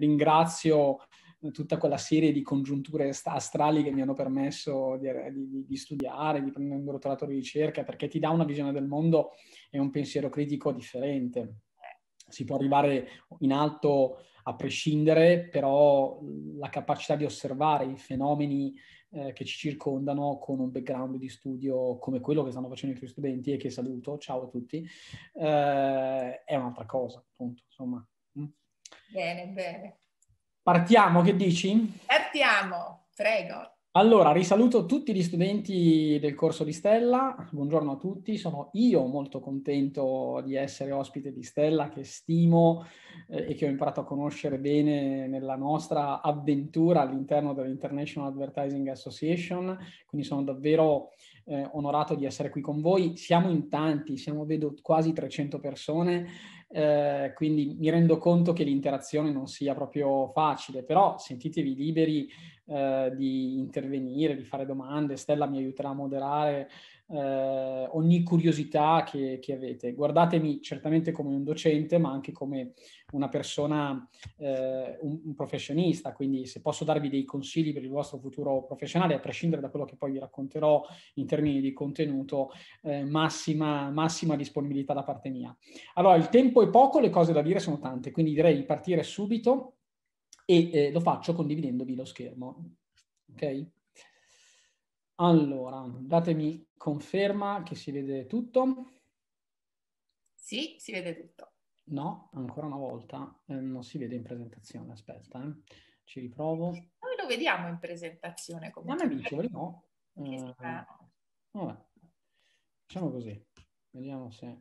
ringrazio tutta quella serie di congiunture astrali che mi hanno permesso di studiare, di prendere un dottorato di ricerca, perché ti dà una visione del mondo e un pensiero critico differente. Si può arrivare in alto a prescindere, però la capacità di osservare i fenomeni che ci circondano con un background di studio come quello che stanno facendo i tuoi studenti, e che saluto, ciao a tutti, è un'altra cosa, appunto, insomma. Bene, bene. Partiamo, che dici? Partiamo, prego. Allora, risaluto tutti gli studenti del corso di Stella, buongiorno a tutti, sono io molto contento di essere ospite di Stella, che stimo e che ho imparato a conoscere bene nella nostra avventura all'interno dell'International Advertising Association, quindi sono davvero onorato di essere qui con voi. Siamo in tanti, vedo quasi 300 persone, quindi mi rendo conto che l'interazione non sia proprio facile, però sentitevi liberi di intervenire, di fare domande. Stella mi aiuterà a moderare ogni curiosità che avete. Guardatemi certamente come un docente, ma anche come una persona, un professionista, quindi se posso darvi dei consigli per il vostro futuro professionale, a prescindere da quello che poi vi racconterò in termini di contenuto, massima disponibilità da parte mia. Allora, il tempo è poco, le cose da dire sono tante, quindi direi di partire subito e lo faccio condividendovi lo schermo. Ok? Allora, datemi conferma che si vede tutto. Sì, si vede tutto. No, ancora una volta non si vede in presentazione. Aspetta, ci riprovo. Noi lo vediamo in presentazione comunque. A me dice, no. Vabbè, facciamo così. Vediamo se...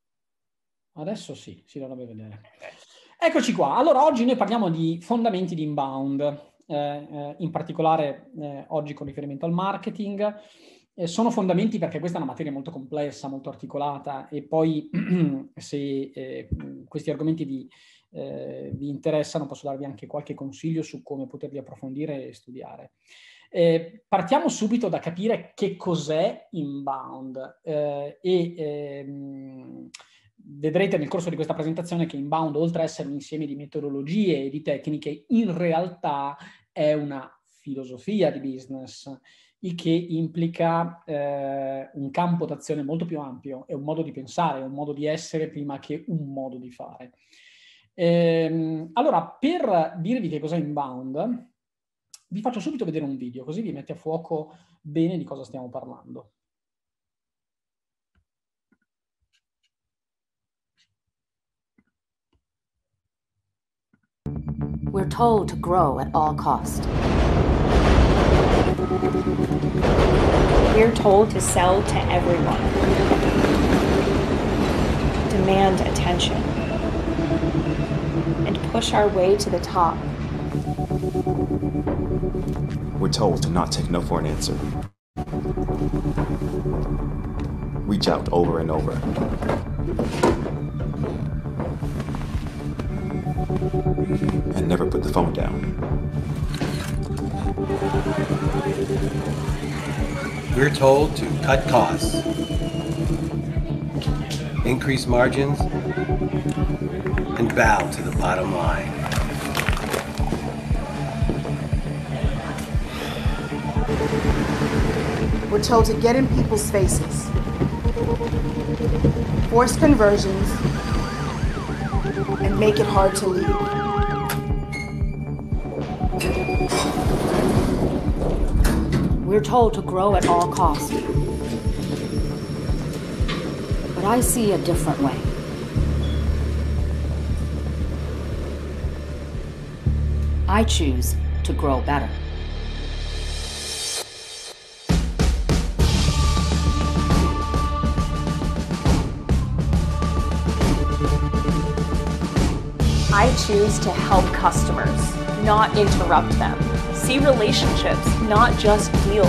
Adesso sì, si dovrebbe vedere. Eccoci qua. Allora, oggi noi parliamo di fondamenti di inbound, in particolare oggi con riferimento al marketing. Sono fondamenti perché questa è una materia molto complessa, molto articolata, e poi se questi argomenti vi interessano posso darvi anche qualche consiglio su come poterli approfondire e studiare. Partiamo subito da capire che cos'è inbound vedrete nel corso di questa presentazione che inbound, oltre a essere un insieme di metodologie e di tecniche, in realtà è una filosofia di business, il che implica un campo d'azione molto più ampio, è un modo di pensare, è un modo di essere prima che un modo di fare. Allora, per dirvi che cos'è inbound, vi faccio subito vedere un video, così vi mette a fuoco bene di cosa stiamo parlando. We're told to grow at all costs. We're told to sell to everyone. Demand attention. And push our way to the top. We're told to not take no for an answer. Reach out over and over. And never put the phone down. We're told to cut costs, increase margins, and bow to the bottom line. We're told to get in people's faces, force conversions, and make it hard to leave. We're told to grow at all costs. But I see a different way. I choose to grow better. I choose to help customers, not interrupt them. See relationships, not just deals.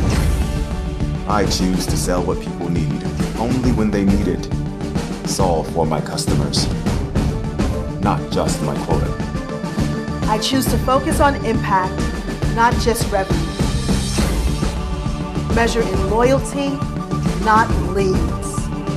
I choose to sell what people need, only when they need it. Solve for my customers, not just my quota. I choose to focus on impact, not just revenue. Measure in loyalty, not leads.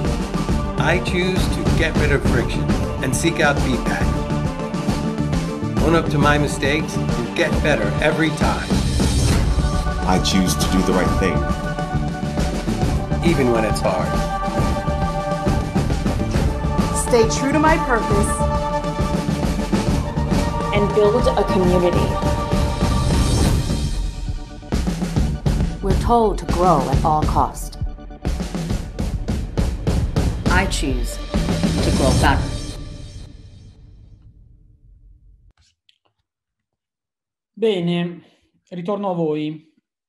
I choose to get rid of friction and seek out feedback. own up to my mistakes, and get better every time. I choose to do the right thing. Even when it's hard. Stay true to my purpose. And build a community. We're told to grow at all cost. I choose to grow better. Bene, ritorno a voi.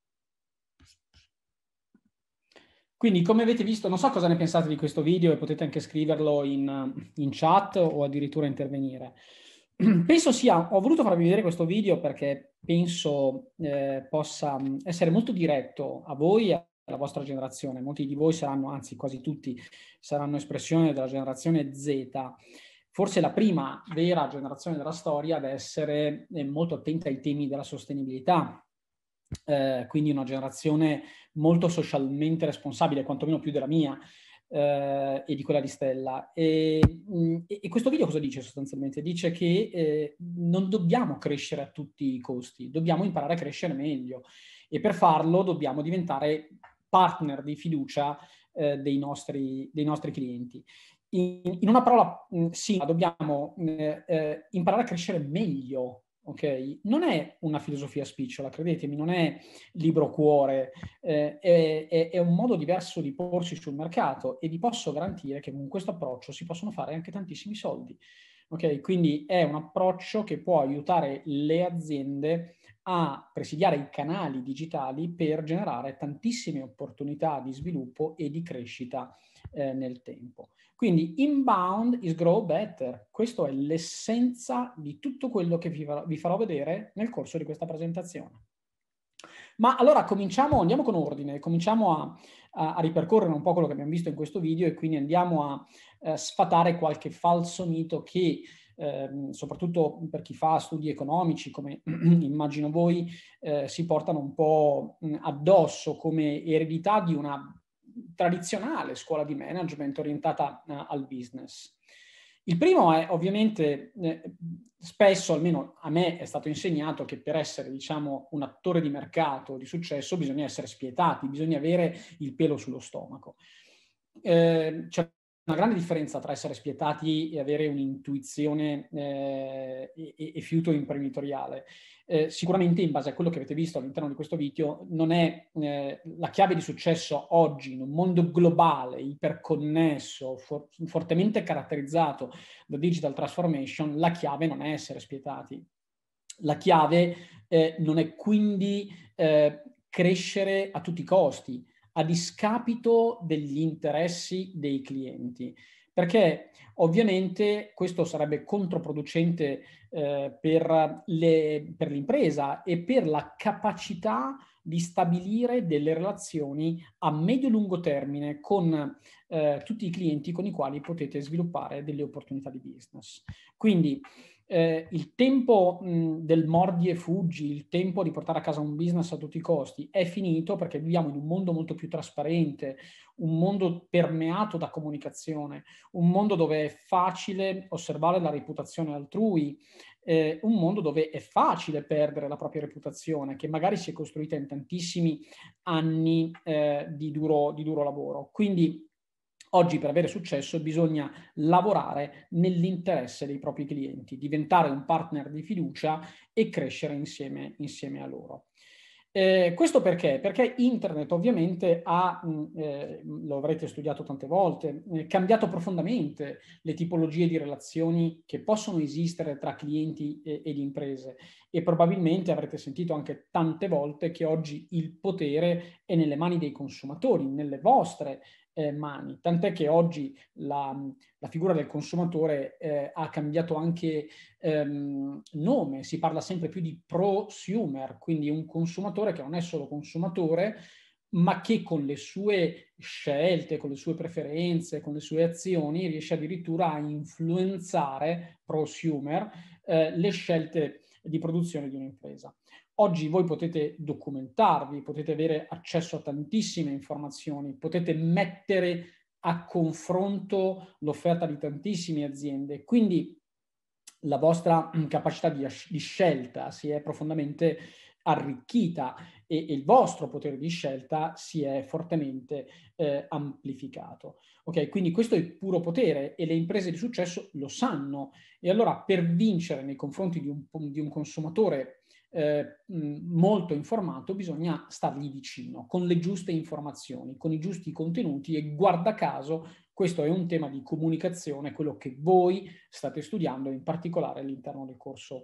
Quindi, come avete visto, non so cosa ne pensate di questo video e potete anche scriverlo in chat o addirittura intervenire. Penso ho voluto farvi vedere questo video perché penso possa essere molto diretto a voi e alla vostra generazione. Molti di voi saranno, anzi quasi tutti, saranno espressione della generazione Z. Forse la prima vera generazione della storia ad essere molto attenta ai temi della sostenibilità. Quindi una generazione molto socialmente responsabile, quantomeno più della mia e di quella di Stella. E questo video cosa dice sostanzialmente? Dice che non dobbiamo crescere a tutti i costi, dobbiamo imparare a crescere meglio e per farlo dobbiamo diventare partner di fiducia dei nostri clienti. In una parola, sì, dobbiamo imparare a crescere meglio. Ok? Non è una filosofia spicciola, credetemi, non è libro cuore, è un modo diverso di porsi sul mercato e vi posso garantire che con questo approccio si possono fare anche tantissimi soldi. Ok? Quindi è un approccio che può aiutare le aziende a presidiare i canali digitali per generare tantissime opportunità di sviluppo e di crescita nel tempo. Quindi inbound is grow better. Questa è l'essenza di tutto quello che vi farò vedere nel corso di questa presentazione. Ma allora andiamo con ordine, cominciamo a ripercorrere un po' quello che abbiamo visto in questo video e quindi andiamo a sfatare qualche falso mito che soprattutto per chi fa studi economici, come immagino voi, si portano un po' addosso come eredità di una tradizionale scuola di management orientata al business. Il primo è ovviamente, spesso, almeno a me è stato insegnato che per essere, diciamo, un attore di mercato di successo bisogna essere spietati, bisogna avere il pelo sullo stomaco. C'è una grande differenza tra essere spietati e avere un'intuizione e fiuto imprenditoriale. Sicuramente in base a quello che avete visto all'interno di questo video non è la chiave di successo oggi in un mondo globale, iperconnesso, fortemente caratterizzato da digital transformation. La chiave non è essere spietati. La chiave non è quindi crescere a tutti i costi, a discapito degli interessi dei clienti, perché ovviamente questo sarebbe controproducente per l'impresa e per la capacità di stabilire delle relazioni a medio-lungo termine con tutti i clienti con i quali potete sviluppare delle opportunità di business. Quindi il tempo del mordi e fuggi, il tempo di portare a casa un business a tutti i costi è finito, perché viviamo in un mondo molto più trasparente, un mondo permeato da comunicazione, un mondo dove è facile osservare la reputazione altrui, un mondo dove è facile perdere la propria reputazione, che magari si è costruita in tantissimi anni di duro lavoro. Quindi oggi per avere successo bisogna lavorare nell'interesse dei propri clienti, diventare un partner di fiducia e crescere insieme a loro. Questo perché? Perché internet ovviamente ha, lo avrete studiato tante volte, cambiato profondamente le tipologie di relazioni che possono esistere tra clienti ed imprese e probabilmente avrete sentito anche tante volte che oggi il potere è nelle mani dei consumatori, nelle vostre mani, tant'è che oggi la figura del consumatore ha cambiato anche nome, si parla sempre più di prosumer, quindi un consumatore che non è solo consumatore, ma che con le sue scelte, con le sue preferenze, con le sue azioni riesce addirittura a influenzare, prosumer, le scelte di produzione di un'impresa. Oggi voi potete documentarvi, potete avere accesso a tantissime informazioni, potete mettere a confronto l'offerta di tantissime aziende. Quindi la vostra capacità di scelta si è profondamente arricchita e il vostro potere di scelta si è fortemente amplificato. Ok, quindi questo è il puro potere e le imprese di successo lo sanno. E allora per vincere nei confronti di un consumatore molto informato bisogna stargli vicino, con le giuste informazioni, con i giusti contenuti e guarda caso questo è un tema di comunicazione, quello che voi state studiando, in particolare all'interno del corso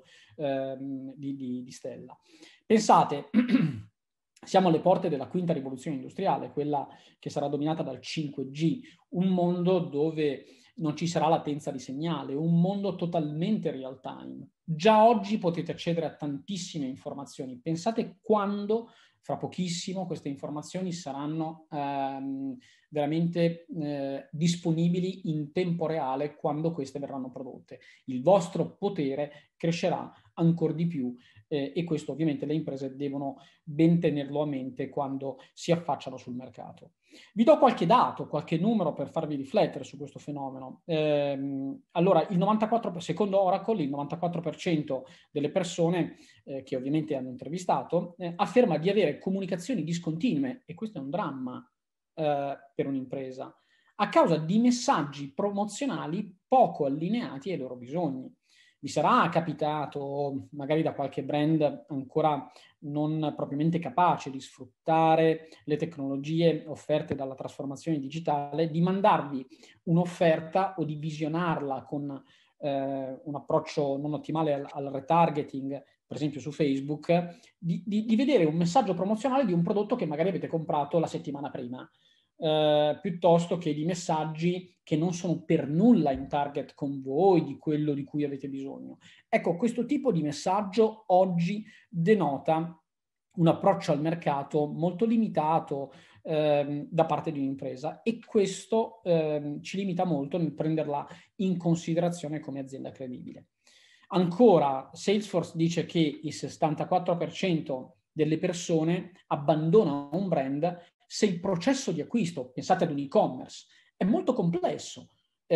di Stella. Pensate, siamo alle porte della quinta rivoluzione industriale, quella che sarà dominata dal 5G, un mondo dove non ci sarà latenza di segnale, un mondo totalmente real time. Già oggi potete accedere a tantissime informazioni. Pensate quando, fra pochissimo, queste informazioni saranno veramente disponibili in tempo reale quando queste verranno prodotte. Il vostro potere crescerà ancora di più e questo ovviamente le imprese devono ben tenerlo a mente quando si affacciano sul mercato. Vi do qualche dato, qualche numero per farvi riflettere su questo fenomeno. Allora, secondo Oracle, il 94% delle persone che ovviamente hanno intervistato afferma di avere comunicazioni discontinue, e questo è un dramma per un'impresa, a causa di messaggi promozionali poco allineati ai loro bisogni. Vi sarà capitato, magari da qualche brand ancora non propriamente capace di sfruttare le tecnologie offerte dalla trasformazione digitale, di mandarvi un'offerta o di visionarla con un approccio non ottimale al retargeting, per esempio su Facebook, di vedere un messaggio promozionale di un prodotto che magari avete comprato la settimana prima. Piuttosto che di messaggi che non sono per nulla in target con voi, di quello di cui avete bisogno. Ecco, questo tipo di messaggio oggi denota un approccio al mercato molto limitato da parte di un'impresa e questo ci limita molto nel prenderla in considerazione come azienda credibile. Ancora, Salesforce dice che il 64% delle persone abbandona un brand se il processo di acquisto, pensate ad un e-commerce, è molto complesso,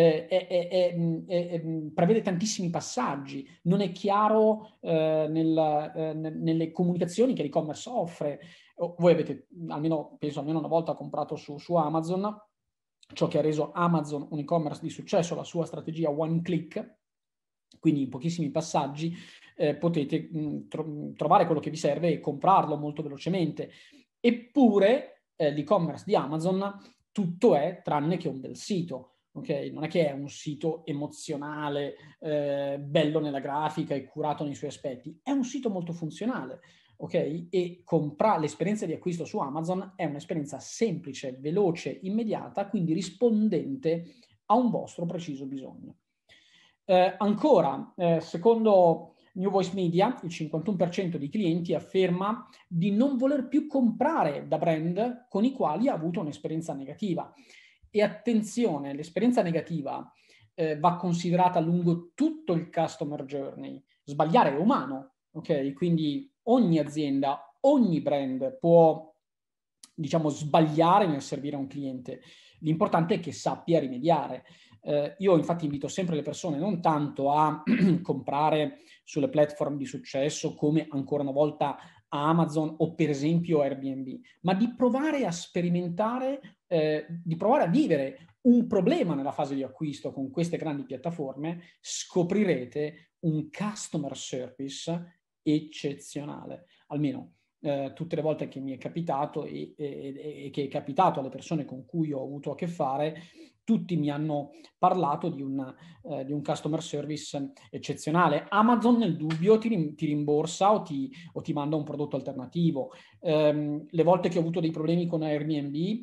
prevede tantissimi passaggi, non è chiaro nelle comunicazioni che l'e-commerce offre. Voi avete, penso almeno una volta comprato su Amazon, ciò che ha reso Amazon un e-commerce di successo, la sua strategia one click, quindi in pochissimi passaggi potete trovare quello che vi serve e comprarlo molto velocemente. Eppure l'e-commerce di Amazon tutto è tranne che un bel sito, ok? Non è che è un sito emozionale, bello nella grafica e curato nei suoi aspetti, è un sito molto funzionale, ok? E l'esperienza di acquisto su Amazon è un'esperienza semplice, veloce, immediata, quindi rispondente a un vostro preciso bisogno. Ancora, secondo New Voice Media, il 51% dei clienti afferma di non voler più comprare da brand con i quali ha avuto un'esperienza negativa. E attenzione, l'esperienza negativa va considerata lungo tutto il customer journey. Sbagliare è umano, ok? Quindi ogni azienda, ogni brand può, diciamo, sbagliare nel servire a un cliente. L'importante è che sappia rimediare. Io infatti invito sempre le persone non tanto a comprare sulle platform di successo come ancora una volta Amazon o per esempio Airbnb, ma di provare a sperimentare, di provare a vivere un problema nella fase di acquisto con queste grandi piattaforme, scoprirete un customer service eccezionale, almeno tutte le volte che mi è capitato e che è capitato alle persone con cui ho avuto a che fare, tutti mi hanno parlato di un customer service eccezionale. Amazon nel dubbio ti rimborsa o ti manda un prodotto alternativo. Le volte che ho avuto dei problemi con Airbnb,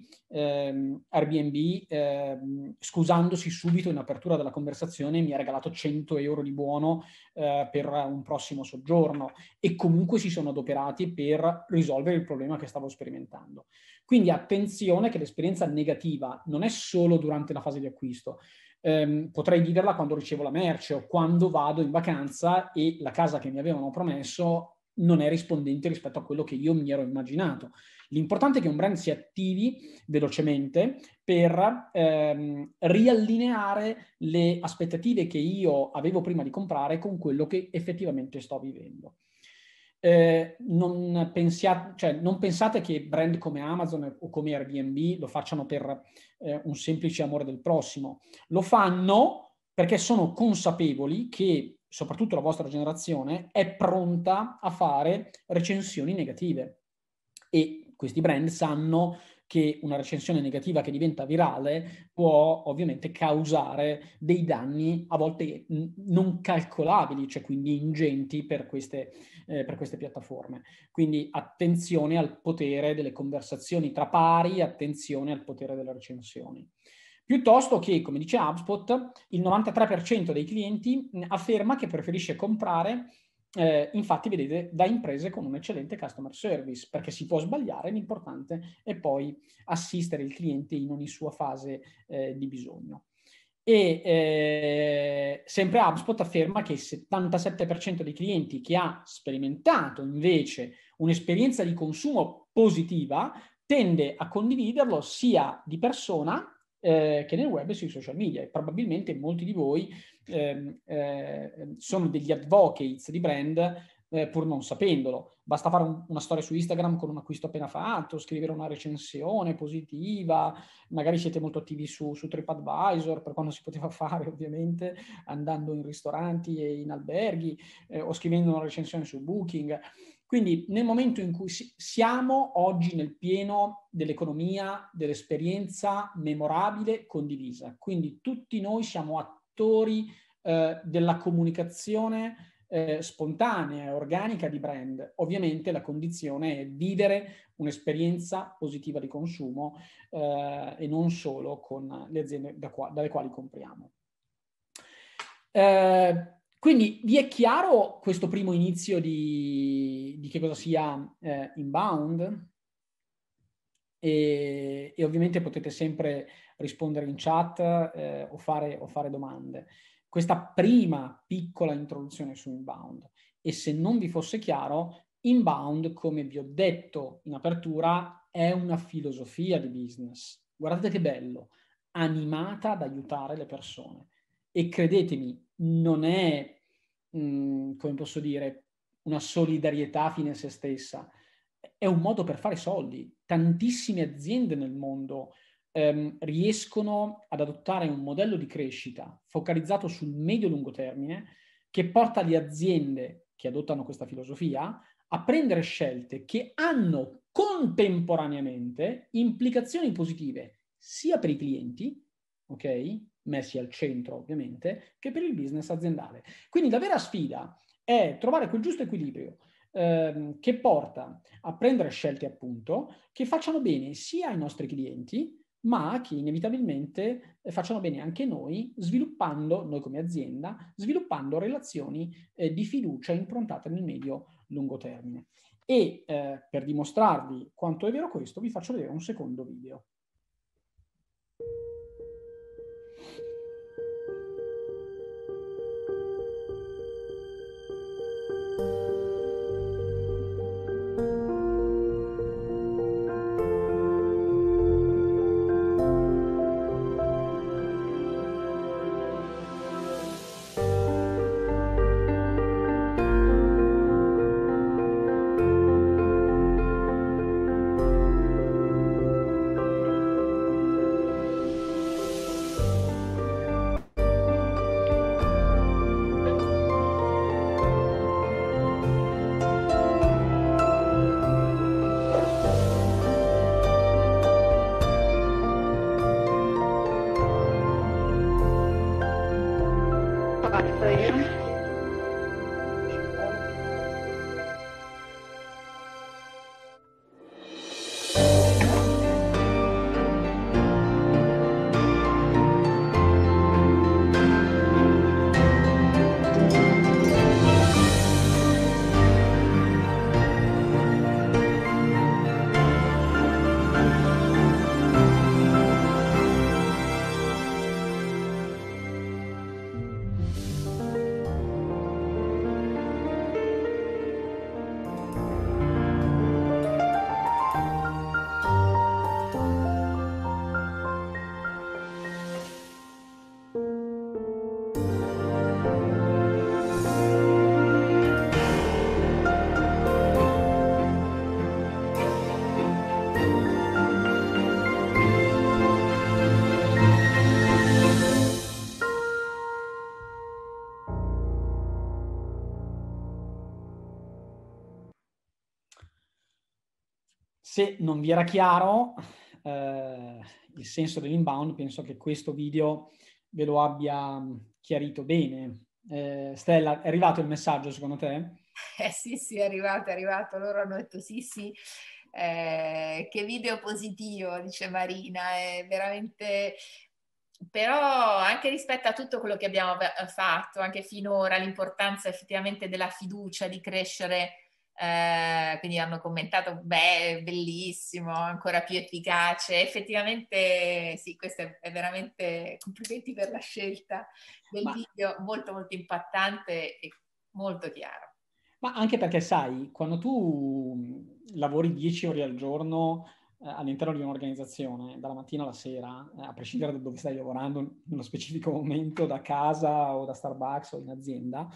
scusandosi subito in apertura della conversazione, mi ha regalato 100 euro di buono per un prossimo soggiorno e comunque si sono adoperati per risolvere il problema che stavo sperimentando. Quindi attenzione che l'esperienza negativa non è solo durante la fase di acquisto. Potrei viverla quando ricevo la merce o quando vado in vacanza e la casa che mi avevano promesso non è rispondente rispetto a quello che io mi ero immaginato. L'importante è che un brand si attivi velocemente per riallineare le aspettative che io avevo prima di comprare con quello che effettivamente sto vivendo. Non pensate che brand come Amazon o come Airbnb lo facciano per un semplice amore del prossimo. Lo fanno perché sono consapevoli che soprattutto la vostra generazione è pronta a fare recensioni negative, e questi brand sanno che una recensione negativa che diventa virale può ovviamente causare dei danni a volte non calcolabili, cioè quindi ingenti per queste piattaforme. Quindi attenzione al potere delle conversazioni tra pari, attenzione al potere delle recensioni. Piuttosto che, come dice HubSpot, il 93% dei clienti afferma che preferisce comprare, infatti vedete, da imprese con un eccellente customer service, perché si può sbagliare, l'importante è poi assistere il cliente in ogni sua fase di bisogno. E sempre HubSpot afferma che il 77% dei clienti che ha sperimentato invece un'esperienza di consumo positiva tende a condividerlo sia di persona che nel web e sui social media, e probabilmente molti di voi sono degli advocates di brand pur non sapendolo. Basta fare una storia su Instagram con un acquisto appena fatto, scrivere una recensione positiva, magari siete molto attivi su TripAdvisor, per quando si poteva fare ovviamente, andando in ristoranti e in alberghi, o scrivendo una recensione su Booking. Quindi nel momento in cui siamo oggi nel pieno dell'economia, dell'esperienza memorabile condivisa, quindi tutti noi siamo attori della comunicazione spontanea e organica di brand. Ovviamente la condizione è vivere un'esperienza positiva di consumo e non solo con le aziende dalle quali compriamo. Quindi vi è chiaro questo primo inizio di che cosa sia inbound? E ovviamente potete sempre rispondere in chat o fare domande. Questa prima piccola introduzione su inbound. E se non vi fosse chiaro, inbound, come vi ho detto in apertura, è una filosofia di business. Guardate che bello, animata ad aiutare le persone. E credetemi, non è, come posso dire, una solidarietà fine a se stessa. È un modo per fare soldi. Tantissime aziende nel mondo riescono ad adottare un modello di crescita focalizzato sul medio-lungo termine, che porta le aziende che adottano questa filosofia a prendere scelte che hanno contemporaneamente implicazioni positive sia per i clienti, ok, messi al centro ovviamente, che per il business aziendale. Quindi la vera sfida è trovare quel giusto equilibrio che porta a prendere scelte appunto che facciano bene sia ai nostri clienti, ma che inevitabilmente facciano bene anche noi come azienda, sviluppando relazioni di fiducia improntate nel medio-lungo termine. E per dimostrarvi quanto è vero questo, vi faccio vedere un secondo video. Se non vi era chiaro il senso dell'inbound, penso che questo video ve lo abbia chiarito bene. Stella, è arrivato il messaggio secondo te? Sì, è arrivato. Loro hanno detto sì. Che video positivo, dice Marina, è veramente... Però anche rispetto a tutto quello che abbiamo fatto, anche finora, l'importanza effettivamente della fiducia, di crescere, quindi hanno commentato, beh, bellissimo, ancora più efficace. Effettivamente sì, questo è veramente, complimenti per la scelta del video, molto molto impattante e molto chiaro. Ma anche perché sai, quando tu lavori 10 ore al giorno all'interno di un'organizzazione, dalla mattina alla sera, a prescindere da dove stai lavorando, nello specifico momento, da casa o da Starbucks o in azienda,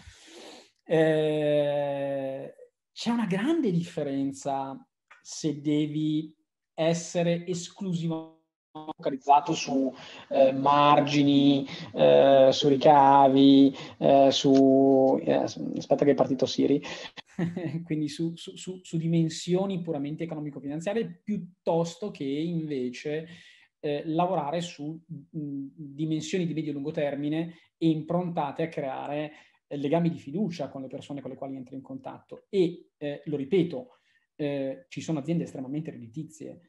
c'è una grande differenza se devi essere esclusivamente focalizzato su margini, su ricavi, aspetta che è partito Siri, quindi su dimensioni puramente economico-finanziarie, piuttosto che invece lavorare su dimensioni di medio-lungo termine e improntate a creare legami di fiducia con le persone con le quali entri in contatto. E, lo ripeto, ci sono aziende estremamente redditizie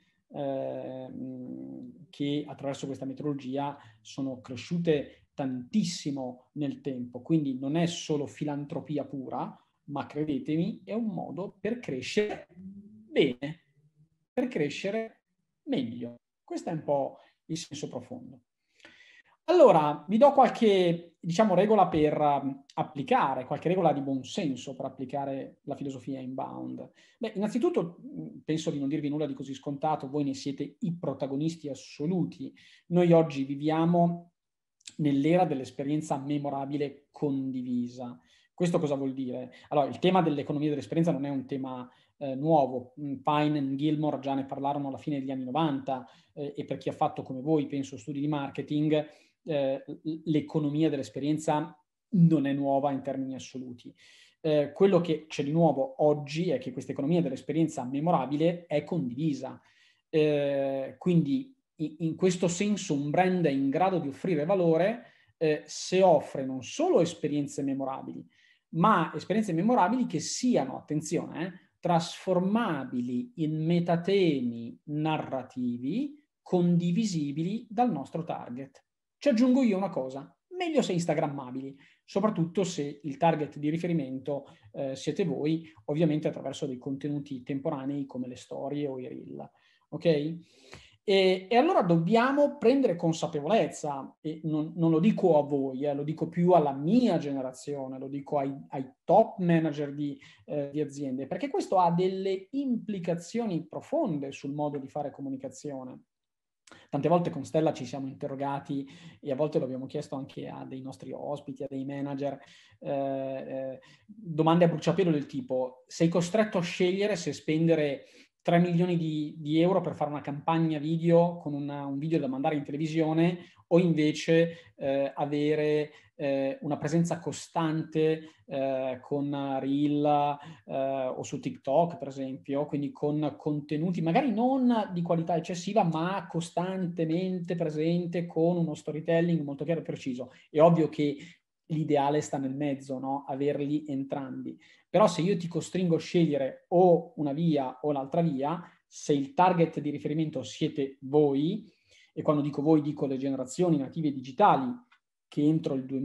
che attraverso questa metodologia sono cresciute tantissimo nel tempo, quindi non è solo filantropia pura, ma credetemi, è un modo per crescere bene, per crescere meglio. Questo è un po' il senso profondo. Allora, vi do qualche, regola per applicare, qualche regola di buon senso per applicare la filosofia inbound. Beh, innanzitutto penso di non dirvi nulla di così scontato, voi ne siete i protagonisti assoluti. Noi oggi viviamo nell'era dell'esperienza memorabile condivisa. Questo cosa vuol dire? Allora, il tema dell'economia dell'esperienza non è un tema nuovo. Pine e Gilmore già ne parlarono alla fine degli anni 90 e per chi ha fatto come voi, penso, studi di marketing, l'economia dell'esperienza non è nuova in termini assoluti. Quello che c'è di nuovo oggi è che questa economia dell'esperienza memorabile è condivisa. Quindi in questo senso un brand è in grado di offrire valore se offre non solo esperienze memorabili, ma esperienze memorabili che siano, attenzione, trasformabili in metatemi narrativi condivisibili dal nostro target. Ci aggiungo io una cosa, meglio se instagrammabili, soprattutto se il target di riferimento siete voi, ovviamente attraverso dei contenuti temporanei come le storie o i reel. Ok? E allora dobbiamo prendere consapevolezza, e non lo dico a voi, lo dico più alla mia generazione, lo dico ai top manager di aziende, perché questo ha delle implicazioni profonde sul modo di fare comunicazione. Tante volte con Stella ci siamo interrogati e a volte lo abbiamo chiesto anche a dei nostri ospiti, a dei manager, domande a bruciapelo del tipo: sei costretto a scegliere se spendere 3 milioni di euro per fare una campagna video con un video da mandare in televisione o invece avere una presenza costante con Reel o su TikTok, per esempio, quindi con contenuti magari non di qualità eccessiva, ma costantemente presente con uno storytelling molto chiaro e preciso. È ovvio che l'ideale sta nel mezzo, no? Averli entrambi. Però se io ti costringo a scegliere o una via o l'altra via, se il target di riferimento siete voi, e quando dico voi dico le generazioni native digitali, che entro il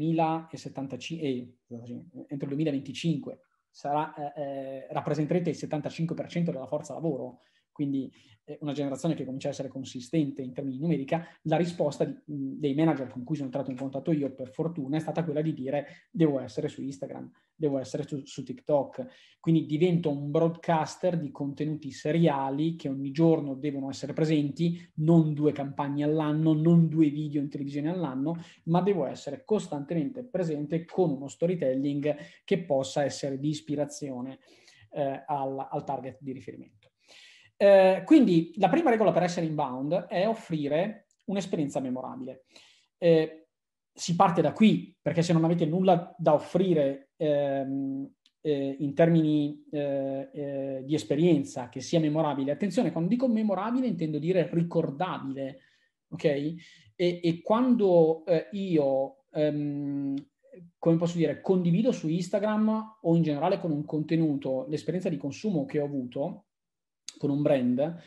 2025 rappresenterete il 75% della forza lavoro, quindi una generazione che comincia a essere consistente in termini numerica, la risposta dei manager con cui sono entrato in contatto io, per fortuna, è stata quella di dire: devo essere su Instagram, devo essere su TikTok. Quindi divento un broadcaster di contenuti seriali che ogni giorno devono essere presenti, non 2 campagne all'anno, non 2 video in televisione all'anno, ma devo essere costantemente presente con uno storytelling che possa essere di ispirazione al target di riferimento. Quindi la prima regola per essere inbound è offrire un'esperienza memorabile. Si parte da qui, perché se non avete nulla da offrire in termini di esperienza che sia memorabile. Attenzione, quando dico memorabile intendo dire ricordabile, ok? E quando io, come posso dire, condivido su Instagram o in generale con un contenuto l'esperienza di consumo che ho avuto con un brand,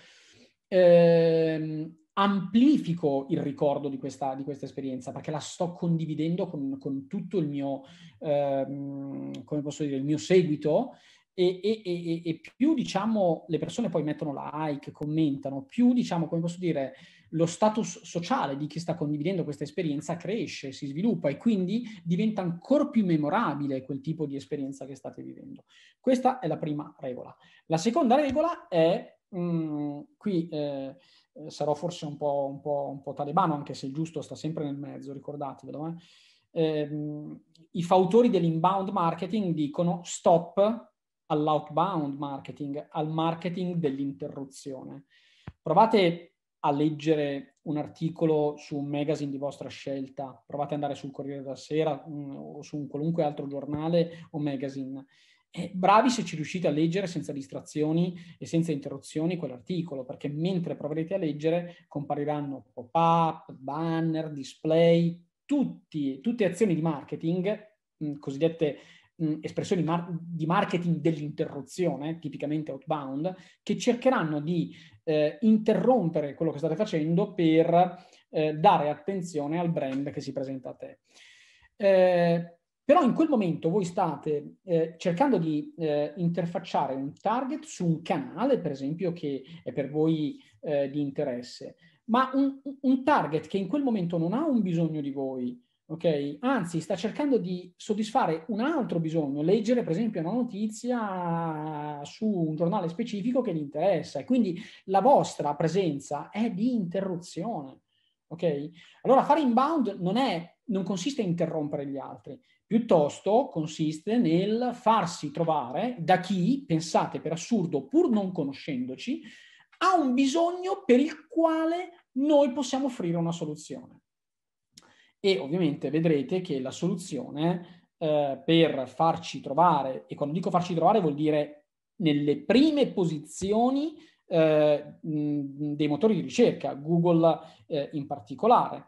amplifico il ricordo di questa esperienza, perché la sto condividendo con tutto il mio, come posso dire, il mio seguito, e più, diciamo, le persone poi mettono like, commentano, più, diciamo, come posso dire, lo status sociale di chi sta condividendo questa esperienza cresce, si sviluppa, e quindi diventa ancora più memorabile quel tipo di esperienza che state vivendo. Questa è la prima regola. La seconda regola è, qui sarò forse un po' talebano, anche se il giusto sta sempre nel mezzo, ricordatevelo. I fautori dell'inbound marketing dicono stop all'outbound marketing, al marketing dell'interruzione. Provate a leggere un articolo su un magazine di vostra scelta, provate ad andare sul Corriere della Sera o su un qualunque altro giornale o magazine. Bravi se ci riuscite a leggere senza distrazioni e senza interruzioni quell'articolo, perché mentre proverete a leggere compariranno pop-up, banner, display, tutte azioni di marketing, cosiddette espressioni di marketing dell'interruzione, tipicamente outbound, che cercheranno di interrompere quello che state facendo per dare attenzione al brand che si presenta a te. Però in quel momento voi state cercando di interfacciare un target su un canale, per esempio, che è per voi di interesse, ma un target che in quel momento non ha un bisogno di voi, ok? Anzi, sta cercando di soddisfare un altro bisogno, leggere per esempio una notizia su un giornale specifico che gli interessa, e quindi la vostra presenza è di interruzione, ok? Allora fare inbound non consiste in interrompere gli altri, piuttosto consiste nel farsi trovare da chi, pensate per assurdo, pur non conoscendoci, ha un bisogno per il quale noi possiamo offrire una soluzione. E ovviamente vedrete che la soluzione per farci trovare, e quando dico farci trovare vuol dire nelle prime posizioni dei motori di ricerca, Google in particolare,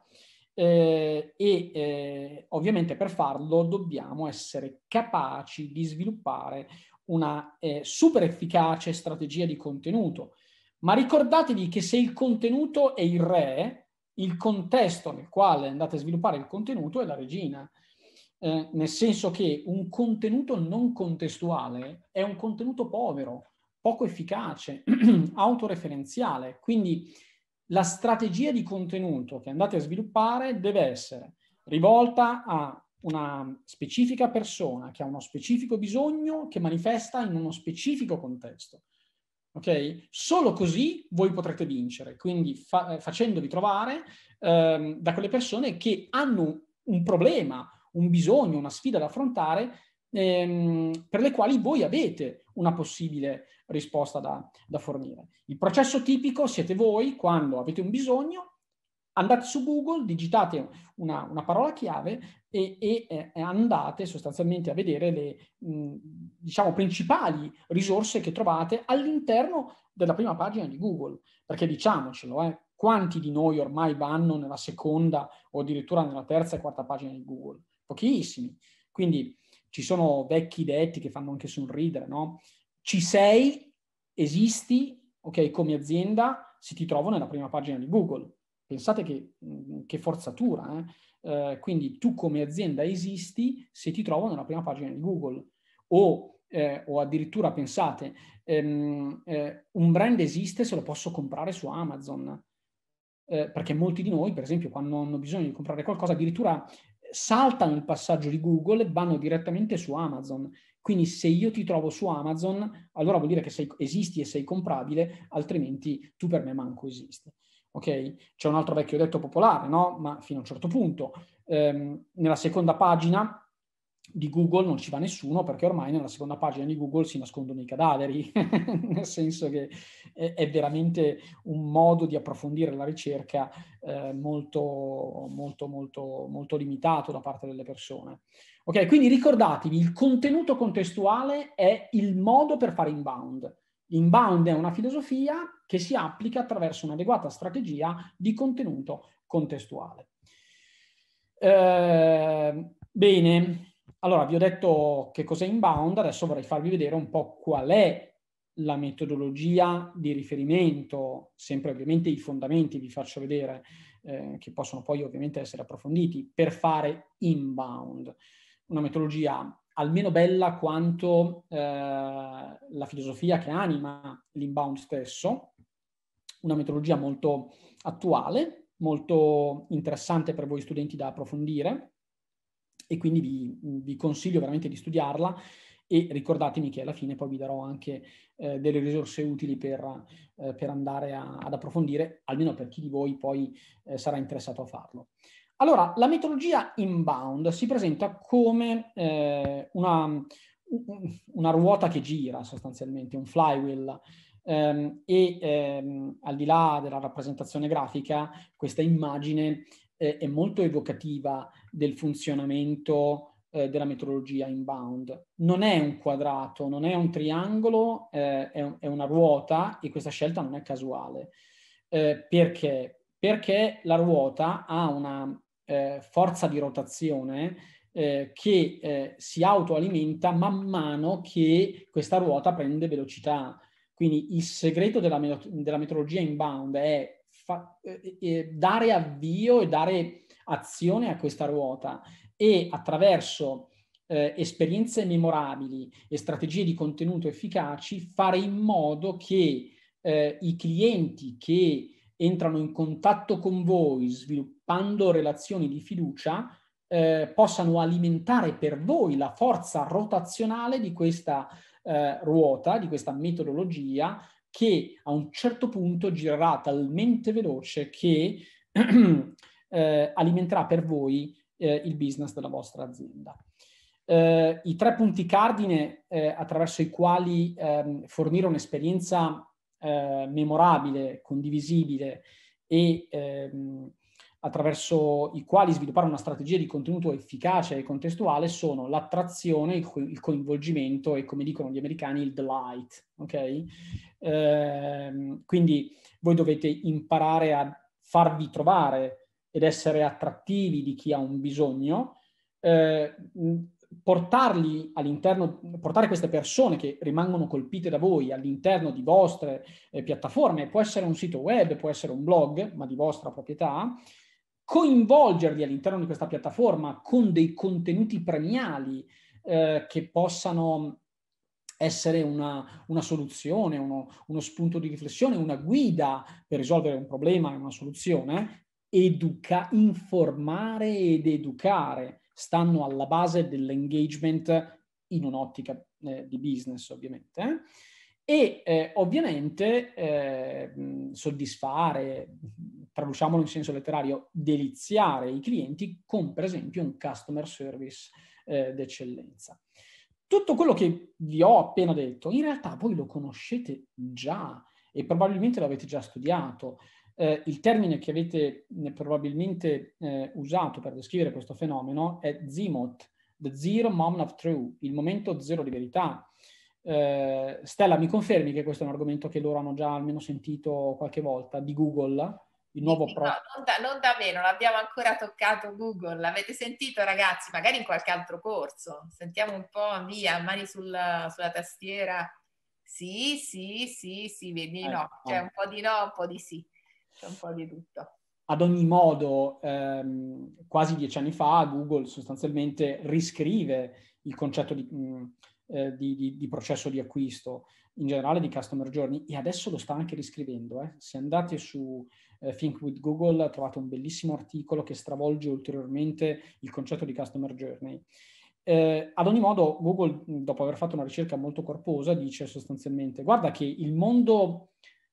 ovviamente per farlo dobbiamo essere capaci di sviluppare una super efficace strategia di contenuto. Ma ricordatevi che se il contenuto è il re, il contesto nel quale andate a sviluppare il contenuto è la regina, nel senso che un contenuto non contestuale è un contenuto povero, poco efficace, autoreferenziale. Quindi la strategia di contenuto che andate a sviluppare deve essere rivolta a una specifica persona che ha uno specifico bisogno che manifesta in uno specifico contesto. Ok? Solo così voi potrete vincere, quindi facendovi trovare da quelle persone che hanno un problema, un bisogno, una sfida da affrontare, per le quali voi avete una possibile risposta da fornire. Il processo tipico siete voi quando avete un bisogno, andate su Google, digitate una parola chiave e andate sostanzialmente a vedere le diciamo principali risorse che trovate all'interno della prima pagina di Google, perché diciamocelo, quanti di noi ormai vanno nella seconda o addirittura nella terza e quarta pagina di Google? Pochissimi. Quindi ci sono vecchi detti che fanno anche sorridere, no? Ci sei, esisti, ok, come azienda, se ti trovo nella prima pagina di Google. Pensate che forzatura, quindi tu come azienda esisti se ti trovo nella prima pagina di Google. O addirittura pensate, un brand esiste se lo posso comprare su Amazon. Perché molti di noi, per esempio, quando hanno bisogno di comprare qualcosa, addirittura saltano il passaggio di Google e vanno direttamente su Amazon. Quindi se io ti trovo su Amazon, allora vuol dire che esisti e sei comprabile, altrimenti tu per me manco esisti. Ok? C'è un altro vecchio detto popolare, no? Ma fino a un certo punto. Nella seconda pagina di Google non ci va nessuno, perché ormai nella seconda pagina di Google si nascondono i cadaveri, nel senso che è veramente un modo di approfondire la ricerca molto, molto, molto, molto limitato da parte delle persone. Ok, quindi ricordatevi, il contenuto contestuale è il modo per fare inbound. L'inbound è una filosofia che si applica attraverso un'adeguata strategia di contenuto contestuale. Bene. Allora, vi ho detto che cos'è inbound, adesso vorrei farvi vedere un po' qual è la metodologia di riferimento, sempre ovviamente i fondamenti vi faccio vedere, che possono poi ovviamente essere approfonditi, per fare inbound. Una metodologia almeno bella quanto la filosofia che anima l'inbound stesso, una metodologia molto attuale, molto interessante per voi studenti da approfondire, e quindi vi consiglio veramente di studiarla, e ricordatemi che alla fine poi vi darò anche delle risorse utili per andare ad approfondire, almeno per chi di voi poi sarà interessato a farlo. Allora, la metodologia inbound si presenta come una ruota che gira sostanzialmente, un flywheel, al di là della rappresentazione grafica, questa immagine è molto evocativa del funzionamento della metodologia inbound. Non è un quadrato, non è un triangolo, è una ruota, e questa scelta non è casuale. Perché? Perché la ruota ha una forza di rotazione che si autoalimenta man mano che questa ruota prende velocità. Quindi il segreto della metodologia inbound è dare avvio e dare azione a questa ruota, e attraverso esperienze memorabili e strategie di contenuto efficaci fare in modo che i clienti che entrano in contatto con voi sviluppando relazioni di fiducia possano alimentare per voi la forza rotazionale di questa ruota, di questa metodologia, che a un certo punto girerà talmente veloce che alimenterà per voi il business della vostra azienda. I 3 punti cardine attraverso i quali fornire un'esperienza memorabile, condivisibile e attraverso i quali sviluppare una strategia di contenuto efficace e contestuale sono l'attrazione, il coinvolgimento e, come dicono gli americani, il delight. Ok? Quindi voi dovete imparare a farvi trovare ed essere attrattivi di chi ha un bisogno, portarli all'interno, portare queste persone che rimangono colpite da voi all'interno di vostre piattaforme, può essere un sito web, può essere un blog, ma di vostra proprietà, coinvolgerli all'interno di questa piattaforma con dei contenuti premiali che possano essere una soluzione, uno spunto di riflessione, una guida per risolvere un problema e una soluzione. Informare ed educare stanno alla base dell'engagement in un'ottica di business, ovviamente. E ovviamente soddisfare, traduciamolo in senso letterario, deliziare i clienti con, per esempio, un customer service d'eccellenza. Tutto quello che vi ho appena detto, in realtà voi lo conoscete già e probabilmente lo avete già studiato. Il termine che avete probabilmente usato per descrivere questo fenomeno è ZMOT, the zero moment of truth, il momento zero di verità. Stella, mi confermi che questo è un argomento che loro hanno già almeno sentito qualche volta di Google? Il nuovo no, non da me, non abbiamo ancora toccato Google. L'avete sentito, ragazzi? Magari in qualche altro corso. Sentiamo un po', via, mani sulla tastiera. Sì, vedi, no. C'è un po' di no, un po' di sì. C'è un po' di tutto. Ad ogni modo, quasi 10 anni fa, Google sostanzialmente riscrive il concetto di processo di acquisto, in generale di customer journey, e adesso lo sta anche riscrivendo. Se andate su Think with Google trovate un bellissimo articolo che stravolge ulteriormente il concetto di customer journey. Ad ogni modo, Google, dopo aver fatto una ricerca molto corposa, dice sostanzialmente: guarda che il mondo,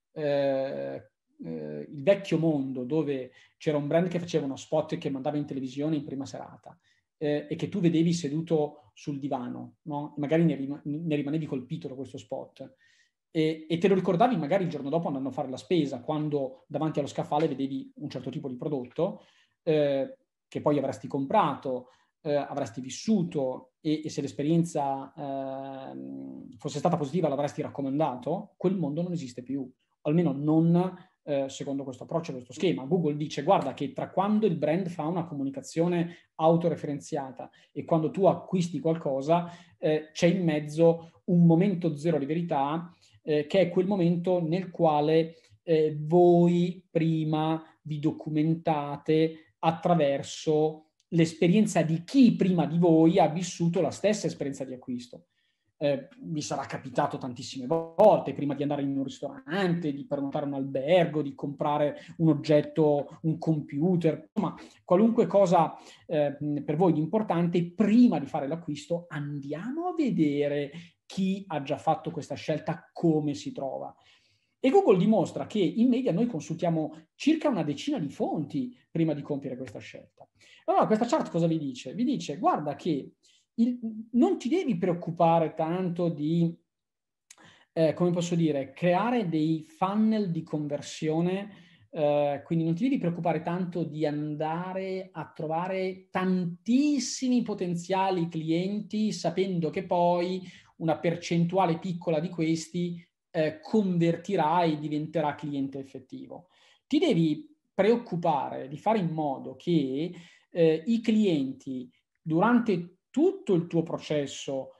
il vecchio mondo, dove c'era un brand che faceva uno spot che mandava in televisione in prima serata, e che tu vedevi seduto sul divano, no? Magari ne rimanevi colpito da questo spot. E te lo ricordavi magari il giorno dopo andando a fare la spesa, quando davanti allo scaffale vedevi un certo tipo di prodotto che poi avresti comprato, avresti vissuto e se l'esperienza fosse stata positiva l'avresti raccomandato, quel mondo non esiste più, almeno non secondo questo approccio, questo schema. Google dice: guarda che tra quando il brand fa una comunicazione autoreferenziata e quando tu acquisti qualcosa c'è in mezzo un momento zero di verità, che è quel momento nel quale voi prima vi documentate attraverso l'esperienza di chi prima di voi ha vissuto la stessa esperienza di acquisto. Vi sarà capitato tantissime volte, prima di andare in un ristorante, di prenotare un albergo, di comprare un oggetto, un computer, insomma, qualunque cosa per voi di importante, prima di fare l'acquisto andiamo a vedere chi ha già fatto questa scelta, come si trova. E Google dimostra che in media noi consultiamo circa una decina di fonti prima di compiere questa scelta. Allora questa chart cosa vi dice? Vi dice: guarda che non ti devi preoccupare tanto di, come posso dire, creare dei funnel di conversione, quindi non ti devi preoccupare tanto di andare a trovare tantissimi potenziali clienti sapendo che poi una percentuale piccola di questi convertirà e diventerà cliente effettivo. Ti devi preoccupare di fare in modo che i clienti durante tutto il tuo processo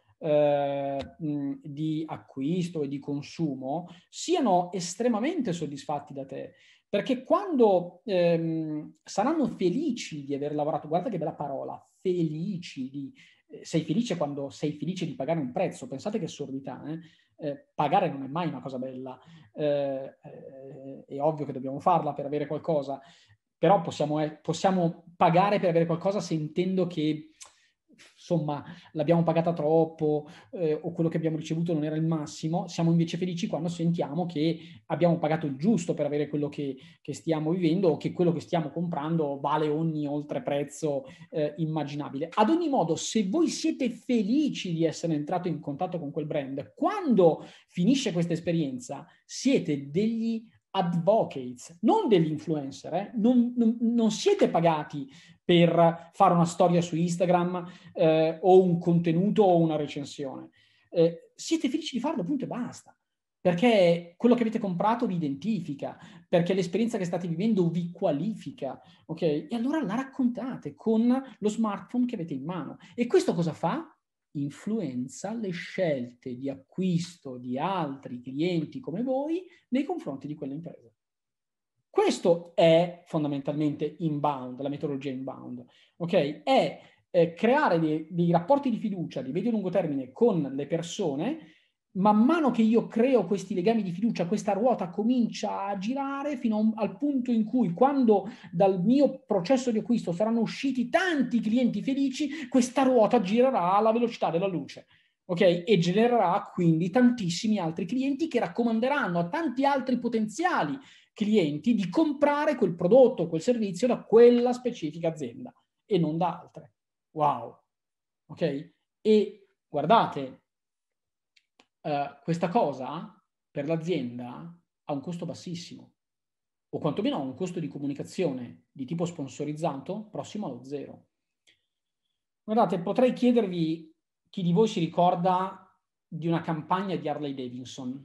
di acquisto e di consumo siano estremamente soddisfatti da te, perché quando saranno felici di aver lavorato, guarda che bella parola, felici di... sei felice quando sei felice di pagare un prezzo, pensate che assurdità, pagare non è mai una cosa bella, è ovvio che dobbiamo farla per avere qualcosa, però possiamo pagare per avere qualcosa sentendo che insomma l'abbiamo pagata troppo o quello che abbiamo ricevuto non era il massimo. Siamo invece felici quando sentiamo che abbiamo pagato il giusto per avere quello che stiamo vivendo, o che quello che stiamo comprando vale ogni oltreprezzo immaginabile. Ad ogni modo, se voi siete felici di essere entrato in contatto con quel brand, quando finisce questa esperienza siete degli advocates, non degli influencer, non siete pagati per fare una storia su Instagram o un contenuto o una recensione. Siete felici di farlo, punto e basta. Perché quello che avete comprato vi identifica, perché l'esperienza che state vivendo vi qualifica, ok? E allora la raccontate con lo smartphone che avete in mano. E questo cosa fa? Influenza le scelte di acquisto di altri clienti come voi nei confronti di quelle imprese. Questo è fondamentalmente inbound, la metodologia inbound, ok? È creare dei rapporti di fiducia di medio-lungo termine con le persone. Man mano che io creo questi legami di fiducia, questa ruota comincia a girare fino al punto in cui, quando dal mio processo di acquisto saranno usciti tanti clienti felici, questa ruota girerà alla velocità della luce, ok? E genererà quindi tantissimi altri clienti che raccomanderanno a tanti altri potenziali clienti di comprare quel prodotto, quel servizio da quella specifica azienda e non da altre. Wow, ok? E guardate, questa cosa per l'azienda ha un costo bassissimo, o quantomeno ha un costo di comunicazione di tipo sponsorizzato prossimo allo zero. Guardate, potrei chiedervi chi di voi si ricorda di una campagna di Harley Davidson.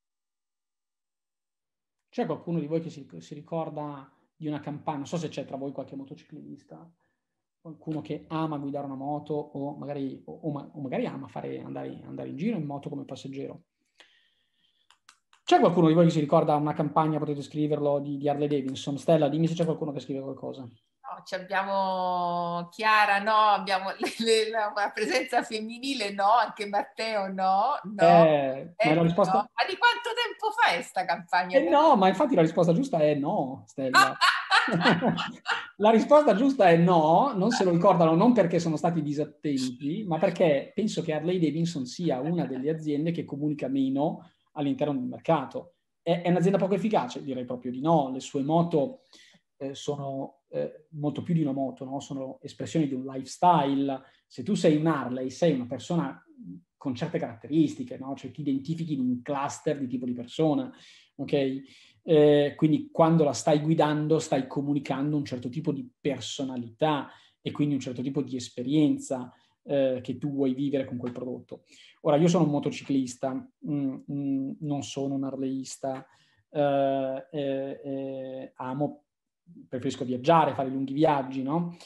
C'è qualcuno di voi che si ricorda di una campagna? Non so se c'è tra voi qualche motociclista, qualcuno che ama guidare una moto o magari ama andare in giro in moto come passeggero. C'è qualcuno di voi che si ricorda una campagna, potete scriverlo, di Harley Davidson? Stella, dimmi se c'è qualcuno che scrive qualcosa. No, abbiamo Chiara, no, abbiamo la presenza femminile, no, anche Matteo, no. Ma la risposta... no. Ma di quanto tempo fa è sta campagna? No, ma infatti la risposta giusta è no, Stella. La risposta giusta è no, non se lo ricordano non perché sono stati disattenti, ma perché penso che Harley Davidson sia una delle aziende che comunica meno all'interno del mercato. È un'azienda poco efficace? Direi proprio di no. Le sue moto sono molto più di una moto, no? Sono espressioni di un lifestyle. Se tu sei un Harley, sei una persona con certe caratteristiche, no? Cioè ti identifichi in un cluster di tipo di persona, ok? Quindi quando la stai guidando stai comunicando un certo tipo di personalità e quindi un certo tipo di esperienza che tu vuoi vivere con quel prodotto. Ora, io sono un motociclista, non sono un harleyista, preferisco viaggiare, fare lunghi viaggi, no?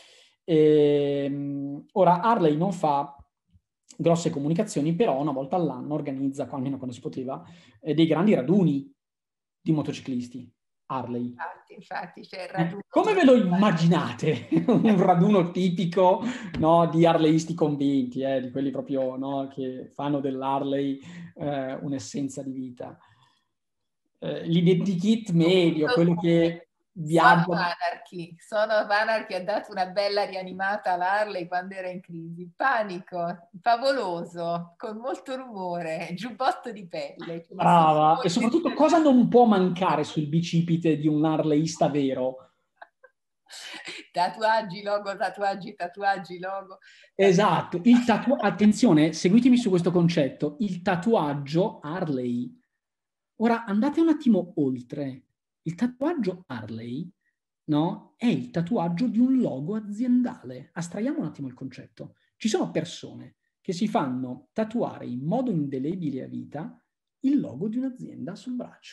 Ora, Harley non fa grosse comunicazioni, però una volta all'anno organizza, almeno quando si poteva, dei grandi raduni di motociclisti. Harley. Infatti c'è il raduno. Come ve lo immaginate? Un raduno tipico, no, di harleisti convinti, di quelli proprio, no, che fanno dell'Harley un'essenza di vita. L'identikit medio, quello che viaggia... Son of Anarchy ha dato una bella rianimata all'Harley quando era in crisi. Panico, favoloso, con molto rumore, giubbotto di pelle. Brava, e soprattutto cosa non può mancare sul bicipite di un harleista vero? Tatuaggi, logo, tatuaggi, logo. Esatto, attenzione, seguitemi su questo concetto, il tatuaggio Harley. Ora andate un attimo oltre. Il tatuaggio Harley, no, è il tatuaggio di un logo aziendale. Astraiamo un attimo il concetto. Ci sono persone che si fanno tatuare in modo indelebile a vita il logo di un'azienda sul braccio.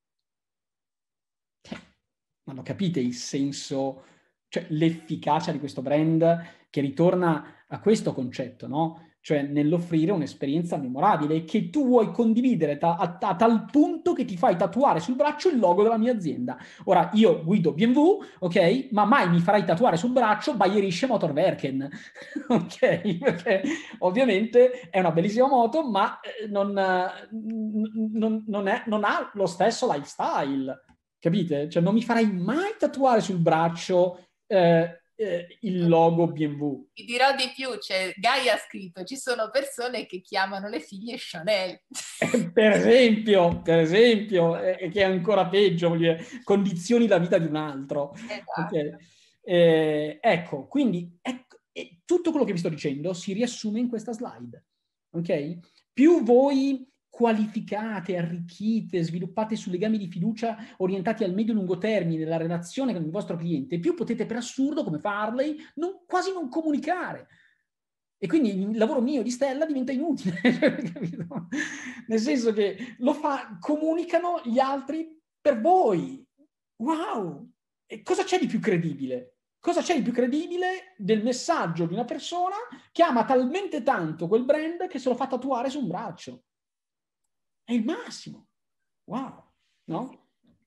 Ma lo capite il senso, cioè l'efficacia di questo brand che ritorna a questo concetto, no? Cioè nell'offrire un'esperienza memorabile che tu vuoi condividere a tal punto che ti fai tatuare sul braccio il logo della mia azienda. Ora, io guido BMW, ok? Ma mai mi farai tatuare sul braccio Bayerische Motorwerken, ok? Perché ovviamente è una bellissima moto, ma non ha lo stesso lifestyle, capite? Cioè non mi farai mai tatuare sul braccio il logo BMW. Ti dirò di più, Gaia ha scritto, ci sono persone che chiamano le figlie Chanel. Per esempio, che è ancora peggio, voglio dire, condizioni la vita di un altro. Esatto. Okay. Ecco, quindi tutto quello che vi sto dicendo si riassume in questa slide. Ok? Più voi qualificate, arricchite, sviluppate su legami di fiducia orientati al medio-lungo termine della relazione con il vostro cliente, più potete per assurdo, come fa Harley, quasi non comunicare. E quindi il lavoro mio di Stella diventa inutile. Nel senso che comunicano gli altri per voi. Wow! E cosa c'è di più credibile? Cosa c'è di più credibile del messaggio di una persona che ama talmente tanto quel brand che se lo fa tatuare su un braccio? È il massimo. Wow, no?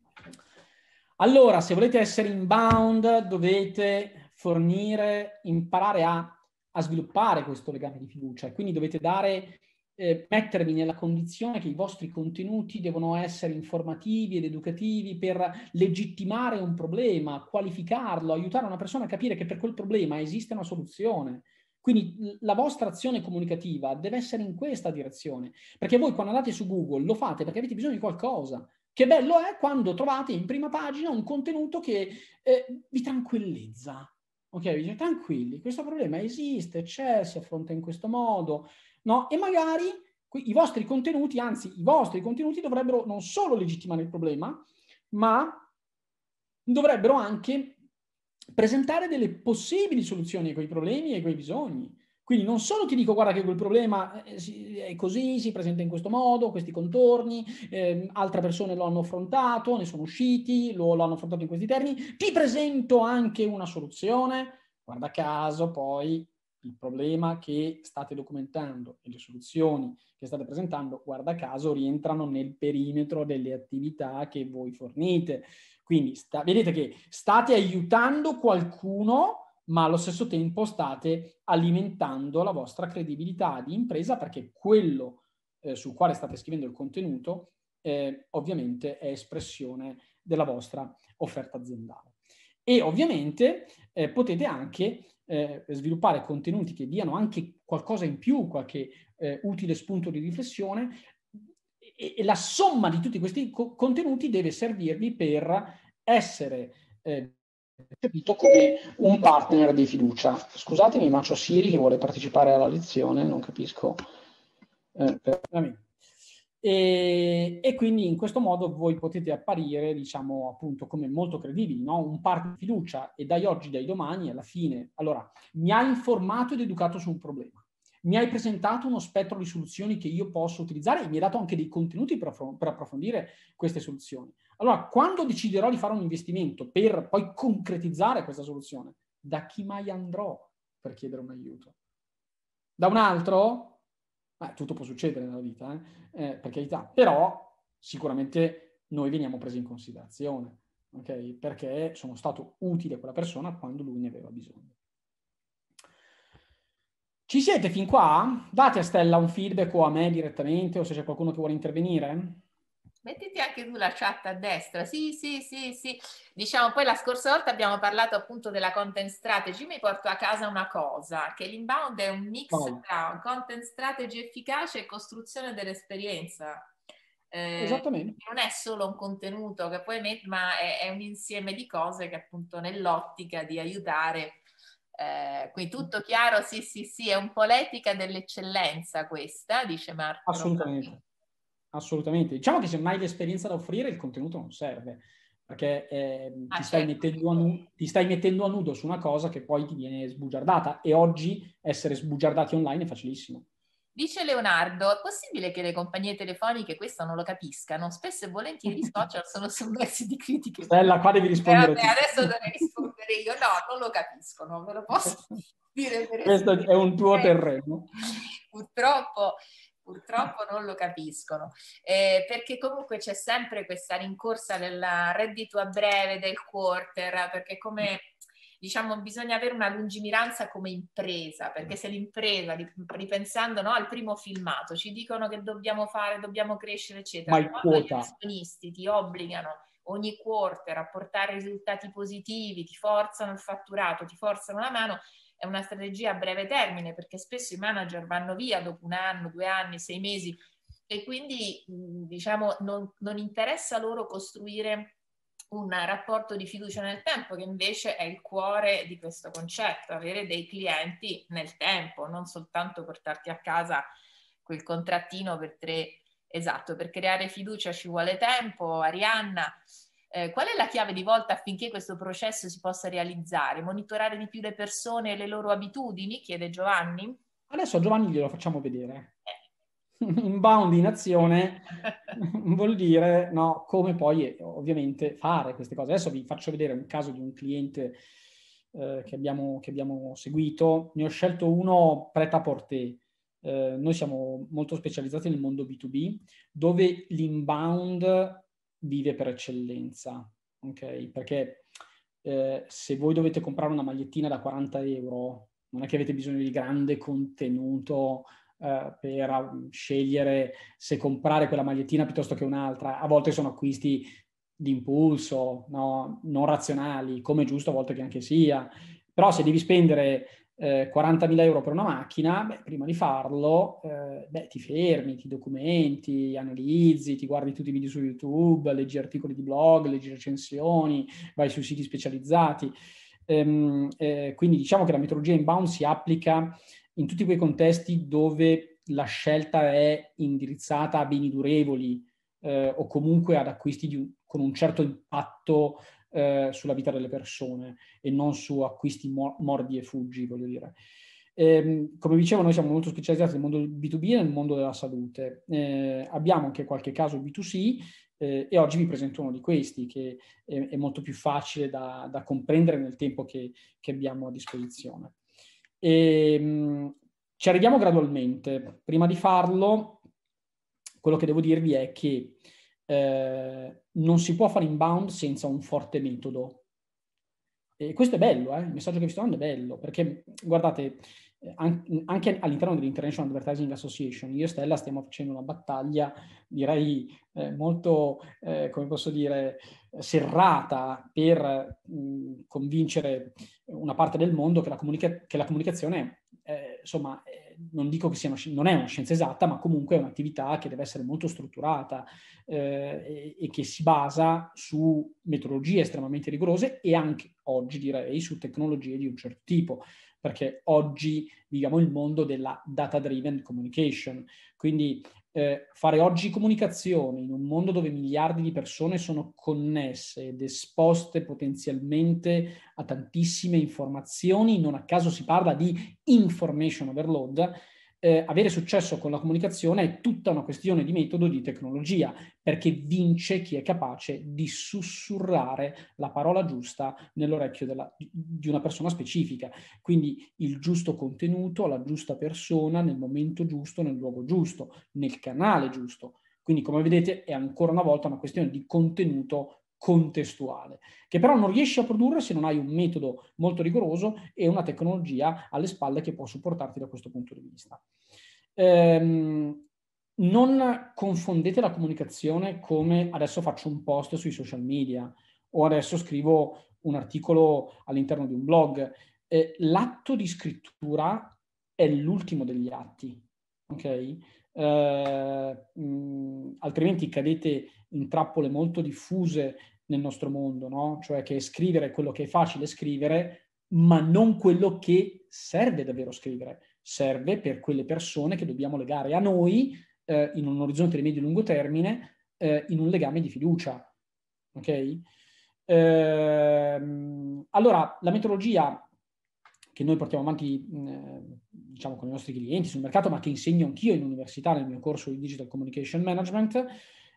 Allora, se volete essere inbound, dovete imparare a sviluppare questo legame di fiducia. Quindi dovete mettervi nella condizione che i vostri contenuti devono essere informativi ed educativi per legittimare un problema, qualificarlo, aiutare una persona a capire che per quel problema esiste una soluzione. Quindi la vostra azione comunicativa deve essere in questa direzione, perché voi quando andate su Google lo fate perché avete bisogno di qualcosa. Che bello è quando trovate in prima pagina un contenuto che vi tranquillizza. Ok, vi dite tranquilli, questo problema esiste, c'è, si affronta in questo modo, no? E magari i vostri contenuti dovrebbero non solo legittimare il problema, ma dovrebbero anche presentare delle possibili soluzioni a quei problemi e a quei bisogni. Quindi non solo ti dico, guarda che quel problema è così, si presenta in questo modo, questi contorni, altre persone lo hanno affrontato, ne sono usciti, lo hanno affrontato in questi termini, ti presento anche una soluzione. Guarda caso poi il problema che state documentando e le soluzioni che state presentando, guarda caso, rientrano nel perimetro delle attività che voi fornite. Quindi vedete che state aiutando qualcuno, ma allo stesso tempo state alimentando la vostra credibilità di impresa, perché quello sul quale state scrivendo il contenuto ovviamente è espressione della vostra offerta aziendale. E ovviamente potete anche sviluppare contenuti che diano anche qualcosa in più, qualche utile spunto di riflessione, e la somma di tutti questi contenuti deve servirvi per essere capito come un partner di fiducia. Scusatemi, ma c'ho Siri che vuole partecipare alla lezione, non capisco. E quindi in questo modo voi potete apparire, diciamo, appunto, come molto credibili, no? Un partner di fiducia, e dai oggi, dai domani, alla fine. Allora, mi hai informato ed educato su un problema. Mi hai presentato uno spettro di soluzioni che io posso utilizzare e mi hai dato anche dei contenuti per approfondire queste soluzioni. Allora, quando deciderò di fare un investimento per poi concretizzare questa soluzione, da chi mai andrò per chiedere un aiuto? Da un altro? Tutto può succedere nella vita, per carità, però sicuramente noi veniamo presi in considerazione, ok? Perché sono stato utile a quella persona quando lui ne aveva bisogno. Ci siete fin qua? Date a Stella un feedback o a me direttamente, o se c'è qualcuno che vuole intervenire. Mettiti anche tu la chat a destra, sì. Diciamo, poi la scorsa volta abbiamo parlato appunto della content strategy, mi porto a casa una cosa, che l'inbound è un mix tra content strategy efficace e costruzione dell'esperienza. Esattamente. Non è solo un contenuto che puoi mettere, ma è un insieme di cose che appunto nell'ottica di aiutare. Quindi tutto chiaro, sì, è un po' l'etica dell'eccellenza questa, dice Marco. Assolutamente. Diciamo che se mai l'esperienza da offrire, il contenuto non serve, perché ti stai mettendo a nudo su una cosa che poi ti viene sbugiardata, e oggi essere sbugiardati online è facilissimo. Dice Leonardo, è possibile che le compagnie telefoniche questo non lo capiscano? Spesso e volentieri i social sono sommersi di critiche. Stella, qua devi rispondere tu. Adesso dovrei rispondere io. No, non lo capiscono, ve lo posso dire. Questo è un tuo terreno. Purtroppo non lo capiscono, perché comunque c'è sempre questa rincorsa del reddito a breve, del quarter, perché come... diciamo, bisogna avere una lungimiranza come impresa, perché se l'impresa, ripensando, no, al primo filmato, ci dicono che dobbiamo crescere, eccetera, ma quando gli azionisti ti obbligano ogni quarter a portare risultati positivi, ti forzano il fatturato, ti forzano la mano, è una strategia a breve termine, perché spesso i manager vanno via dopo 1 anno, 2 anni, 6 mesi, e quindi diciamo non interessa loro costruire un rapporto di fiducia nel tempo, che invece è il cuore di questo concetto, avere dei clienti nel tempo, non soltanto portarti a casa quel contrattino per 3. Esatto, per creare fiducia ci vuole tempo. Arianna, qual è la chiave di volta affinché questo processo si possa realizzare? Monitorare di più le persone e le loro abitudini? Chiede Giovanni. Adesso a Giovanni glielo facciamo vedere. Inbound in azione vuol dire, no, come poi ovviamente fare queste cose. Adesso vi faccio vedere un caso di un cliente che abbiamo seguito. Ne ho scelto uno prêt-à-porter. Noi siamo molto specializzati nel mondo B2B, dove l'inbound vive per eccellenza, ok? Perché se voi dovete comprare una magliettina da 40 euro, non è che avete bisogno di grande contenuto per scegliere se comprare quella magliettina piuttosto che un'altra. A volte sono acquisti di impulso, no? Non razionali, come giusto a volte che anche sia. Però se devi spendere 40.000 euro per una macchina, prima di farlo ti fermi, ti documenti, analizzi, ti guardi tutti i video su YouTube, leggi articoli di blog, leggi recensioni, vai sui siti specializzati. Quindi diciamo che la metodologia inbound si applica in tutti quei contesti dove la scelta è indirizzata a beni durevoli o comunque ad acquisti con un certo impatto sulla vita delle persone, e non su acquisti mordi e fuggi, voglio dire. Come dicevo, noi siamo molto specializzati nel mondo B2B e nel mondo della salute. Abbiamo anche qualche caso B2C e oggi vi presento uno di questi che è molto più facile da comprendere nel tempo che abbiamo a disposizione. Ci arriviamo gradualmente. Prima di farlo, quello che devo dirvi è che non si può fare inbound senza un forte metodo. E questo è bello, il messaggio che vi sto dando è bello, perché guardate, anche all'interno dell'International Advertising Association, io e Stella stiamo facendo una battaglia, direi molto, come posso dire, serrata per convincere una parte del mondo che la comunicazione insomma non dico che non è una scienza esatta, ma comunque è un'attività che deve essere molto strutturata e che si basa su metodologie estremamente rigorose e anche oggi direi su tecnologie di un certo tipo, perché oggi viviamo il mondo della data-driven communication, quindi fare oggi comunicazione in un mondo dove miliardi di persone sono connesse ed esposte potenzialmente a tantissime informazioni, non a caso si parla di information overload, avere successo con la comunicazione è tutta una questione di metodo, di tecnologia, perché vince chi è capace di sussurrare la parola giusta nell'orecchio di una persona specifica. Quindi il giusto contenuto, la giusta persona, nel momento giusto, nel luogo giusto, nel canale giusto. Quindi, come vedete, è ancora una volta una questione di contenuto contestuale, che però non riesci a produrre se non hai un metodo molto rigoroso e una tecnologia alle spalle che può supportarti da questo punto di vista. Non confondete la comunicazione come adesso faccio un post sui social media o adesso scrivo un articolo all'interno di un blog. L'atto di scrittura è l'ultimo degli atti, ok? Altrimenti cadete in trappole molto diffuse nel nostro mondo, no? Cioè che scrivere è quello che è facile scrivere, ma non quello che serve davvero scrivere. Serve per quelle persone che dobbiamo legare a noi in un orizzonte di medio-lungo termine, in un legame di fiducia. Ok? Allora, la metodologia che noi portiamo avanti diciamo con i nostri clienti sul mercato, ma che insegno anch'io in università nel mio corso di Digital Communication Management,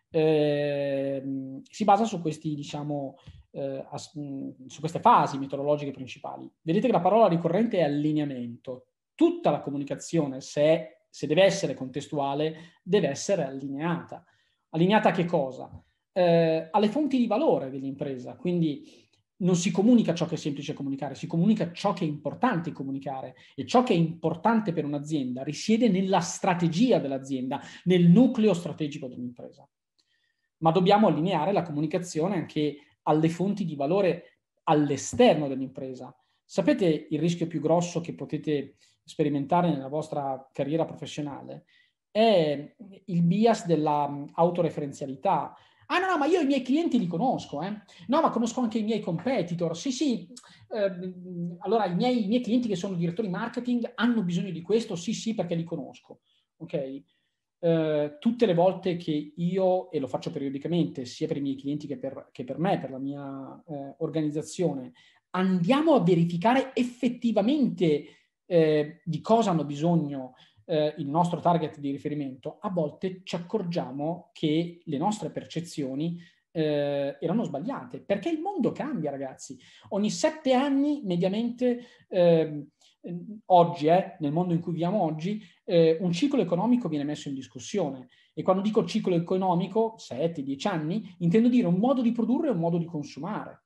si basa su questi, diciamo, su queste fasi metodologiche principali. Vedete che la parola ricorrente è allineamento. Tutta la comunicazione, se deve essere contestuale, deve essere allineata. Allineata a che cosa? Alle fonti di valore dell'impresa. Quindi non si comunica ciò che è semplice comunicare, si comunica ciò che è importante comunicare, e ciò che è importante per un'azienda risiede nella strategia dell'azienda, nel nucleo strategico dell'impresa. Ma dobbiamo allineare la comunicazione anche alle fonti di valore all'esterno dell'impresa. Sapete il rischio più grosso che potete sperimentare nella vostra carriera professionale? È il bias dell'autoreferenzialità. Ah no, ma io i miei clienti li conosco, No, ma conosco anche i miei competitor. Sì, allora i miei clienti che sono direttori marketing hanno bisogno di questo? Sì, perché li conosco. Ok? Tutte le volte che io, e lo faccio periodicamente, sia per i miei clienti che per me, per la mia organizzazione, andiamo a verificare effettivamente di cosa hanno bisogno il nostro target di riferimento, a volte ci accorgiamo che le nostre percezioni erano sbagliate, perché il mondo cambia, ragazzi. Ogni 7 anni, mediamente, oggi, nel mondo in cui viviamo oggi, un ciclo economico viene messo in discussione. E quando dico ciclo economico, 7-10 anni, intendo dire un modo di produrre e un modo di consumare.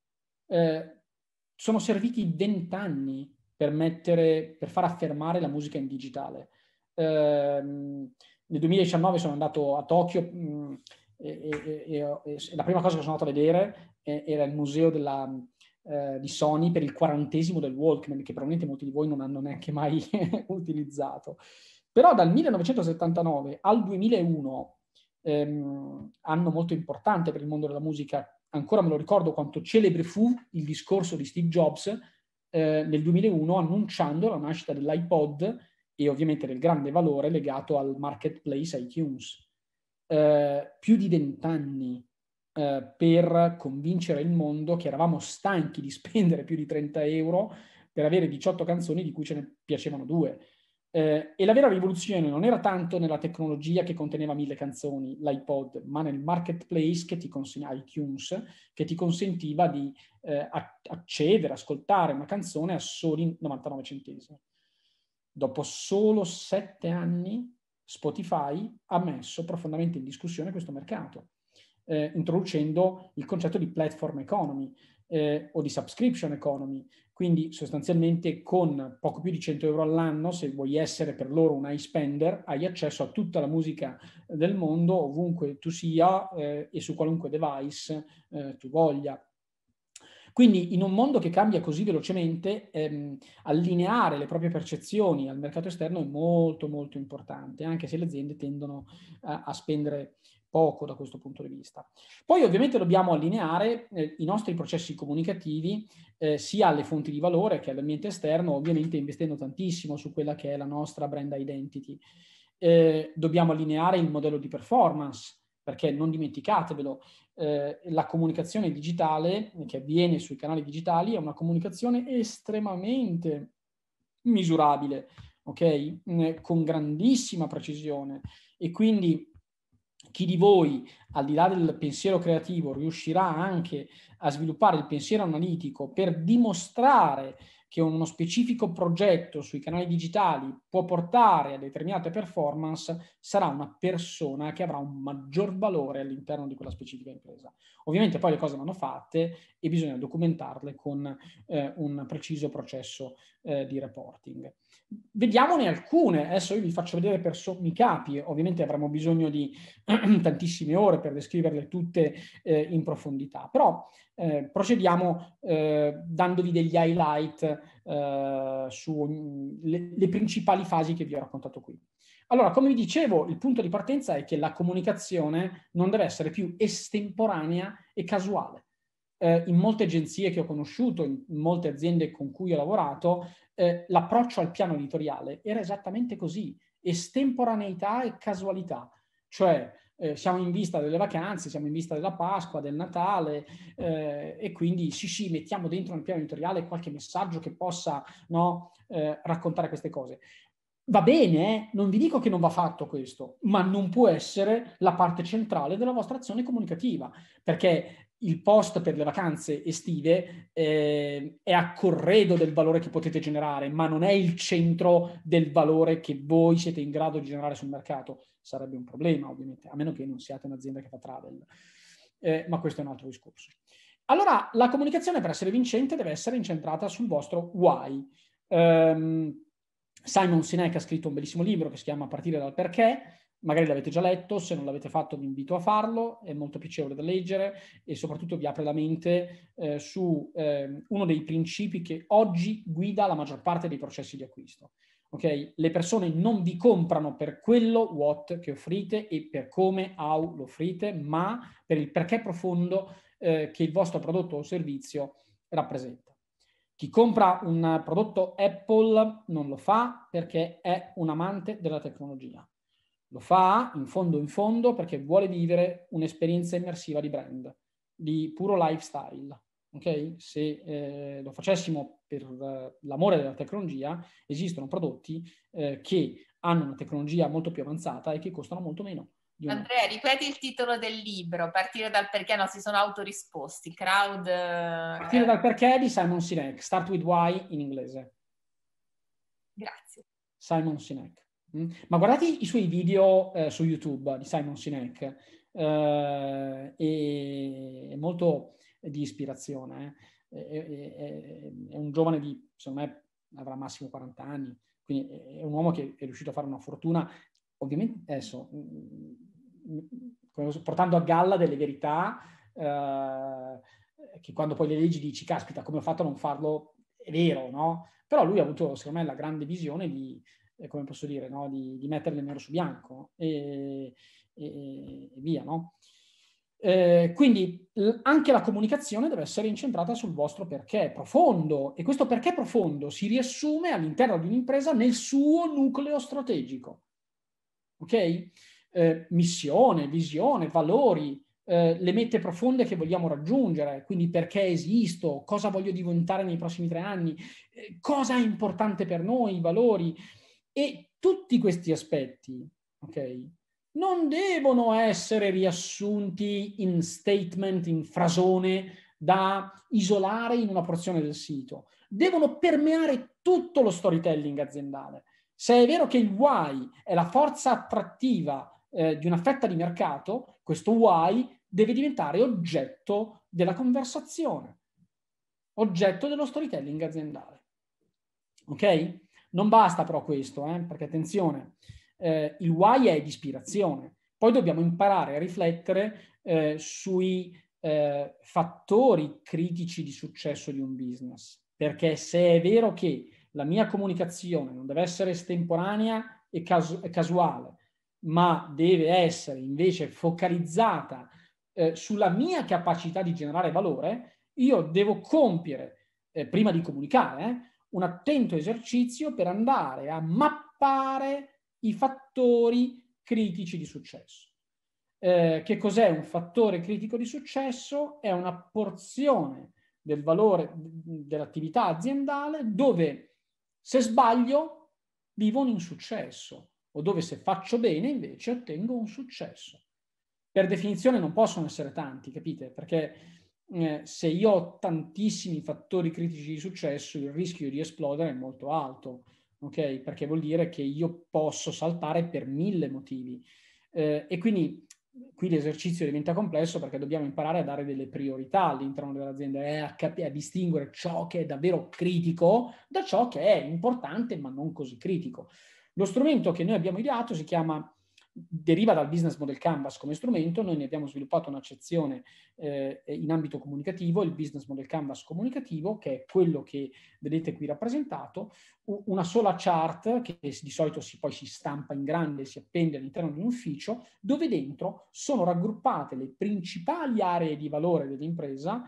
Sono serviti 20 anni per far affermare la musica in digitale. Nel 2019 sono andato a Tokyo e la prima cosa che sono andato a vedere era il museo di Sony per il 40° del Walkman, che probabilmente molti di voi non hanno neanche mai utilizzato. Però dal 1979 al 2001, anno molto importante per il mondo della musica, ancora me lo ricordo quanto celebre fu il discorso di Steve Jobs nel 2001 annunciando la nascita dell'iPod e ovviamente del grande valore legato al marketplace iTunes. Più di 20 anni per convincere il mondo che eravamo stanchi di spendere più di 30 euro per avere 18 canzoni di cui ce ne piacevano 2. E la vera rivoluzione non era tanto nella tecnologia che conteneva 1000 canzoni, l'iPod, ma nel marketplace che ti consegna iTunes, che ti consentiva di accedere, ascoltare una canzone a soli 99 centesimi. Dopo solo 7 anni Spotify ha messo profondamente in discussione questo mercato, introducendo il concetto di platform economy o di subscription economy. Quindi sostanzialmente con poco più di 100 euro all'anno, se vuoi essere per loro un high spender, hai accesso a tutta la musica del mondo, ovunque tu sia e su qualunque device tu voglia. Quindi in un mondo che cambia così velocemente, allineare le proprie percezioni al mercato esterno è molto molto importante, anche se le aziende tendono a spendere poco da questo punto di vista. Poi ovviamente dobbiamo allineare i nostri processi comunicativi sia alle fonti di valore che all'ambiente esterno, ovviamente investendo tantissimo su quella che è la nostra brand identity. Dobbiamo allineare il modello di performance, perché non dimenticatevelo, la comunicazione digitale che avviene sui canali digitali è una comunicazione estremamente misurabile, ok? Con grandissima precisione, e quindi chi di voi, al di là del pensiero creativo, riuscirà anche a sviluppare il pensiero analitico per dimostrare che uno specifico progetto sui canali digitali può portare a determinate performance, sarà una persona che avrà un maggior valore all'interno di quella specifica impresa. Ovviamente poi le cose vanno fatte e bisogna documentarle con un preciso processo di reporting. Vediamone alcune. Adesso io vi faccio vedere per sommi capi, ovviamente avremo bisogno di tantissime ore per descriverle tutte in profondità, però procediamo dandovi degli highlight sulle principali fasi che vi ho raccontato qui. Allora, come vi dicevo, il punto di partenza è che la comunicazione non deve essere più estemporanea e casuale. In molte agenzie che ho conosciuto, in molte aziende con cui ho lavorato, l'approccio al piano editoriale era esattamente così: estemporaneità e casualità. Cioè, siamo in vista delle vacanze, siamo in vista della Pasqua, del Natale, e quindi sì, mettiamo dentro nel piano editoriale qualche messaggio che possa, no, raccontare queste cose. Va bene, non vi dico che non va fatto questo, ma non può essere la parte centrale della vostra azione comunicativa, perché il post per le vacanze estive è a corredo del valore che potete generare, ma non è il centro del valore che voi siete in grado di generare sul mercato. Sarebbe un problema, ovviamente, a meno che non siate un'azienda che fa travel. Ma questo è un altro discorso. Allora, la comunicazione, per essere vincente, deve essere incentrata sul vostro why. Simon Sinek ha scritto un bellissimo libro che si chiama Partire dal perché. Magari l'avete già letto, se non l'avete fatto vi invito a farlo, è molto piacevole da leggere e soprattutto vi apre la mente su uno dei principi che oggi guida la maggior parte dei processi di acquisto. Okay? Le persone non vi comprano per quello what che offrite e per come how lo offrite, ma per il perché profondo che il vostro prodotto o servizio rappresenta. Chi compra un prodotto Apple non lo fa perché è un amante della tecnologia. Lo fa in fondo perché vuole vivere un'esperienza immersiva di brand, di puro lifestyle. Okay? Se lo facessimo per l'amore della tecnologia, esistono prodotti che hanno una tecnologia molto più avanzata e che costano molto meno. Andrea, ripeti il titolo del libro, Partire dal perché, no, si sono autorisposti. Partire dal perché di Simon Sinek, Start with Why in inglese. Grazie. Simon Sinek. Ma guardate i suoi video su YouTube di Simon Sinek, è molto di ispirazione. È un giovane di, secondo me, avrà massimo 40 anni, quindi è un uomo che è riuscito a fare una fortuna, ovviamente adesso, portando a galla delle verità che quando poi le leggi dici, caspita, come ho fatto a non farlo, è vero, no? Però lui ha avuto, secondo me, la grande visione di come posso dire, no? di metterle nero su bianco e via, no? Quindi anche la comunicazione deve essere incentrata sul vostro perché profondo, e questo perché profondo si riassume all'interno di un'impresa nel suo nucleo strategico. Ok? Missione, visione, valori, le mete profonde che vogliamo raggiungere, quindi perché esisto, cosa voglio diventare nei prossimi 3 anni, cosa è importante per noi, i valori. E tutti questi aspetti, ok, non devono essere riassunti in statement, in frasone da isolare in una porzione del sito. Devono permeare tutto lo storytelling aziendale. Se è vero che il why è la forza attrattiva di una fetta di mercato, questo why deve diventare oggetto della conversazione, oggetto dello storytelling aziendale. Ok? Non basta però questo, perché attenzione, il why è di ispirazione. Poi dobbiamo imparare a riflettere sui fattori critici di successo di un business, perché se è vero che la mia comunicazione non deve essere estemporanea e casuale, ma deve essere invece focalizzata sulla mia capacità di generare valore, io devo compiere, prima di comunicare, un attento esercizio per andare a mappare i fattori critici di successo. Che cos'è un fattore critico di successo? È una porzione del valore dell'attività aziendale dove se sbaglio vivo un insuccesso o dove se faccio bene invece ottengo un successo. Per definizione non possono essere tanti, capite? Perché se io ho tantissimi fattori critici di successo il rischio di esplodere è molto alto, ok? Perché vuol dire che io posso saltare per 1000 motivi. E quindi qui l'esercizio diventa complesso perché dobbiamo imparare a dare delle priorità all'interno dell'azienda e a distinguere ciò che è davvero critico da ciò che è importante ma non così critico. Lo strumento che noi abbiamo ideato deriva dal Business Model Canvas come strumento. Noi ne abbiamo sviluppato un'accezione in ambito comunicativo, il Business Model Canvas comunicativo, che è quello che vedete qui rappresentato, una sola chart che di solito poi si stampa in grande e si appende all'interno di un ufficio, dove dentro sono raggruppate le principali aree di valore dell'impresa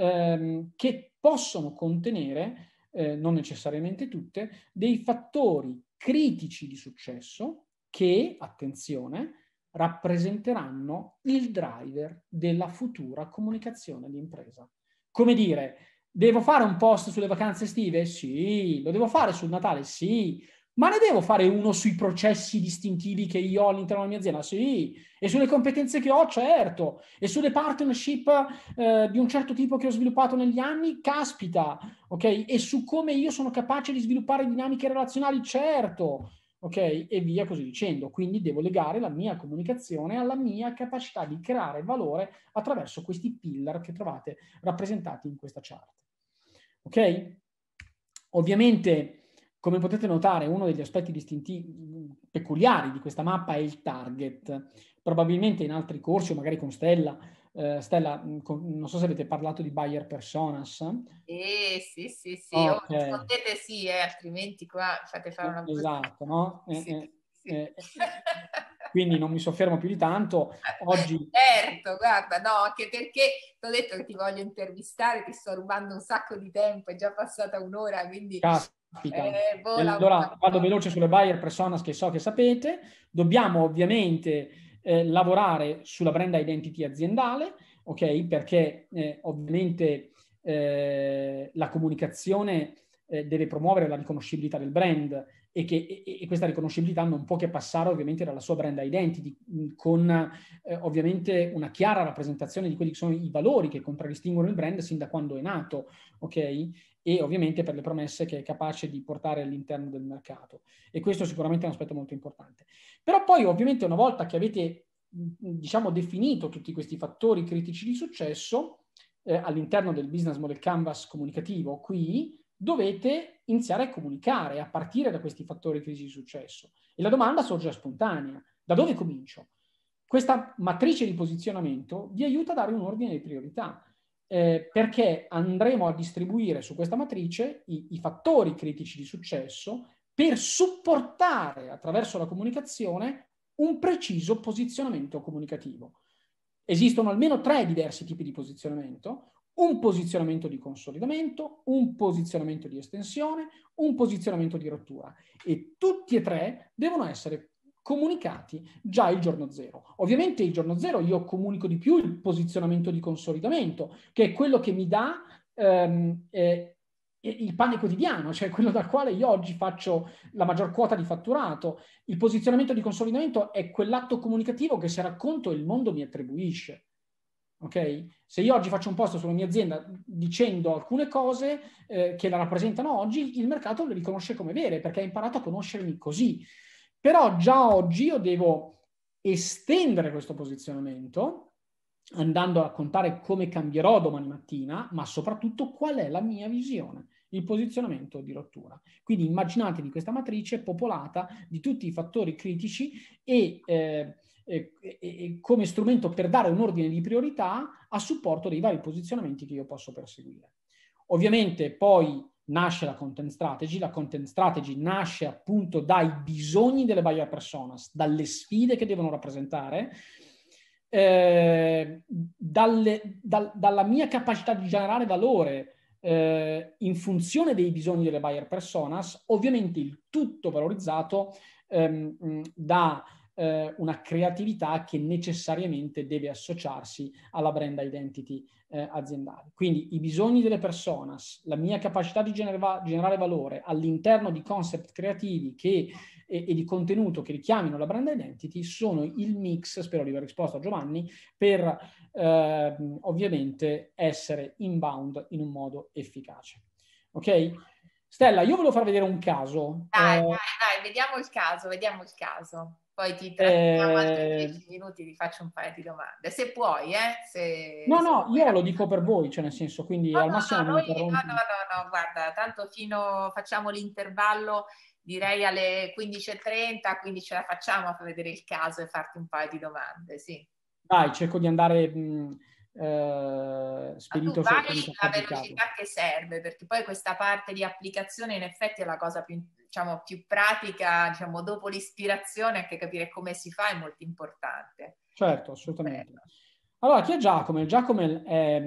che possono contenere, non necessariamente tutte, dei fattori critici di successo che, attenzione, rappresenteranno il driver della futura comunicazione di impresa. Come dire, devo fare un post sulle vacanze estive? Sì. Lo devo fare sul Natale? Sì. Ma ne devo fare uno sui processi distintivi che io ho all'interno della mia azienda? Sì. E sulle competenze che ho? Certo. E sulle partnership di un certo tipo che ho sviluppato negli anni? Caspita. Ok? E su come io sono capace di sviluppare dinamiche relazionali? Certo. Ok? E via così dicendo. Quindi devo legare la mia comunicazione alla mia capacità di creare valore attraverso questi pillar che trovate rappresentati in questa chart. Ok? Ovviamente, come potete notare, uno degli aspetti distintivi peculiari di questa mappa è il target. Probabilmente in altri corsi, o magari con Stella, non so se avete parlato di buyer personas. Sì. Okay. Rispondete sì, altrimenti qua fate fare una cosa. Esatto, no? Sì. Quindi non mi soffermo più di tanto. Oggi... Certo, guarda, no, anche perché ti ho detto che ti voglio intervistare, ti sto rubando un sacco di tempo, è già passata un'ora, quindi... Allora vado veloce sulle buyer personas che so che sapete. Dobbiamo ovviamente lavorare sulla brand identity aziendale, ok? Perché ovviamente la comunicazione deve promuovere la riconoscibilità del brand e questa riconoscibilità non può che passare ovviamente dalla sua brand identity con ovviamente una chiara rappresentazione di quelli che sono i valori che contraddistinguono il brand sin da quando è nato, ok? E ovviamente per le promesse che è capace di portare all'interno del mercato. E questo sicuramente è un aspetto molto importante. Però poi ovviamente una volta che avete diciamo definito tutti questi fattori critici di successo all'interno del Business Model Canvas comunicativo, qui dovete iniziare a comunicare a partire da questi fattori critici di successo. E la domanda sorge spontanea: da dove comincio? Questa matrice di posizionamento vi aiuta a dare un ordine di priorità. Perché andremo a distribuire su questa matrice i fattori critici di successo per supportare attraverso la comunicazione un preciso posizionamento comunicativo. Esistono almeno 3 diversi tipi di posizionamento: un posizionamento di consolidamento, un posizionamento di estensione, un posizionamento di rottura, e tutti e 3 devono essere comunicati già il giorno zero. Ovviamente il giorno zero io comunico di più il posizionamento di consolidamento, che è quello che mi dà il pane quotidiano, cioè quello dal quale io oggi faccio la maggior quota di fatturato. Il posizionamento di consolidamento è quell'atto comunicativo che, se racconto, il mondo mi attribuisce. Ok? Se io oggi faccio un post sulla mia azienda dicendo alcune cose che la rappresentano oggi, il mercato le riconosce come vere perché ha imparato a conoscermi così. Però già oggi io devo estendere questo posizionamento andando a raccontare come cambierò domani mattina, ma soprattutto qual è la mia visione, il posizionamento di rottura. Quindi immaginatevi questa matrice popolata di tutti i fattori critici e come strumento per dare un ordine di priorità a supporto dei vari posizionamenti che io posso perseguire. Ovviamente poi nasce la content strategy. La content strategy nasce appunto dai bisogni delle buyer personas, dalle sfide che devono rappresentare, dalla mia capacità di generare valore in funzione dei bisogni delle buyer personas, ovviamente il tutto valorizzato da una creatività che necessariamente deve associarsi alla brand identity aziendale. Quindi i bisogni delle personas, la mia capacità di generare valore all'interno di concept creativi e di contenuto che richiamino la brand identity sono il mix, spero di aver risposto a Giovanni, per ovviamente essere inbound in un modo efficace. Ok? Stella, io volevo far vedere un caso. Dai, vediamo il caso. Poi ti trattiamo altri 10 minuti, ti faccio un paio di domande. Se puoi, No, io lo dico per voi, cioè nel senso, quindi al massimo mi interrompi. No, guarda, tanto facciamo l'intervallo, direi alle 15:30, quindi ce la facciamo a vedere il caso e farti un paio di domande, sì. Dai, cerco di andare spedito. Tu vai la velocità che serve, perché poi questa parte di applicazione in effetti è la cosa più pratica, dopo l'ispirazione, anche capire come si fa è molto importante. Certo, assolutamente. Allora, chi è Giacomel? Giacomel è,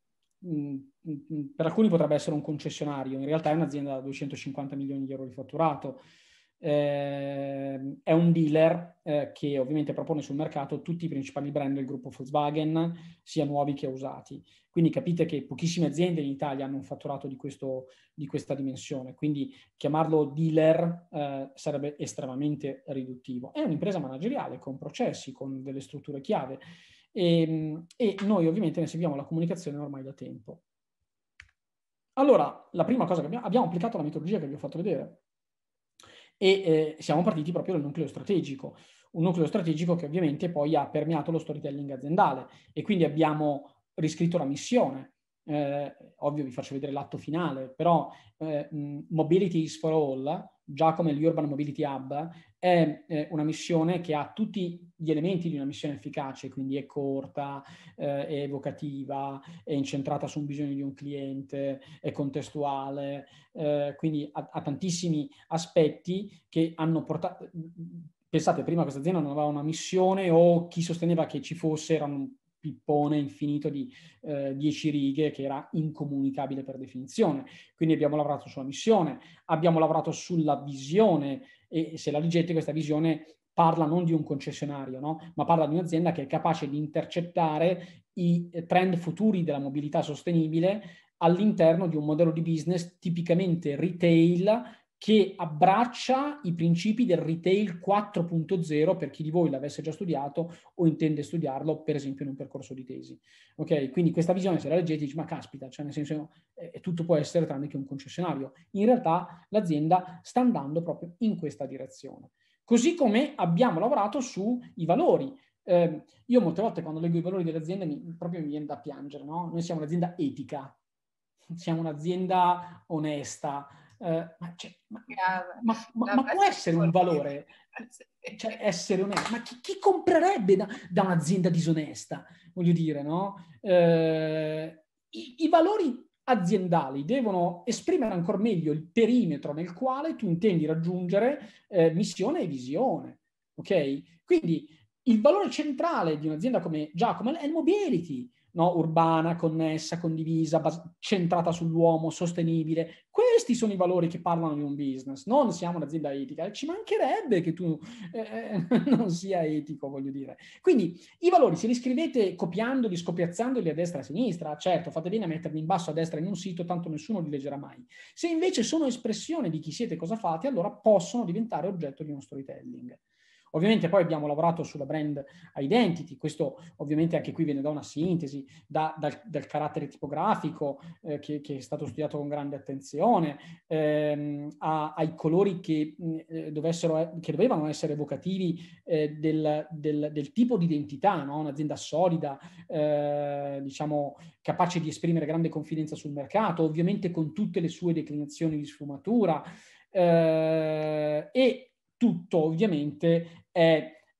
per alcuni potrebbe essere un concessionario, in realtà è un'azienda da 250 milioni di euro di fatturato. È un dealer che ovviamente propone sul mercato tutti i principali brand del gruppo Volkswagen, sia nuovi che usati. Quindi capite che pochissime aziende in Italia hanno un fatturato di questa dimensione, quindi chiamarlo dealer sarebbe estremamente riduttivo. È un'impresa manageriale con processi, con delle strutture chiave e noi ovviamente ne seguiamo la comunicazione ormai da tempo. Allora, la prima cosa che abbiamo applicato la metodologia che vi ho fatto vedere. E siamo partiti proprio dal nucleo strategico, un nucleo strategico che ovviamente poi ha permeato lo storytelling aziendale e quindi abbiamo riscritto la missione. Ovvio vi faccio vedere l'atto finale, però Mobility is for All, Giacomel Urban Mobility Hub, è una missione che ha tutti gli elementi di una missione efficace, quindi è corta, è evocativa, è incentrata su un bisogno di un cliente, è contestuale, quindi ha tantissimi aspetti che hanno portato... Pensate, prima questa azienda non aveva una missione o chi sosteneva che ci fosse era un pippone infinito di 10 righe che era incomunicabile per definizione. Quindi abbiamo lavorato sulla missione, abbiamo lavorato sulla visione e se la leggete questa visione parla non di un concessionario, no? Ma parla di un'azienda che è capace di intercettare i trend futuri della mobilità sostenibile all'interno di un modello di business tipicamente retail che abbraccia i principi del retail 4.0 per chi di voi l'avesse già studiato o intende studiarlo, per esempio in un percorso di tesi. Ok? Quindi questa visione, se la leggete, dici, ma caspita, cioè nel senso tutto può essere tranne che un concessionario. In realtà l'azienda sta andando proprio in questa direzione. Così come abbiamo lavorato sui valori. Io molte volte quando leggo i valori delle aziende proprio mi viene da piangere, no? Noi siamo un'azienda etica, siamo un'azienda onesta, ma può essere un valore, cioè essere onesto, ma chi comprerebbe da un'azienda disonesta, voglio dire, no? I valori aziendali devono esprimere ancora meglio il perimetro nel quale tu intendi raggiungere missione e visione, ok? Quindi il valore centrale di un'azienda come Giacomel è il mobility, no? Urbana, connessa, condivisa, centrata sull'uomo, sostenibile. Questi sono i valori che parlano di un business. Non siamo un'azienda etica. Ci mancherebbe che tu non sia etico, voglio dire. Quindi i valori se li scrivete copiandoli, scopiazzandoli a destra e a sinistra. Certo, fate bene a metterli in basso a destra in un sito, tanto nessuno li leggerà mai. Se invece sono espressione di chi siete e cosa fate, allora possono diventare oggetto di uno storytelling. Ovviamente poi abbiamo lavorato sulla brand identity, questo ovviamente anche qui viene da una sintesi, dal carattere tipografico che è stato studiato con grande attenzione, ai colori che dovevano essere evocativi del tipo di identità, no? Un'azienda solida, diciamo capace di esprimere grande confidenza sul mercato, ovviamente con tutte le sue declinazioni di sfumatura, e tutto ovviamente è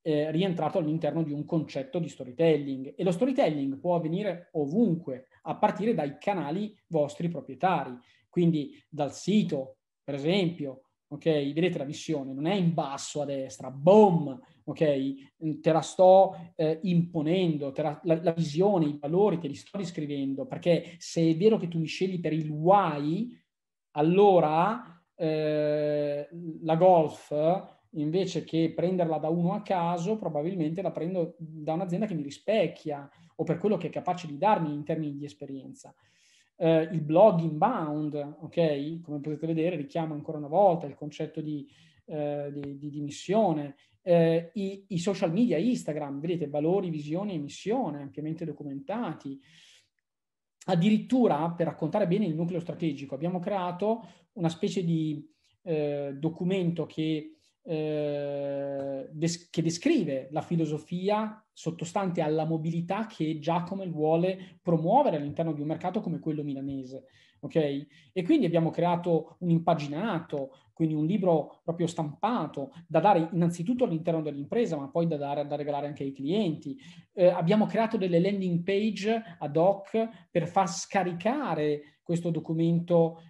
rientrato all'interno di un concetto di storytelling. E lo storytelling può avvenire ovunque, a partire dai canali vostri proprietari, quindi dal sito, per esempio. Ok, vedete la missione, non è in basso a destra, boom, ok, te la sto imponendo, la visione, i valori te li sto descrivendo, perché se è vero che tu mi scegli per il why, allora la golf, invece che prenderla da uno a caso, probabilmente la prendo da un'azienda che mi rispecchia o per quello che è capace di darmi in termini di esperienza. Il blog inbound, ok? Come potete vedere, richiama ancora una volta il concetto di missione. I social media, Instagram, vedete, valori, visione e missione, ampiamente documentati. Addirittura, per raccontare bene il nucleo strategico, abbiamo creato una specie di documento che descrive la filosofia sottostante alla mobilità che Giacomo vuole promuovere all'interno di un mercato come quello milanese. Ok? E quindi abbiamo creato un impaginato, quindi un libro proprio stampato da dare innanzitutto all'interno dell'impresa, ma poi da regalare anche ai clienti. Abbiamo creato delle landing page ad hoc per far scaricare questo documento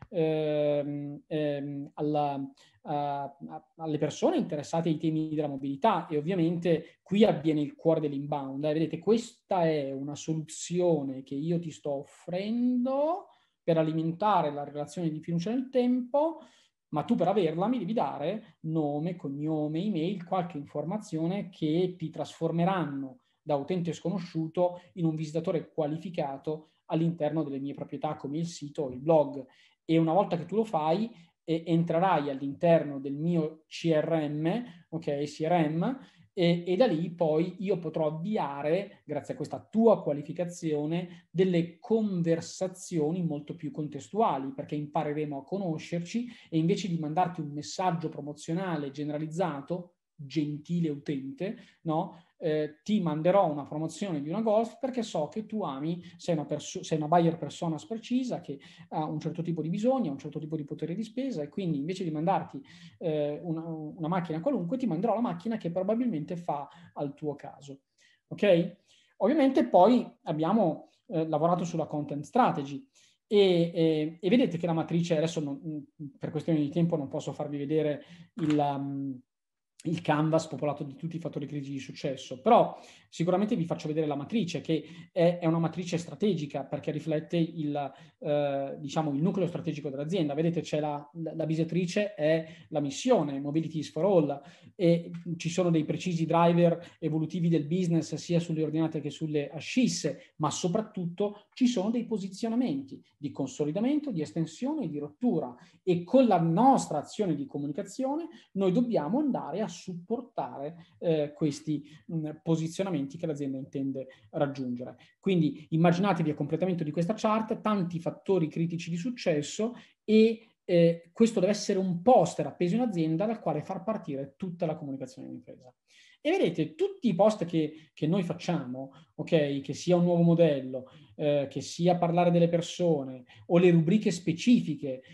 alle persone interessate ai temi della mobilità, e ovviamente qui avviene il cuore dell'inbound. Vedete, questa è una soluzione che io ti sto offrendo per alimentare la relazione di fiducia nel tempo, ma tu per averla mi devi dare nome, cognome, email, qualche informazione che ti trasformeranno da utente sconosciuto in un visitatore qualificato all'interno delle mie proprietà come il sito o il blog. E una volta che tu lo fai, entrerai all'interno del mio CRM, ok, CRM, e da lì poi io potrò avviare, grazie a questa tua qualificazione, delle conversazioni molto più contestuali, perché impareremo a conoscerci e invece di mandarti un messaggio promozionale generalizzato, gentile utente, no? Ti manderò una promozione di una golf perché so che tu ami, sei una buyer personas precisa che ha un certo tipo di bisogni, ha un certo tipo di potere di spesa, e quindi invece di mandarti una macchina qualunque, ti manderò la macchina che probabilmente fa al tuo caso. Ok? Ovviamente poi abbiamo lavorato sulla content strategy. E vedete che la matrice, adesso per questioni di tempo non posso farvi vedere il canvas popolato di tutti i fattori critici di successo, però sicuramente vi faccio vedere la matrice, che è una matrice strategica perché riflette diciamo, il nucleo strategico dell'azienda. Vedete, c'è la bisetrice è la missione, Mobility is for All, e ci sono dei precisi driver evolutivi del business sia sulle ordinate che sulle ascisse, ma soprattutto ci sono dei posizionamenti di consolidamento, di estensione e di rottura, e con la nostra azione di comunicazione noi dobbiamo andare a supportare questi posizionamenti che l'azienda intende raggiungere. Quindi immaginatevi a completamento di questa chart tanti fattori critici di successo, e questo deve essere un poster appeso in azienda dal quale far partire tutta la comunicazione d'impresa. E vedete, tutti i post che noi facciamo, ok, che sia un nuovo modello, che sia parlare delle persone, o le rubriche specifiche,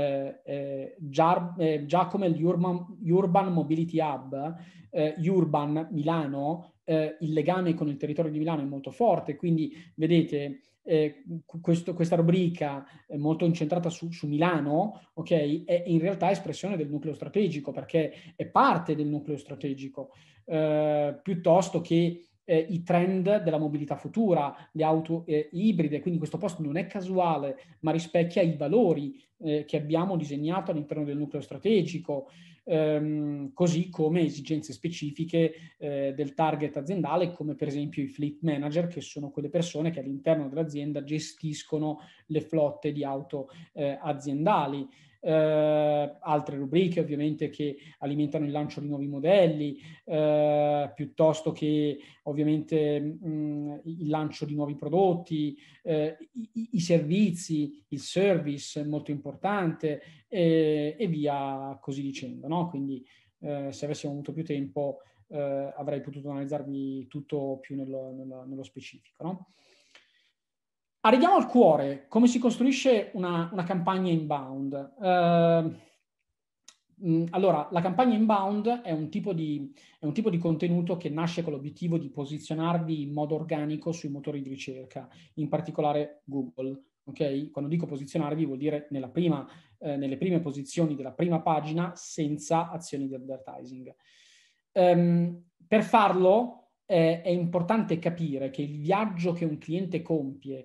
già come l'Urban Mobility Hub, Urban Milano, il legame con il territorio di Milano è molto forte, quindi vedete questa rubrica molto incentrata su Milano, ok, è in realtà espressione del nucleo strategico, perché è parte del nucleo strategico, piuttosto che i trend della mobilità futura, le auto ibride. Quindi questo post non è casuale, ma rispecchia i valori che abbiamo disegnato all'interno del nucleo strategico, così come esigenze specifiche del target aziendale, come per esempio i fleet manager, che sono quelle persone che all'interno dell'azienda gestiscono le flotte di auto aziendali. Altre rubriche ovviamente che alimentano il lancio di nuovi modelli, piuttosto che ovviamente il lancio di nuovi prodotti, i servizi, il service molto importante, e via così dicendo, no? Quindi se avessimo avuto più tempo avrei potuto analizzarvi tutto più nello specifico, no? Arriviamo al cuore, come si costruisce una campagna inbound. Allora, la campagna inbound è un tipo di contenuto che nasce con l'obiettivo di posizionarvi in modo organico sui motori di ricerca, in particolare Google. Okay? Quando dico posizionarvi vuol dire nelle prime posizioni della prima pagina senza azioni di advertising. Per farlo è importante capire che il viaggio che un cliente compie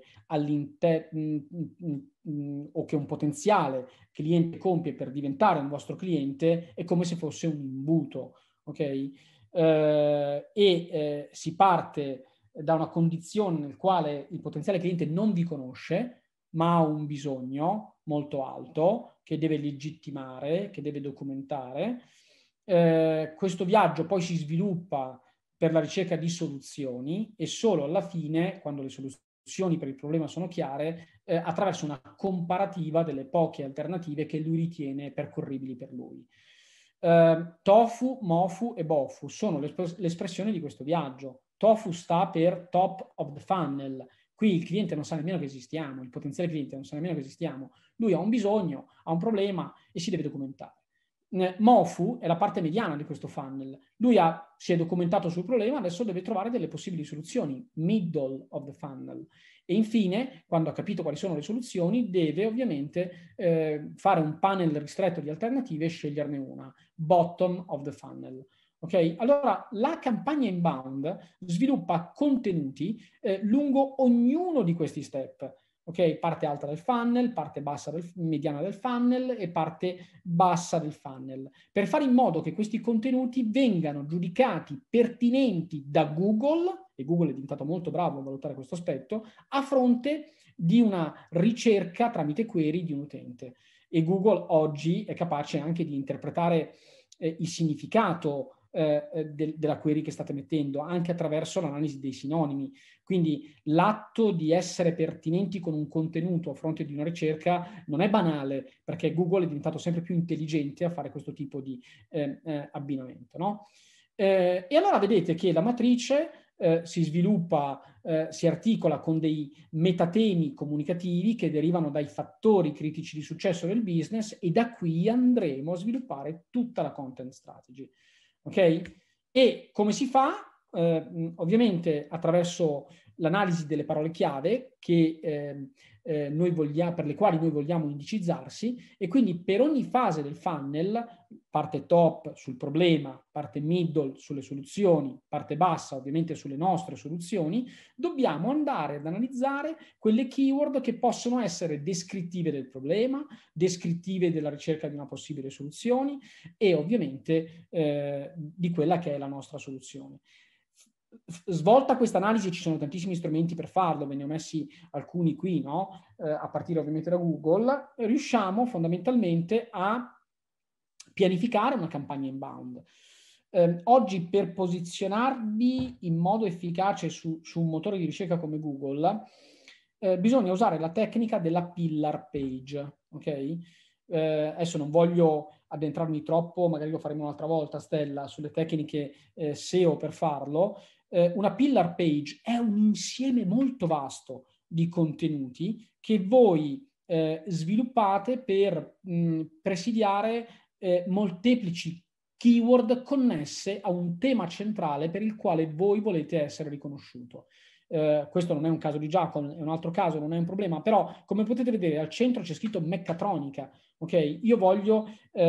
o che un potenziale cliente compie per diventare un vostro cliente è come se fosse un imbuto, ok? Si parte da una condizione nel quale il potenziale cliente non vi conosce, ma ha un bisogno molto alto che deve legittimare, che deve documentare. Questo viaggio poi si sviluppa per la ricerca di soluzioni e solo alla fine, quando le soluzioni per il problema sono chiare, attraverso una comparativa delle poche alternative che lui ritiene percorribili per lui. Tofu, Mofu e Bofu sono l'espressione di questo viaggio. Tofu sta per top of the funnel. Qui il cliente non sa nemmeno che esistiamo, il potenziale cliente non sa nemmeno che esistiamo. Lui ha un bisogno, ha un problema e si deve documentare. Mofu è la parte mediana di questo funnel. Lui si è documentato sul problema, adesso deve trovare delle possibili soluzioni, middle of the funnel. E infine, quando ha capito quali sono le soluzioni, deve ovviamente fare un panel ristretto di alternative e sceglierne una, bottom of the funnel. Ok? Allora, la campagna inbound sviluppa contenuti lungo ognuno di questi step. Ok, parte alta del funnel, parte bassa mediana del funnel e parte bassa del funnel, per fare in modo che questi contenuti vengano giudicati pertinenti da Google, e Google è diventato molto bravo a valutare questo aspetto, a fronte di una ricerca tramite query di un utente. E Google oggi è capace anche di interpretare il significato della query che state mettendo, anche attraverso l'analisi dei sinonimi. Quindi l'atto di essere pertinenti con un contenuto a fronte di una ricerca non è banale, perché Google è diventato sempre più intelligente a fare questo tipo di abbinamento, no? E allora vedete che la matrice si sviluppa, si articola con dei metatemi comunicativi che derivano dai fattori critici di successo del business, e da qui andremo a sviluppare tutta la content strategy. Ok? E come si fa? Ovviamente attraverso l'analisi delle parole chiave che per le quali noi vogliamo indicizzarsi, e quindi per ogni fase del funnel, parte top sul problema, parte middle sulle soluzioni, parte bassa ovviamente sulle nostre soluzioni, dobbiamo andare ad analizzare quelle keyword che possono essere descrittive del problema, descrittive della ricerca di una possibile soluzione e ovviamente di quella che è la nostra soluzione. Svolta questa analisi, ci sono tantissimi strumenti per farlo, ve ne ho messi alcuni qui, no? A partire ovviamente da Google, riusciamo fondamentalmente a pianificare una campagna inbound. Oggi per posizionarvi in modo efficace su un motore di ricerca come Google, bisogna usare la tecnica della pillar page, ok? Adesso non voglio addentrarmi troppo, magari lo faremo un'altra volta, Stella, sulle tecniche SEO per farlo. Una pillar page è un insieme molto vasto di contenuti che voi sviluppate per presidiare molteplici keyword connesse a un tema centrale per il quale voi volete essere riconosciuto. Questo non è un caso di Jacon, è un altro caso, non è un problema, però come potete vedere al centro c'è scritto meccatronica, ok? Io voglio,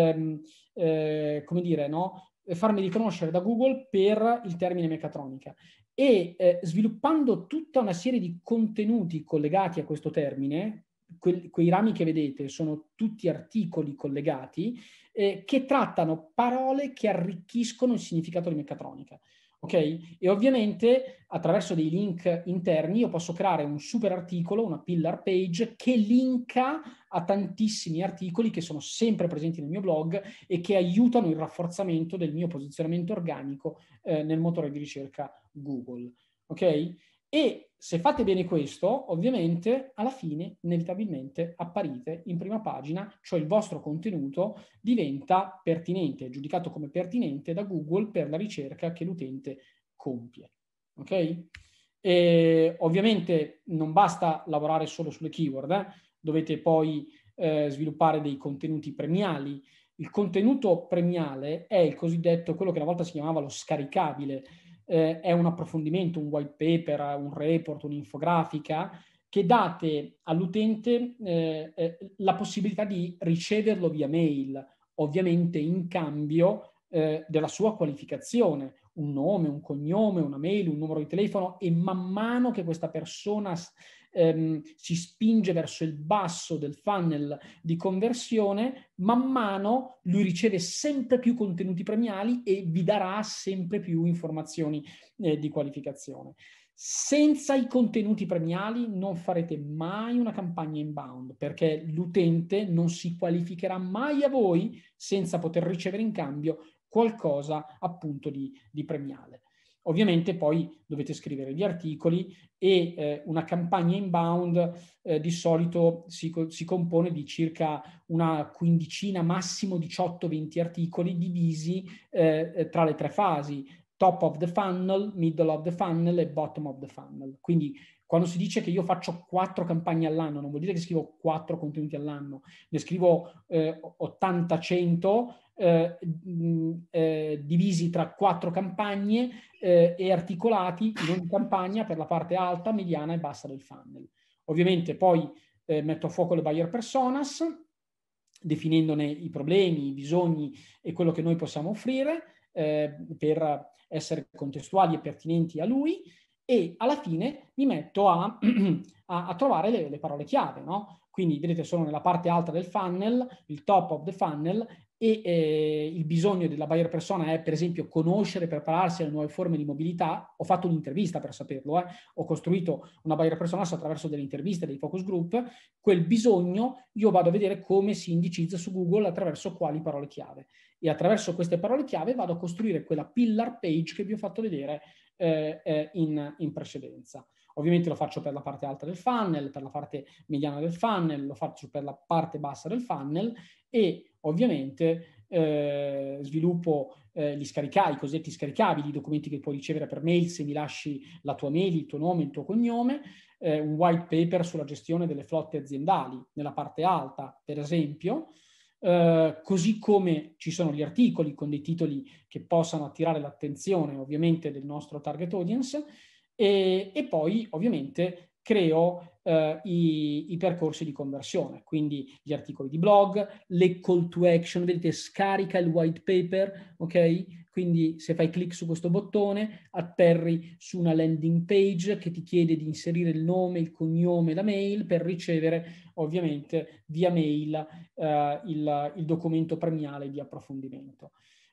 come dire, no? Farmi riconoscere da Google per il termine meccatronica, e sviluppando tutta una serie di contenuti collegati a questo termine, quei rami che vedete sono tutti articoli collegati che trattano parole che arricchiscono il significato di meccatronica. Ok? E ovviamente attraverso dei link interni io posso creare un super articolo, una pillar page, che linka a tantissimi articoli che sono sempre presenti nel mio blog e che aiutano il rafforzamento del mio posizionamento organico nel motore di ricerca Google. Ok? E se fate bene questo, ovviamente, alla fine, inevitabilmente, apparite in prima pagina, cioè il vostro contenuto diventa pertinente, giudicato come pertinente da Google per la ricerca che l'utente compie. Ok? E ovviamente non basta lavorare solo sulle keyword, dovete poi sviluppare dei contenuti premiali Il contenuto premiale è il cosiddetto, quello che una volta si chiamava lo scaricabile, è un approfondimento, un white paper, un report, un'infografica, che date all'utente la possibilità di riceverlo via mail, ovviamente in cambio della sua qualificazione, un nome, un cognome, una mail, un numero di telefono, e man mano che questa persona si spinge verso il basso del funnel di conversione, man mano lui riceve sempre più contenuti premiali e vi darà sempre più informazioni di qualificazione. Senza i contenuti premiali non farete mai una campagna inbound, perché l'utente non si qualificherà mai a voi senza poter ricevere in cambio qualcosa appunto di premiale. Ovviamente poi dovete scrivere gli articoli e una campagna inbound di solito si compone di circa una quindicina, massimo 18-20 articoli divisi tra le 3 fasi: top of the funnel, middle of the funnel e bottom of the funnel. Quindi quando si dice che io faccio 4 campagne all'anno, non vuol dire che scrivo 4 contenuti all'anno, ne scrivo 80-100 divisi tra 4 campagne e articolati in ogni campagna per la parte alta, mediana e bassa del funnel. Ovviamente poi metto a fuoco le buyer personas, definendone i problemi, i bisogni e quello che noi possiamo offrire per essere contestuali e pertinenti a lui, e alla fine mi metto a trovare le parole chiave, no? Quindi vedete, sono nella parte alta del funnel, il top of the funnel, e il bisogno della buyer persona è, per esempio, conoscere, prepararsi alle nuove forme di mobilità. Ho fatto un'intervista per saperlo, ho costruito una buyer persona attraverso delle interviste, dei focus group. Quel bisogno io vado a vedere come si indicizza su Google, attraverso quali parole chiave, e attraverso queste parole chiave vado a costruire quella pillar page che vi ho fatto vedere in precedenza. Ovviamente lo faccio per la parte alta del funnel, per la parte mediana del funnel, lo faccio per la parte bassa del funnel, e ovviamente sviluppo i cosiddetti scaricabili, i documenti che puoi ricevere per mail se mi lasci la tua mail, il tuo nome, il tuo cognome, un white paper sulla gestione delle flotte aziendali nella parte alta, per esempio, così come ci sono gli articoli con dei titoli che possano attirare l'attenzione ovviamente del nostro target audience, e poi ovviamente creo i percorsi di conversione, quindi gli articoli di blog, le call to action. Vedete, scarica il white paper, ok? Quindi se fai clic su questo bottone atterri su una landing page che ti chiede di inserire il nome, il cognome, la mail, per ricevere ovviamente via mail il documento premiale di approfondimento.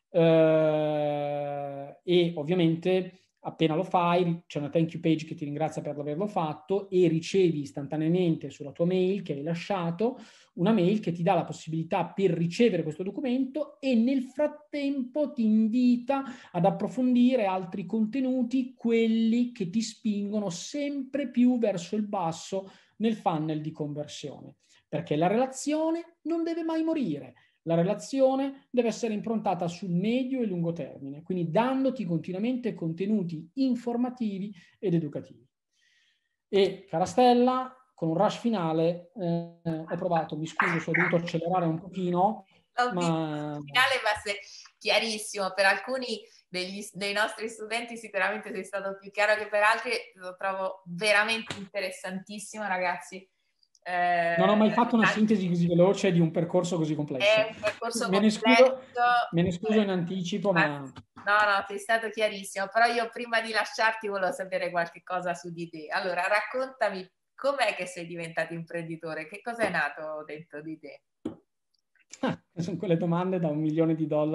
E ovviamente appena lo fai c'è una thank you page che ti ringrazia per averlo fatto, e ricevi istantaneamente sulla tua mail che hai lasciato una mail che ti dà la possibilità per ricevere questo documento, e nel frattempo ti invita ad approfondire altri contenuti, quelli che ti spingono sempre più verso il basso nel funnel di conversione, perché la relazione non deve mai morire. La relazione deve essere improntata sul medio e lungo termine, quindi dandoti continuamente contenuti informativi ed educativi. E, cara Stella, con un rush finale ho provato, mi scuso se ho dovuto accelerare un pochino, ma... Il finale va chiarissimo, per alcuni dei nostri studenti sicuramente sei stato più chiaro che per altri. Lo trovo veramente interessantissimo, ragazzi. Non ho mai fatto una sintesi così veloce di un percorso così complesso. È un percorso complesso. Me ne scuso in anticipo, ma... No, sei stato chiarissimo, però io prima di lasciarti volevo sapere qualche cosa su di te. Allora, raccontami, com'è che sei diventato imprenditore? Che cosa è nato dentro di te? Sono quelle domande da $1 milione.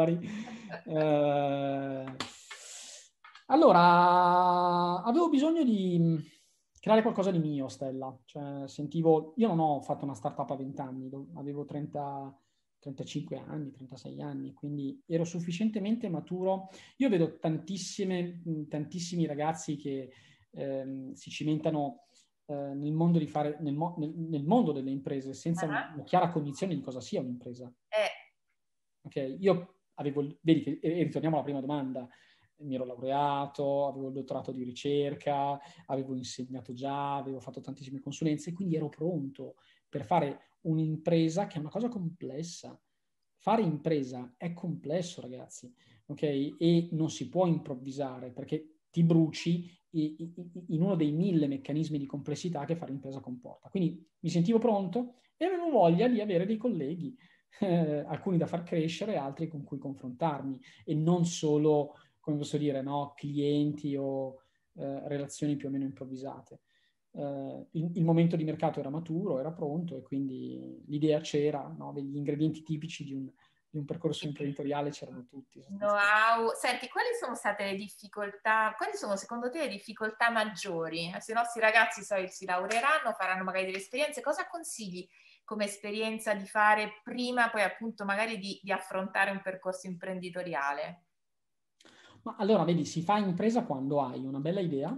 Allora, avevo bisogno di creare qualcosa di mio, Stella. Cioè, io non ho fatto una startup a 20 anni, avevo 35 anni, 36 anni, quindi ero sufficientemente maturo. Io vedo tantissimi ragazzi che si cimentano nel mondo nel mondo delle imprese senza una chiara cognizione di cosa sia un'impresa. Ok, io vedi, e ritorniamo alla prima domanda, mi ero laureato, avevo il dottorato di ricerca, avevo insegnato già, avevo fatto tantissime consulenze, quindi ero pronto per fare un'impresa che è una cosa complessa. fare impresa è complesso, ragazzi, ok? E non si può improvvisare perché ti bruci in uno dei 1000 meccanismi di complessità che fare impresa comporta. Quindi mi sentivo pronto e avevo voglia di avere dei colleghi, alcuni da far crescere, altri con cui confrontarmi, e non solo, come posso dire, no, clienti o relazioni più o meno improvvisate. Il momento di mercato era maturo, era pronto, e quindi l'idea c'era, no? Degli ingredienti tipici di un percorso imprenditoriale c'erano tutti. Know-how. Senti, quali sono state le difficoltà, quali sono secondo te le difficoltà maggiori? Se i nostri ragazzi si laureeranno, faranno magari delle esperienze, cosa consigli come esperienza di fare prima poi appunto magari di affrontare un percorso imprenditoriale? Ma allora, vedi, si fa impresa quando hai una bella idea.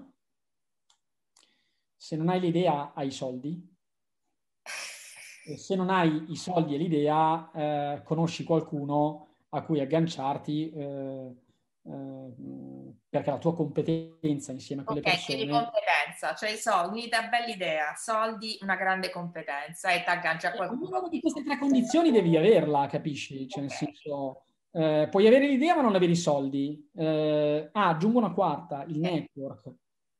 Se non hai l'idea, hai i soldi. E se non hai i soldi e l'idea, conosci qualcuno a cui agganciarti, perché la tua competenza insieme a quelle persone... Quindi competenza, cioè i soldi, un'idea, bella idea, soldi, una grande competenza, e ti aggancia a qualcuno. Una di queste tre condizioni devi averla, capisci? Cioè, nel senso, puoi avere l'idea ma non avere i soldi. Aggiungo una quarta, il network.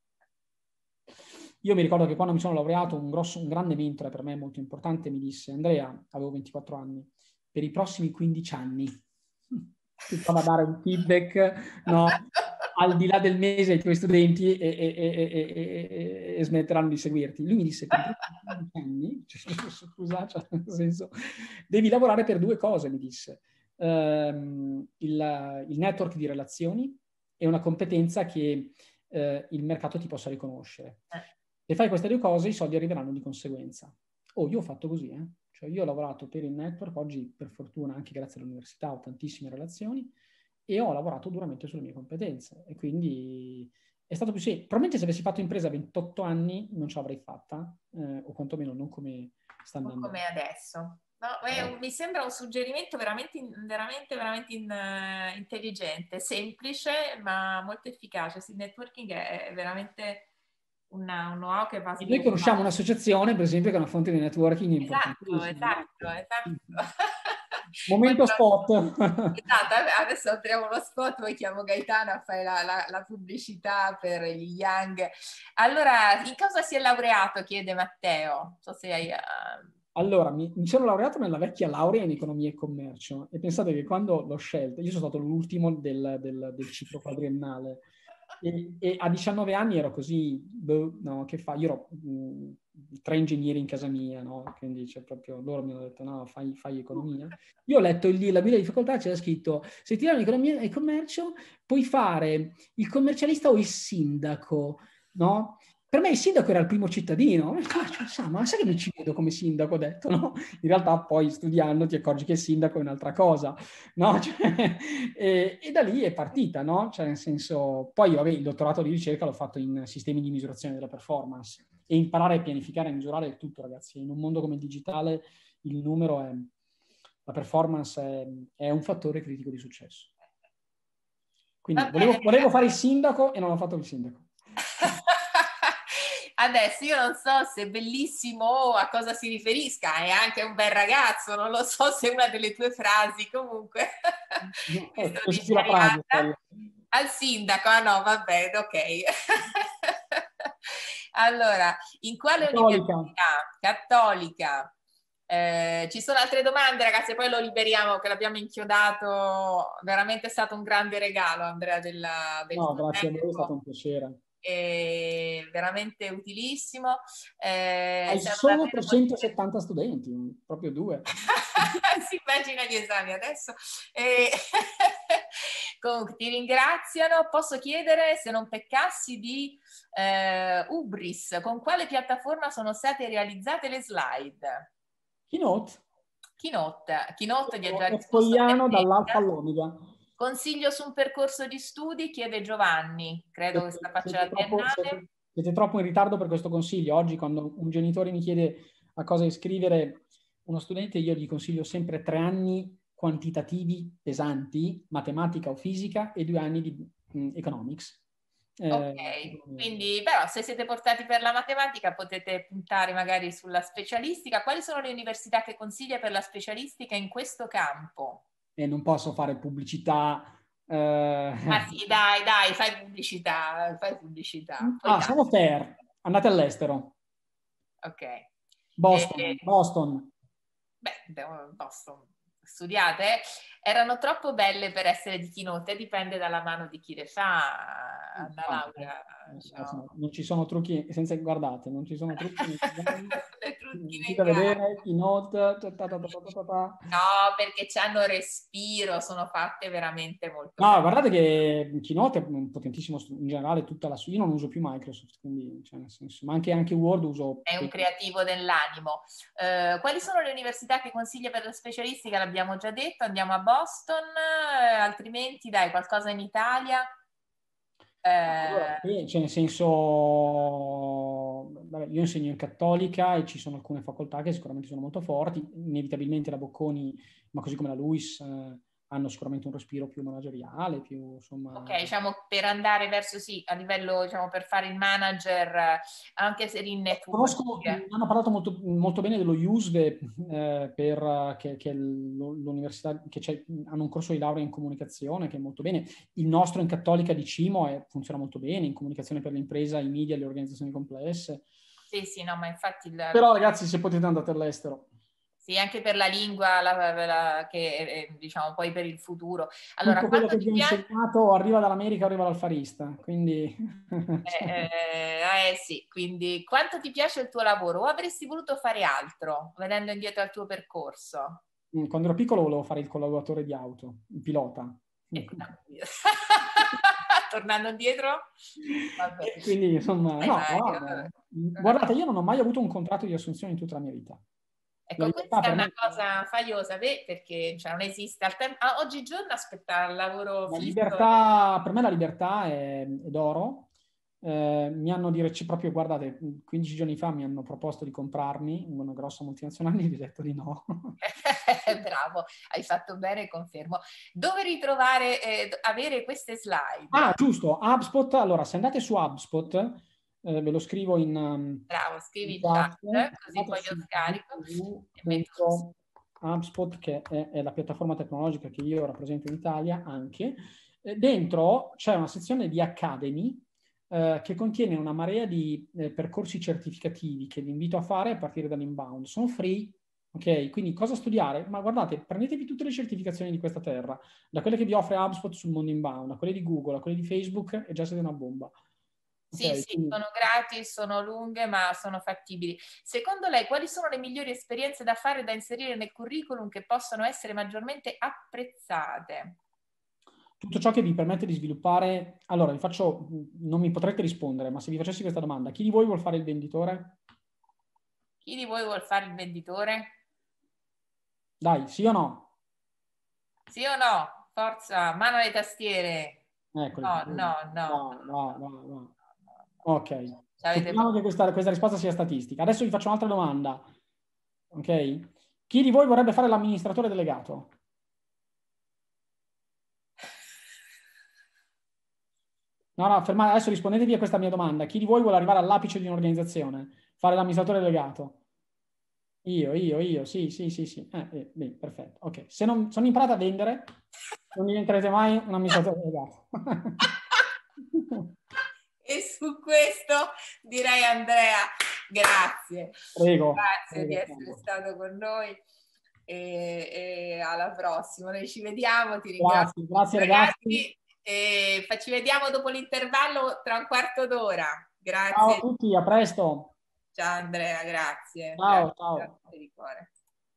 Io mi ricordo che quando mi sono laureato, un grande mentore per me molto importante mi disse: Andrea, avevo 24 anni, per i prossimi 15 anni ti prova a dare un feedback, no, al di là del mese ai tuoi studenti e smetteranno di seguirti. Lui mi disse: per i prossimi 15 anni, scusa, cioè, nel senso, devi lavorare per due cose, mi disse. Il network di relazioni e una competenza che il mercato ti possa riconoscere. Se fai queste due cose, i soldi arriveranno di conseguenza. Io ho fatto così, Cioè, io ho lavorato per il network, oggi per fortuna anche grazie all'università ho tantissime relazioni, e ho lavorato duramente sulle mie competenze, e quindi è stato più semplice. Probabilmente se avessi fatto impresa a 28 anni non ce l'avrei fatta, o quantomeno non come sta andando. Non come adesso. No, mi sembra un suggerimento veramente intelligente, semplice, ma molto efficace. Il networking è veramente un know-how che va sviluppato. Noi conosciamo un'associazione, per esempio, che è una fonte di networking importante. Esatto. Momento spot. Esatto, adesso apriamo lo spot, poi chiamo Gaetano a fare la pubblicità per gli Young. Allora, in cosa si è laureato? Chiede Matteo. Non so se hai... Allora, mi sono laureato nella vecchia laurea in economia e commercio, e pensate che quando l'ho scelta, io sono stato l'ultimo del ciclo quadriennale, e a 19 anni ero così, no, che fa? Io ero 3 ingegneri in casa mia, no? Quindi proprio loro mi hanno detto: no, fai economia. Io ho letto la guida di facoltà, c'era scritto: se ti danno economia e commercio puoi fare il commercialista o il sindaco, no? Per me il sindaco era il primo cittadino. Ma sai che mi ci vedo come sindaco, ho detto, no? In realtà poi studiando ti accorgi che il sindaco è un'altra cosa, no? Cioè, e da lì è partita, no? Cioè, nel senso, poi vabbè, il dottorato di ricerca l'ho fatto in sistemi di misurazione della performance, e imparare a pianificare e misurare è tutto, ragazzi. In un mondo come il digitale il numero la performance è un fattore critico di successo. Quindi volevo fare il sindaco e non ho fatto il sindaco. Adesso io non so se è bellissimo o a cosa si riferisca, è anche un bel ragazzo, non lo so se è una delle tue frasi, comunque. Al sindaco, no, va bene, ok. Allora, in quale università cattolica? Ci sono altre domande, ragazzi, poi lo liberiamo, che l'abbiamo inchiodato. Veramente è stato un grande regalo, Andrea, del no, grazie a voi, è stato un piacere. Veramente utilissimo. Hai solo 370 studenti, proprio 2. Si immagina gli esami adesso. Comunque ti ringraziano. Posso chiedere, se non peccassi, di Ubris, con quale piattaforma sono state realizzate le slide? Keynote di Agile Fogliano dall'alfa all'omega. Consiglio su un percorso di studi, chiede Giovanni, credo che sta facendo la triennale. Siete troppo in ritardo per questo consiglio. Oggi, quando un genitore mi chiede a cosa iscrivere uno studente, io gli consiglio sempre 3 anni quantitativi pesanti, matematica o fisica, e 2 anni di economics. Ok, quindi però se siete portati per la matematica potete puntare magari sulla specialistica. Quali sono le università che consiglia per la specialistica in questo campo? E non posso fare pubblicità. Ah sì, dai, fai pubblicità. Poi Sono fair, andate all'estero. ok. Boston. Boston. Studiate? Erano troppo belle per essere di Keynote, dipende dalla mano di chi le fa, Anna Laura. Non ci sono trucchi, guardate, non ci sono trucchi. Le trucchi Uscite a vedere Keynote. No, perché c'hanno respiro, sono fatte veramente molto No, bene. guardate che Keynote è un potentissimo in generale, io non uso più Microsoft, quindi cioè, nel senso, ma anche Word uso. È un creativo dell'animo. Quali sono le università che consiglia per la specialistica? L'abbiamo già detto, andiamo a Boston, altrimenti dai, qualcosa in Italia? Cioè, nel senso, io insegno in Cattolica e ci sono alcune facoltà che sicuramente sono molto forti, inevitabilmente la Bocconi, ma così come la LUISS, hanno sicuramente un respiro più manageriale, più insomma. Ok, diciamo per andare verso a livello, diciamo, per fare il manager, anche se in networking. Hanno parlato molto, molto bene dello USVE, che è l'università, hanno un corso di laurea in comunicazione che è molto bene. Il nostro in Cattolica di Cimo funziona molto bene, in comunicazione per l'impresa, i media, le organizzazioni complesse. Sì, no, ma infatti. Però ragazzi, se potete andate all'estero. Sì, anche per la lingua, che diciamo poi per il futuro. Allora, tutto quello che vi ho insegnato arriva dall'America, arriva dall'Alfarista, quindi. Sì, quindi quanto ti piace il tuo lavoro o avresti voluto fare altro, vedendo indietro al tuo percorso? Quando ero piccolo volevo fare il collaboratore di auto, il pilota. Tornando indietro? Vabbè. Quindi insomma, guardate, io non ho mai avuto un contratto di assunzione in tutta la mia vita. Ecco, questa è una cosa fagliosa, perché non esiste. Oggigiorno aspettare il lavoro fisso. Per me la libertà è d'oro. Mi hanno proprio, guardate, 15 giorni fa mi hanno proposto di comprarmi una grossa multinazionale e ho detto di no. Bravo, hai fatto bene, confermo. Dove ritrovare, avere queste slide? Giusto, HubSpot. Allora, se andate su HubSpot, ve lo scrivo in. Bravo, scrivi in chat, così poi io scarico. HubSpot, che è la piattaforma tecnologica che io rappresento in Italia anche. Dentro c'è una sezione di Academy che contiene una marea di percorsi certificativi che vi invito a fare a partire dall'inbound. Sono free, ok? Quindi cosa studiare? Ma guardate, prendetevi tutte le certificazioni di questa terra, da quelle che vi offre HubSpot sul mondo inbound, a quelle di Google, a quelle di Facebook, e già siete una bomba. Sì, quindi sono gratis, sono lunghe, ma sono fattibili. Secondo lei, quali sono le migliori esperienze da fare, da inserire nel curriculum che possono essere maggiormente apprezzate? Tutto ciò che vi permette di sviluppare. Allora, non mi potrete rispondere, ma se vi facessi questa domanda, chi di voi vuol fare il venditore? Chi di voi vuol fare il venditore? Dai, sì o no? Sì o no? Forza, mano alle tastiere. Eccoli. No. Ok, supponiamo che questa risposta sia statistica. Adesso vi faccio un'altra domanda. Ok? Chi di voi vorrebbe fare l'amministratore delegato? No, fermate, adesso rispondetevi a questa mia domanda. Chi di voi vuole arrivare all'apice di un'organizzazione? Fare l'amministratore delegato? Io, sì. Bene, perfetto. Ok, se non sono imparato a vendere, non diventerete mai un amministratore delegato. E su questo direi, Andrea, grazie. Prego. Grazie di essere stato con noi e alla prossima. Noi ci vediamo, ti ringrazio. Grazie ragazzi. E ci vediamo dopo l'intervallo tra un quarto d'ora. Grazie. Ciao a tutti, a presto. Ciao Andrea, grazie. Ciao. Grazie di cuore.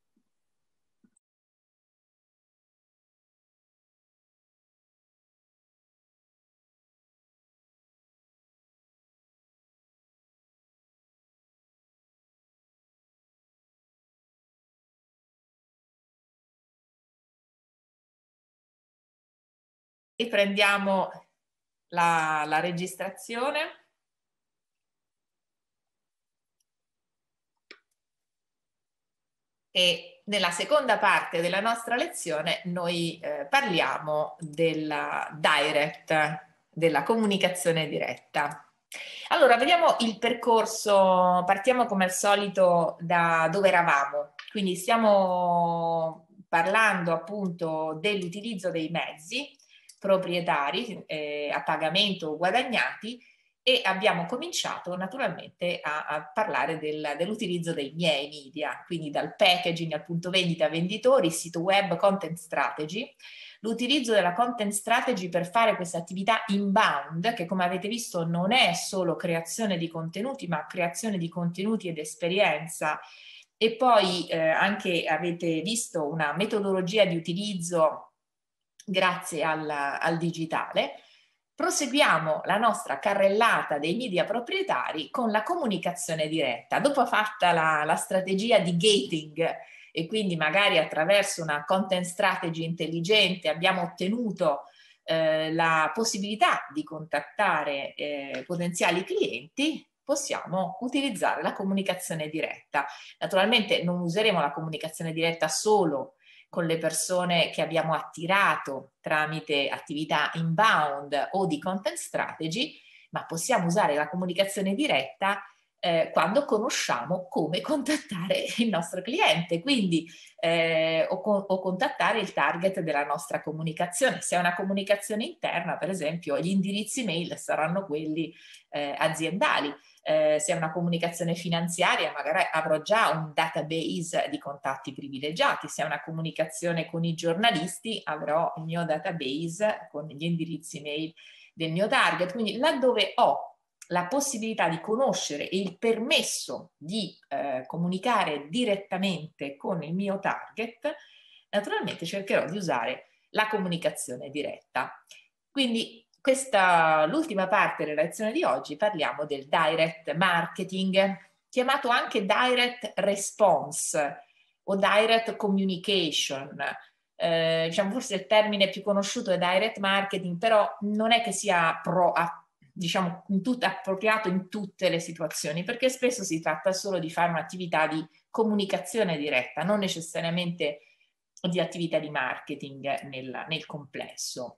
Riprendiamo la registrazione. E nella seconda parte della nostra lezione noi parliamo della direct della comunicazione diretta. Allora, vediamo il percorso, partiamo come al solito da dove eravamo, quindi stiamo parlando appunto dell'utilizzo dei mezzi proprietari a pagamento o guadagnati, e abbiamo cominciato naturalmente a parlare dell'utilizzo dei miei media, quindi dal packaging al punto vendita, venditori, sito web, content strategy. L'utilizzo della content strategy per fare questa attività inbound, che come avete visto non è solo creazione di contenuti, ma creazione di contenuti ed esperienza. E poi anche avete visto una metodologia di utilizzo grazie al digitale. Proseguiamo la nostra carrellata dei media proprietari con la comunicazione diretta. Dopo fatta la strategia di gating, e quindi magari attraverso una content strategy intelligente abbiamo ottenuto la possibilità di contattare potenziali clienti, possiamo utilizzare la comunicazione diretta. Naturalmente non useremo la comunicazione diretta solo con le persone che abbiamo attirato tramite attività inbound o di content strategy, ma possiamo usare la comunicazione diretta quando conosciamo come contattare il nostro cliente, quindi o contattare il target della nostra comunicazione. Se è una comunicazione interna, per esempio, gli indirizzi mail saranno quelli aziendali. Se è una comunicazione finanziaria, magari avrò già un database di contatti privilegiati. Se è una comunicazione con i giornalisti, avrò il mio database con gli indirizzi mail del mio target. Quindi laddove ho la possibilità di conoscere e il permesso di comunicare direttamente con il mio target, naturalmente cercherò di usare la comunicazione diretta. Quindi l'ultima parte della lezione di oggi parliamo del direct marketing, chiamato anche direct response o direct communication. Diciamo forse il termine più conosciuto è direct marketing, però non è che sia diciamo appropriato in tutte le situazioni, perché spesso si tratta solo di fare un'attività di comunicazione diretta, non necessariamente di attività di marketing nel complesso.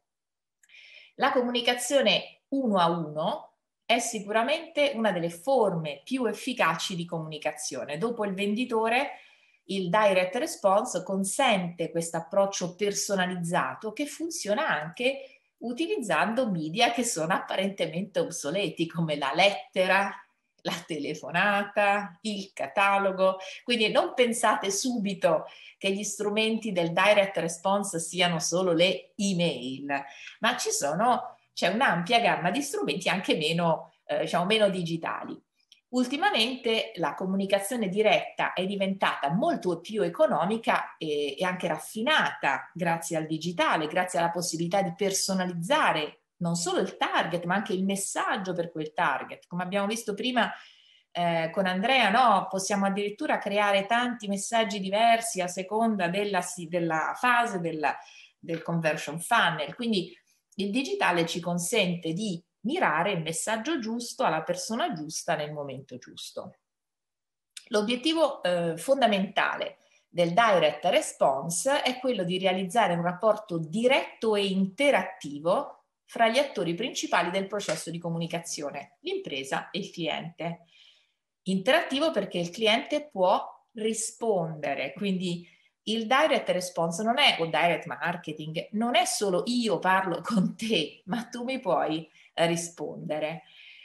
La comunicazione uno a uno è sicuramente una delle forme più efficaci di comunicazione. Dopo il venditore, il direct response consente questo approccio personalizzato che funziona anche utilizzando media che sono apparentemente obsoleti, come la lettera, la telefonata, il catalogo. Quindi non pensate subito che gli strumenti del direct response siano solo le email, ma c'è un'ampia gamma di strumenti anche meno digitali. Ultimamente la comunicazione diretta è diventata molto più economica e anche raffinata grazie al digitale, grazie alla possibilità di personalizzare non solo il target, ma anche il messaggio per quel target. Come abbiamo visto prima con Andrea, no? Possiamo addirittura creare tanti messaggi diversi a seconda della fase del conversion funnel. Quindi il digitale ci consente di mirare il messaggio giusto alla persona giusta nel momento giusto. L'obiettivo fondamentale del direct response è quello di realizzare un rapporto diretto e interattivo fra gli attori principali del processo di comunicazione, l'impresa e il cliente. Interattivo perché il cliente può rispondere, quindi il direct response o direct marketing non è solo io parlo con te, ma tu mi puoi rispondere.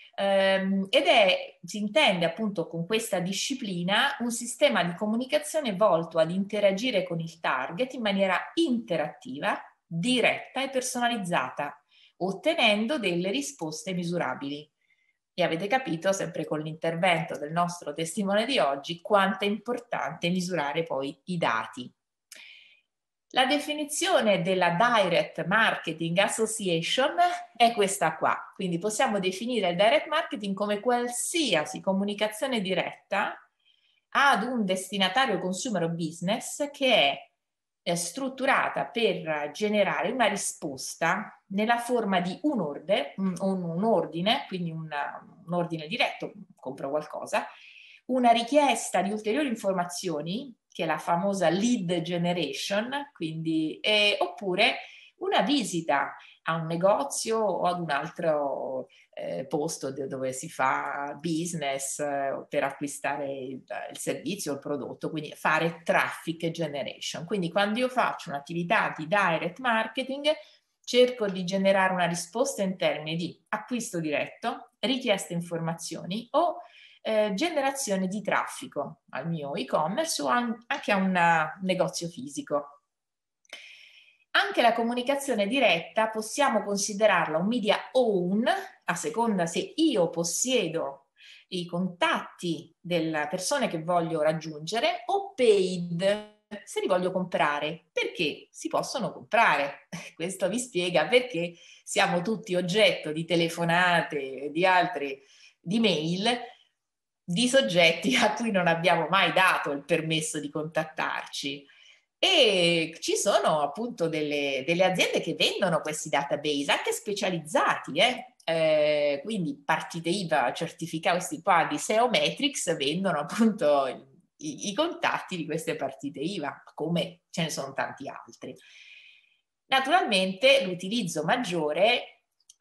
Si intende appunto con questa disciplina un sistema di comunicazione volto ad interagire con il target in maniera interattiva, diretta e personalizzata, ottenendo delle risposte misurabili. E avete capito, sempre con l'intervento del nostro testimone di oggi, quanto è importante misurare poi i dati. La definizione della Direct Marketing Association è questa qua, quindi possiamo definire il Direct Marketing come qualsiasi comunicazione diretta ad un destinatario consumer o business che è strutturata per generare una risposta nella forma di un ordine, quindi un ordine diretto, compro qualcosa, una richiesta di ulteriori informazioni, che è la famosa lead generation, quindi, oppure una visita a un negozio o ad un altro posto dove si fa business per acquistare il servizio o il prodotto, quindi fare traffic generation. Quindi quando io faccio un'attività di direct marketing, cerco di generare una risposta in termini di acquisto diretto, richieste informazioni o generazione di traffico al mio e-commerce o anche a un negozio fisico. Anche la comunicazione diretta possiamo considerarla un media own, a seconda se io possiedo i contatti delle persone che voglio raggiungere, o paid, se li voglio comprare. Perché si possono comprare. Questo vi spiega perché siamo tutti oggetto di telefonate, di mail, di soggetti a cui non abbiamo mai dato il permesso di contattarci. E ci sono appunto delle aziende che vendono questi database anche specializzati, quindi partite IVA certificati qua di SEO Metrics vendono appunto i contatti di queste partite IVA, come ce ne sono tanti altri. Naturalmente l'utilizzo maggiore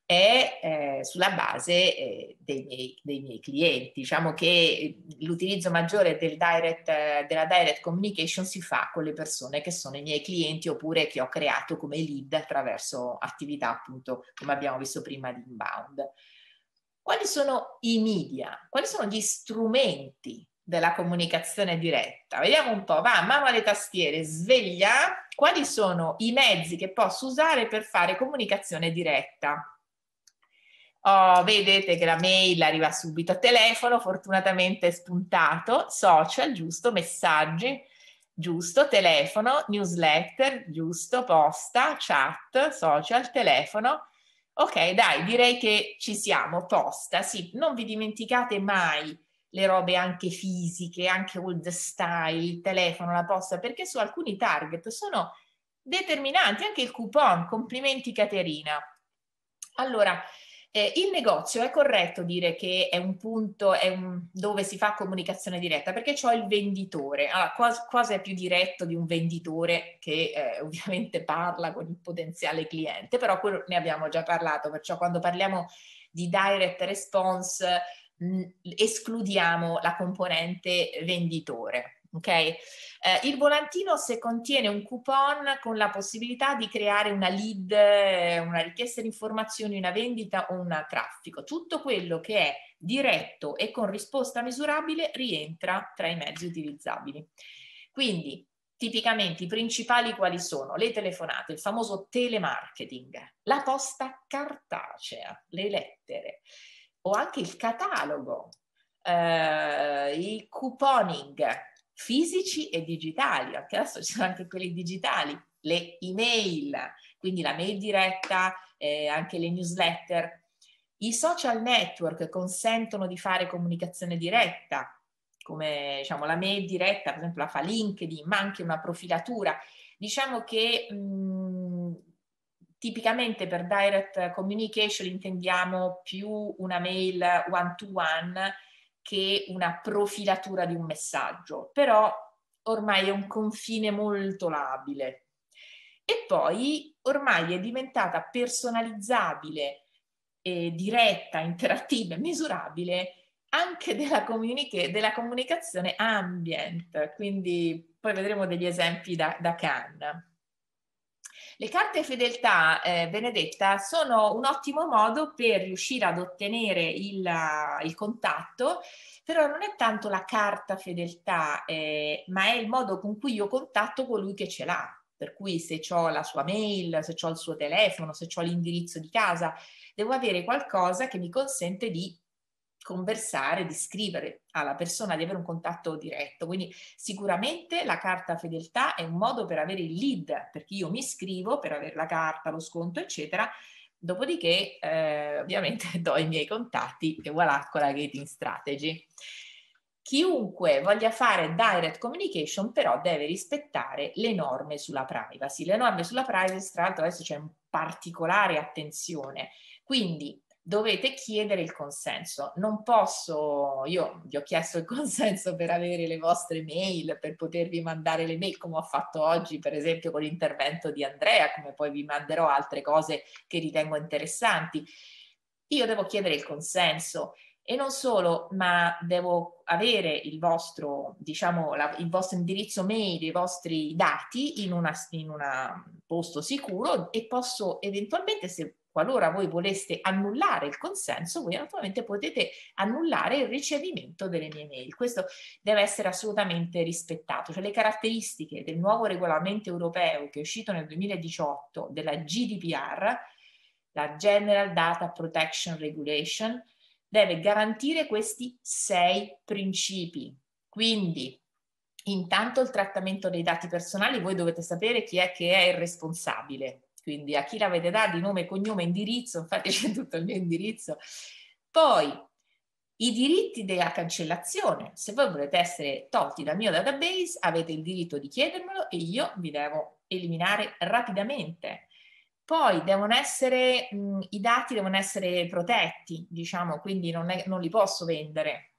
è sulla base dei miei clienti. Diciamo che l'utilizzo maggiore della direct communication si fa con le persone che sono i miei clienti oppure che ho creato come lead attraverso attività appunto come abbiamo visto prima di inbound. Quali sono i media? Quali sono gli strumenti della comunicazione diretta? Vediamo un po', va, mano alle tastiere, sveglia. Quali sono i mezzi che posso usare per fare comunicazione diretta? Oh, vedete che la mail arriva subito a telefono, fortunatamente è spuntato, social, giusto, messaggi, giusto, telefono, newsletter, giusto, posta, chat, social, telefono. Ok, dai, direi che ci siamo, posta, sì, non vi dimenticate mai le robe anche fisiche, anche old style, il telefono, la posta, perché su alcuni target sono determinanti, anche il coupon, complimenti Caterina. Allora, il negozio è corretto dire che è un punto, dove si fa comunicazione diretta, perché c'ho il venditore. Allora, cosa è più diretto di un venditore che ovviamente parla con il potenziale cliente, però quello ne abbiamo già parlato, perciò quando parliamo di direct response escludiamo la componente venditore. Okay? Il volantino se contiene un coupon con la possibilità di creare una lead, una richiesta di informazioni, una vendita o un traffico. Tutto quello che è diretto e con risposta misurabile rientra tra i mezzi utilizzabili. Quindi tipicamente i principali quali sono? Le telefonate, il famoso telemarketing, la posta cartacea, le lettere o anche il catalogo, il couponing, fisici e digitali, anche adesso ci sono anche quelli digitali, le email, quindi la mail diretta, anche le newsletter. I social network consentono di fare comunicazione diretta, come diciamo la mail diretta, per esempio la fa LinkedIn, ma anche una profilatura. Diciamo che tipicamente per direct communication intendiamo più una mail one-to-one che una profilatura di un messaggio, però ormai è un confine molto labile. E poi ormai è diventata personalizzabile, diretta, interattiva e misurabile anche della comunicazione ambient, quindi poi vedremo degli esempi da Cannes. Le carte fedeltà, Benedetta, sono un ottimo modo per riuscire ad ottenere il contatto, però non è tanto la carta fedeltà, ma è il modo con cui io contatto colui che ce l'ha. Per cui se ho la sua mail, se ho il suo telefono, se ho l'indirizzo di casa, devo avere qualcosa che mi consente di conversare, di scrivere alla persona, di avere un contatto diretto. Quindi sicuramente la carta fedeltà è un modo per avere il lead, perché io mi iscrivo per avere la carta, lo sconto, eccetera. Dopodiché ovviamente do i miei contatti e voilà con la gating strategy. Chiunque voglia fare direct communication però deve rispettare le norme sulla privacy. Le norme sulla privacy, tra l'altro adesso c'è un particolare attenzione, quindi dovete chiedere il consenso. Non posso, io vi ho chiesto il consenso per avere le vostre mail, per potervi mandare le mail, come ho fatto oggi, per esempio con l'intervento di Andrea, come poi vi manderò altre cose che ritengo interessanti. Io devo chiedere il consenso. E non solo, ma devo avere il vostro, diciamo, il vostro indirizzo mail, i vostri dati in un posto sicuro, e posso eventualmente, se qualora voi voleste annullare il consenso, voi naturalmente potete annullare il ricevimento delle mie mail. Questo deve essere assolutamente rispettato. Cioè, le caratteristiche del nuovo regolamento europeo che è uscito nel 2018 della GDPR, la General Data Protection Regulation, deve garantire questi 6 principi. Quindi, intanto, il trattamento dei dati personali, voi dovete sapere chi è che è il responsabile, quindi a chi l'avete dato, nome, cognome, indirizzo, infatti c'è tutto il mio indirizzo. Poi i diritti della cancellazione: se voi volete essere tolti dal mio database, avete il diritto di chiedermelo e io vi devo eliminare rapidamente. Poi devono essere, i dati devono essere protetti, diciamo, quindi non li posso vendere.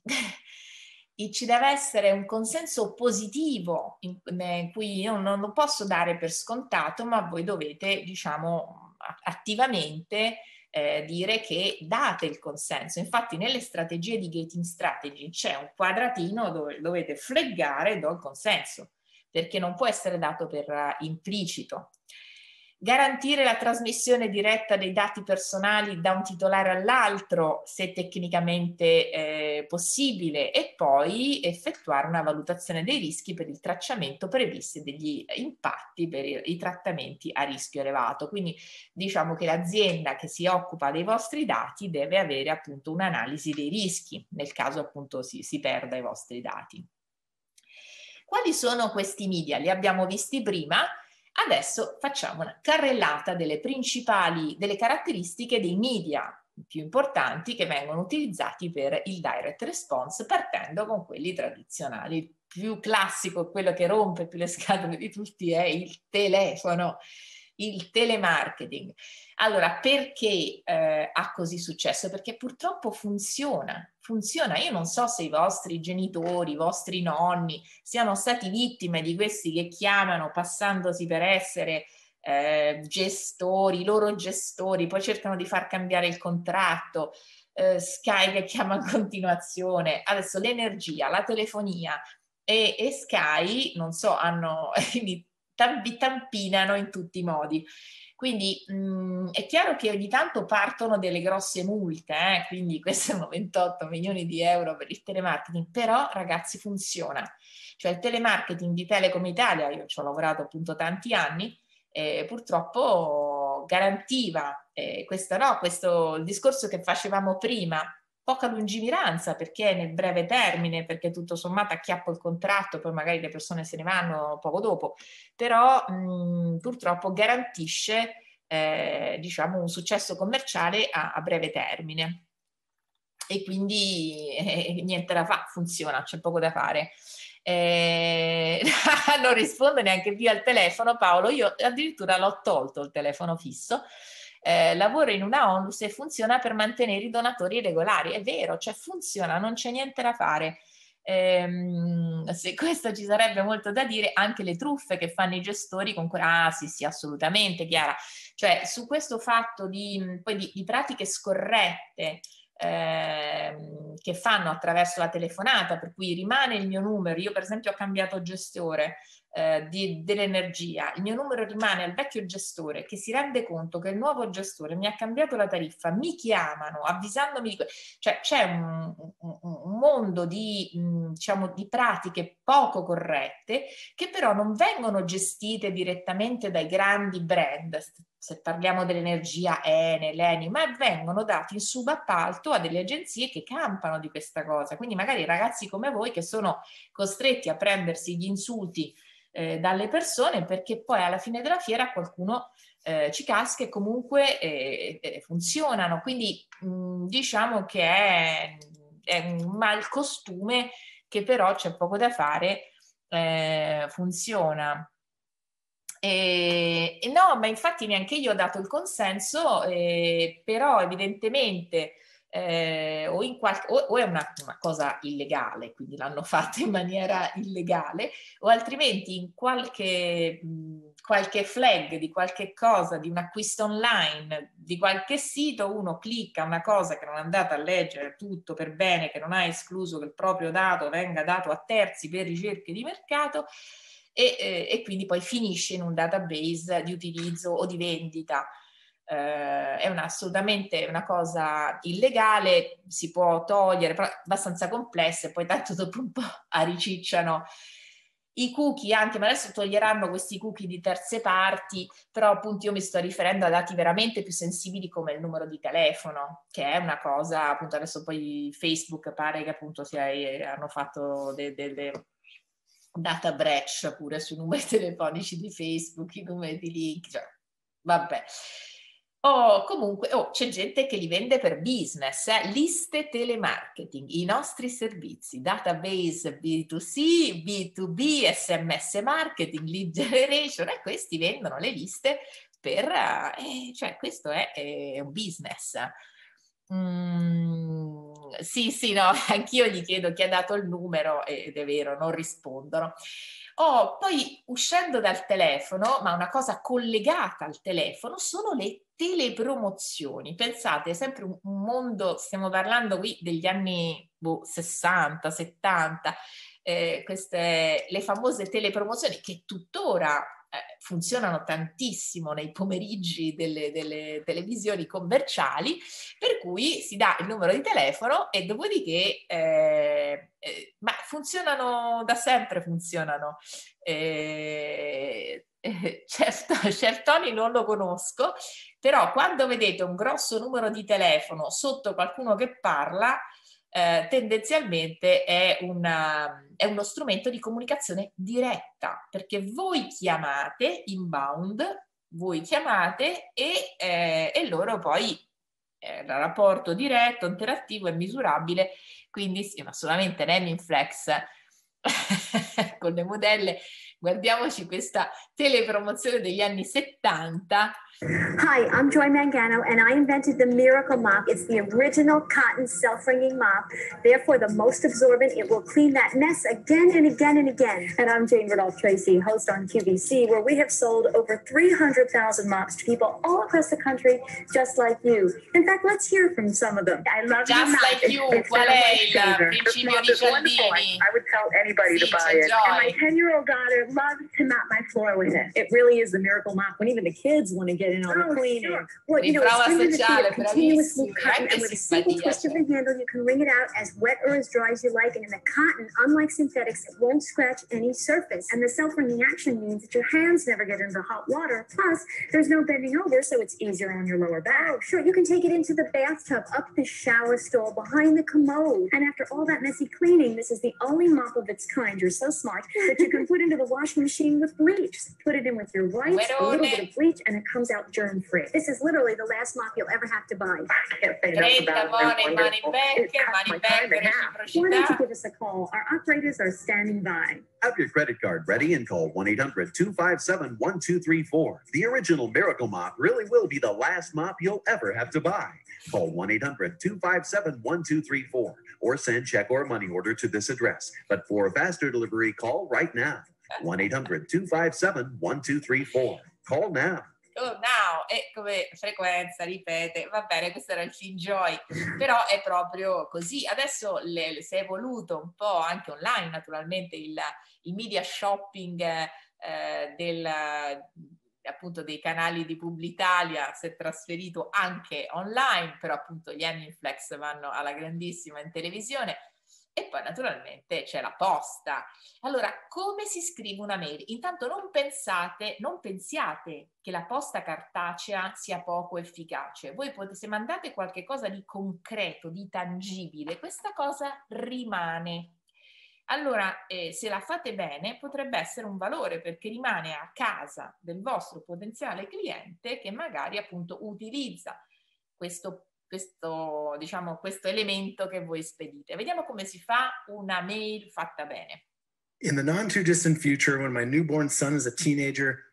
Ci deve essere un consenso positivo in cui io non lo posso dare per scontato, ma voi dovete, diciamo, attivamente dire che date il consenso. Infatti nelle strategie di gating strategy c'è un quadratino dove dovete flaggare do il consenso, perché non può essere dato per implicito. Garantire la trasmissione diretta dei dati personali da un titolare all'altro, se tecnicamente possibile, e poi effettuare una valutazione dei rischi per il tracciamento previsti degli impatti per i trattamenti a rischio elevato. Quindi diciamo che l'azienda che si occupa dei vostri dati deve avere appunto un'analisi dei rischi nel caso appunto si perda i vostri dati. Quali sono questi media? Li abbiamo visti prima. Adesso facciamo una carrellata delle caratteristiche dei media più importanti che vengono utilizzati per il direct response, partendo con quelli tradizionali. Il più classico, quello che rompe più le scatole di tutti, è il telefono, il telemarketing. Allora, perché ha così successo? Perché purtroppo funziona. Io non so se i vostri genitori, i vostri nonni siano stati vittime di questi che chiamano passandosi per essere gestori, loro gestori, poi cercano di far cambiare il contratto, Sky che chiama in continuazione, adesso l'energia, la telefonia e Sky, non so, vi tampinano in tutti i modi. Quindi è chiaro che ogni tanto partono delle grosse multe, quindi questi sono 28 milioni di euro per il telemarketing, però ragazzi funziona. Cioè il telemarketing di Telecom Italia, io ci ho lavorato appunto tanti anni, purtroppo garantiva questo il discorso che facevamo prima, poca lungimiranza perché nel breve termine, perché tutto sommato acchiappo il contratto, poi magari le persone se ne vanno poco dopo, però purtroppo garantisce diciamo un successo commerciale a breve termine e quindi niente da fare, funziona, c'è poco da fare. Non risponde neanche più al telefono, Paolo. Io addirittura l'ho tolto il telefono fisso. Lavoro in una onlus e funziona per mantenere i donatori regolari. È vero, cioè funziona, non c'è niente da fare. Se questo ci sarebbe molto da dire, anche le truffe che fanno i gestori con sì, assolutamente, Chiara. Cioè su questo fatto di pratiche scorrette che fanno attraverso la telefonata, per cui rimane il mio numero. Io per esempio ho cambiato gestore dell'energia, il mio numero rimane al vecchio gestore che si rende conto che il nuovo gestore mi ha cambiato la tariffa, mi chiamano avvisandomi cioè c'è un mondo diciamo di pratiche poco corrette che però non vengono gestite direttamente dai grandi brand, se parliamo dell'energia Enel, Eni, ma vengono dati in subappalto a delle agenzie che campano di questa cosa. Quindi magari ragazzi come voi che sono costretti a prendersi gli insulti dalle persone perché poi alla fine della fiera qualcuno ci casca e comunque funzionano. Quindi diciamo che è un malcostume che però c'è poco da fare, funziona. No, ma infatti neanche io ho dato il consenso, però evidentemente o è una cosa illegale, quindi l'hanno fatta in maniera illegale, o altrimenti in qualche flag di qualche cosa, di un acquisto online, di qualche sito, uno clicca una cosa che non è andata a leggere tutto per bene, che non ha escluso che il proprio dato venga dato a terzi per ricerche di mercato, e quindi poi finisce in un database di utilizzo o di vendita. È assolutamente una cosa illegale, si può togliere, però abbastanza complessa, e poi tanto dopo un po' arricicciano i cookie anche, ma adesso toglieranno questi cookie di terze parti, però appunto io mi sto riferendo a dati veramente più sensibili come il numero di telefono, che è una cosa, appunto adesso poi Facebook pare che appunto hanno fatto delle data breach pure sui numeri telefonici di Facebook, i numeri di link, cioè, vabbè. Comunque c'è gente che li vende per business, liste telemarketing, i nostri servizi, database B2C, B2B, SMS marketing, lead generation, e questi vendono le liste per, cioè questo è un business. Sì, no, anch'io gli chiedo chi ha dato il numero ed è vero, non rispondono. Poi uscendo dal telefono, ma una cosa collegata al telefono, sono le telepromozioni. Pensate, è sempre un mondo, stiamo parlando qui degli anni 60, 70, queste le famose telepromozioni che tuttora funzionano tantissimo nei pomeriggi delle televisioni commerciali, per cui si dà il numero di telefono e dopodiché ma funzionano da sempre, funzionano. Certoni non lo conosco, però quando vedete un grosso numero di telefono sotto qualcuno che parla, tendenzialmente è uno strumento di comunicazione diretta, perché voi chiamate inbound, e loro poi il rapporto diretto, interattivo e misurabile, quindi sì, ma solamente naming flex con le modelle. Guardiamoci questa telepromozione degli anni 70. Hi, I'm Joy Mangano, and I invented the Miracle Mop. It's the original cotton self-wringing mop. Therefore, the most absorbent. It will clean that mess again and again and again. And I'm Jane Rudolph Tracy, host on QVC, where we have sold over 300,000 mops to people all across the country, just like you. In fact, let's hear from some of them. I love Just like you. Qual è il principio di Cialdini? I would tell anybody to buy it. And my 10-year-old daughter loves to mop my floor with it. It really is the Miracle Mop when even the kids want to get in on the cleaning. Sure. Well, you know, it's in the continuous smooth cotton, and with a simple twist of the handle, you can wring it out as wet or as dry as you like. And in the cotton, unlike synthetics, it won't scratch any surface. And the self-wringing action means that your hands never get into hot water. Plus, there's no bending over, so it's easier on your lower back. Oh, sure, you can take it into the bathtub, up the shower stall, behind the commode. And after all that messy cleaning, this is the only mop of its kind. You're so smart that you can put into the washing machine with bleach. Just put it in with your wipes, a little bit of bleach, and it comes out germ-free. This is literally the last mop you'll ever have to buy. I can't say enough about it. Money back, why don't you give us a call? Our operators are standing by. Have your credit card ready and call 1-800-257-1234. The original Miracle Mop really will be the last mop you'll ever have to buy. Call 1-800-257-1234 or send check or money order to this address. But for a faster delivery, call right now. 1-800-257-1234. Call now. Oh, now, e come frequenza ripete, va bene, questo era il Finjoy, però è proprio così. Adesso si è evoluto un po' anche online, naturalmente il media shopping appunto dei canali di Publitalia si è trasferito anche online, però appunto gli anni flex vanno alla grandissima in televisione. E poi naturalmente c'è la posta. Allora, come si scrive una mail? Intanto non pensiate che la posta cartacea sia poco efficace. Voi se mandate qualche cosa di concreto, di tangibile, questa cosa rimane. Allora, se la fate bene, potrebbe essere un valore, perché rimane a casa del vostro potenziale cliente che magari appunto utilizza questo elemento che voi spedite. Vediamo come si fa una mail fatta bene. In the not too distant future, when my newborn son is a teenager,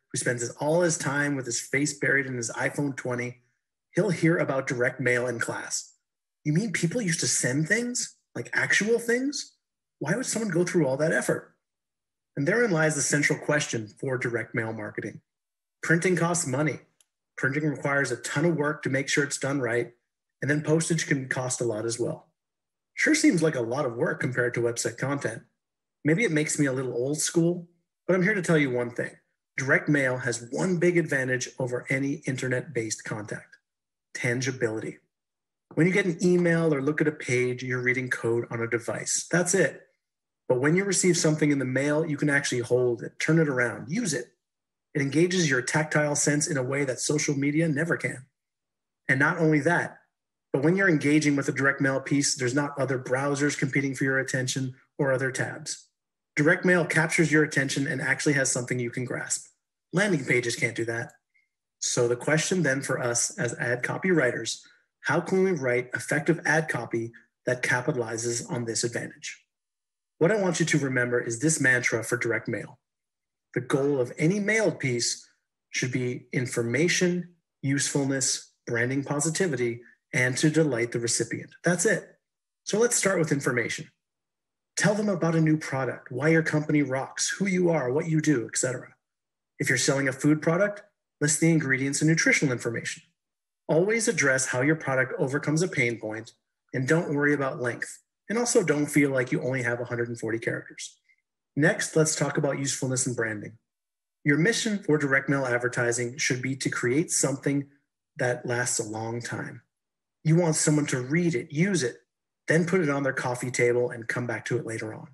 who spends all his time with his face buried in his iPhone 20, he'll hear about direct mail in class. You mean people used to send things, like actual things? Why would someone go through all that effort? And therein lies the central question for direct mail marketing. Printing costs money. Printing requires a ton of work to make sure it's done right, and then postage can cost a lot as well. Sure seems like a lot of work compared to website content. Maybe it makes me a little old school, but I'm here to tell you one thing. Direct mail has one big advantage over any internet-based contact: tangibility. When you get an email or look at a page, you're reading code on a device. That's it. But when you receive something in the mail, you can actually hold it, turn it around, use it. It engages your tactile sense in a way that social media never can. And not only that, but when you're engaging with a direct mail piece, there's not other browsers competing for your attention or other tabs. Direct mail captures your attention and actually has something you can grasp. Landing pages can't do that. So the question then for us as ad copywriters, how can we write effective ad copy that capitalizes on this advantage? What I want you to remember is this mantra for direct mail. The goal of any mailed piece should be information, usefulness, branding positivity, and to delight the recipient. That's it. So let's start with information. Tell them about a new product, why your company rocks, who you are, what you do, etc. If you're selling a food product, list the ingredients and nutritional information. Always address how your product overcomes a pain point, and don't worry about length. And also don't feel like you only have 140 characters. Next, let's talk about usefulness and branding. Your mission for direct mail advertising should be to create something that lasts a long time. You want someone to read it, use it, then put it on their coffee table and come back to it later on.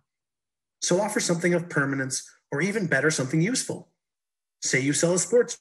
So offer something of permanence, or even better, something useful. Say you sell a sports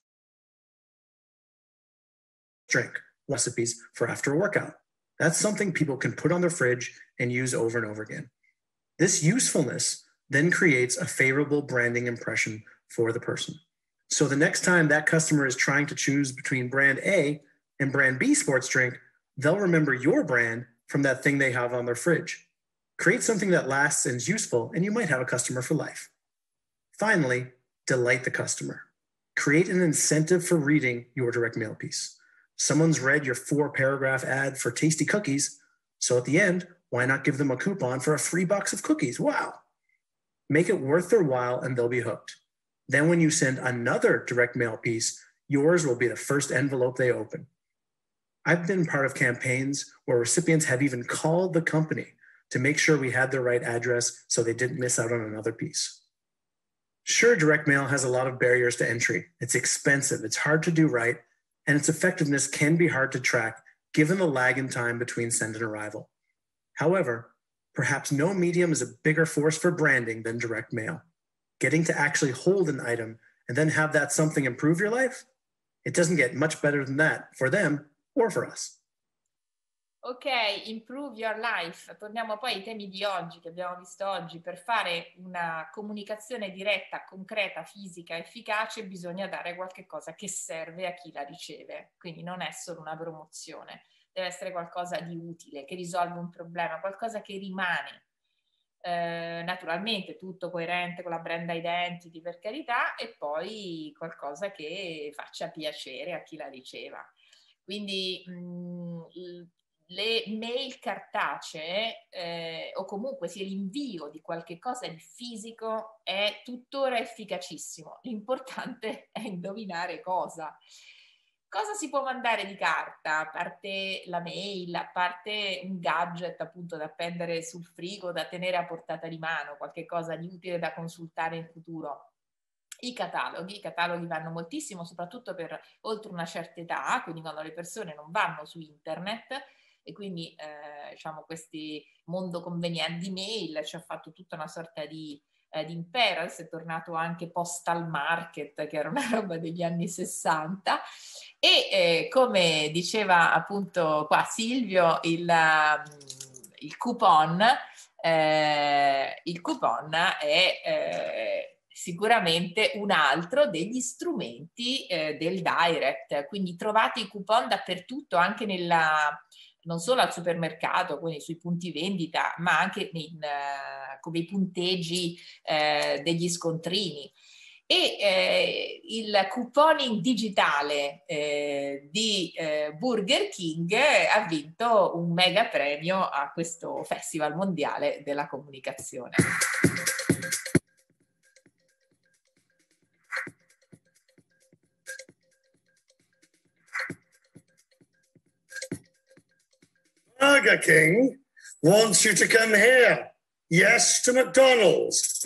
drink, recipes for after a workout. That's something people can put on their fridge and use over and over again. This usefulness then creates a favorable branding impression for the person. So the next time that customer is trying to choose between brand A and brand B sports drink, they'll remember your brand from that thing they have on their fridge. Create something that lasts and is useful, and you might have a customer for life. Finally, delight the customer. Create an incentive for reading your direct mail piece. Someone's read your 4-paragraph ad for tasty cookies, so at the end, why not give them a coupon for a free box of cookies? Wow. Make it worth their while and they'll be hooked. Then when you send another direct mail piece, yours will be the first envelope they open. I've been part of campaigns where recipients have even called the company to make sure we had the right address so they didn't miss out on another piece. Sure, direct mail has a lot of barriers to entry. It's expensive, it's hard to do right, and its effectiveness can be hard to track given the lag in time between send and arrival. However, perhaps no medium is a bigger force for branding than direct mail. Getting to actually hold an item and then have that something improve your life, it doesn't get much better than that for them or for us. Ok, improve your life. Torniamo poi ai temi di oggi che abbiamo visto oggi. Per fare una comunicazione diretta, concreta, fisica, efficace, bisogna dare qualche cosa che serve a chi la riceve. Quindi non è solo una promozione, deve essere qualcosa di utile, che risolve un problema, qualcosa che rimane. Naturalmente tutto coerente con la brand identity, per carità, e poi qualcosa che faccia piacere a chi la riceva. Quindi le mail cartacee o comunque sia l'invio di qualche cosa di fisico è tuttora efficacissimo. L'importante è indovinare cosa. Cosa si può mandare di carta, a parte la mail, a parte un gadget appunto da appendere sul frigo, da tenere a portata di mano, qualche cosa di utile da consultare in futuro? I cataloghi vanno moltissimo, soprattutto per oltre una certa età, quindi quando le persone non vanno su internet, e quindi diciamo questi mondo conveniente di mail ci ha fatto tutta una sorta di impero. Adesso è tornato anche Postal Market, che era una roba degli anni 60, e come diceva appunto qua Silvio, il coupon è sicuramente un altro degli strumenti del direct, quindi trovate i coupon dappertutto, anche non solo al supermercato, quindi sui punti vendita, ma anche come i punteggi degli scontrini. e il couponing digitale di Burger King ha vinto un mega premio a questo Festival Mondiale della Comunicazione. Burger King wants you to come here. Yes to McDonald's.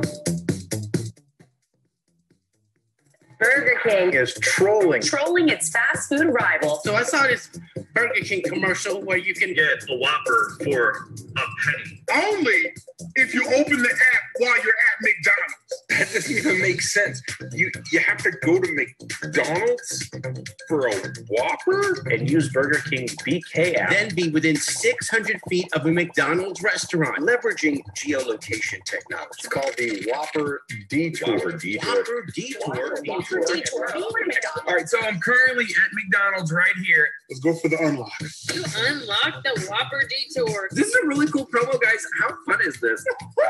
Burger King is trolling its fast food rival. So I saw this Burger King commercial where you can get a Whopper for a penny. Only if you open the app while you're at McDonald's. That doesn't even make sense. You have to go to McDonald's for a Whopper? And use Burger King's BK app. Then be within 600 feet of a McDonald's restaurant, leveraging geolocation technology. It's called the Whopper Detour. Whopper Detour. All right, so I'm currently at McDonald's right here. Let's go for the unlock. You unlocked the Whopper Detour. This is a really cool promo, guys. How fun is this?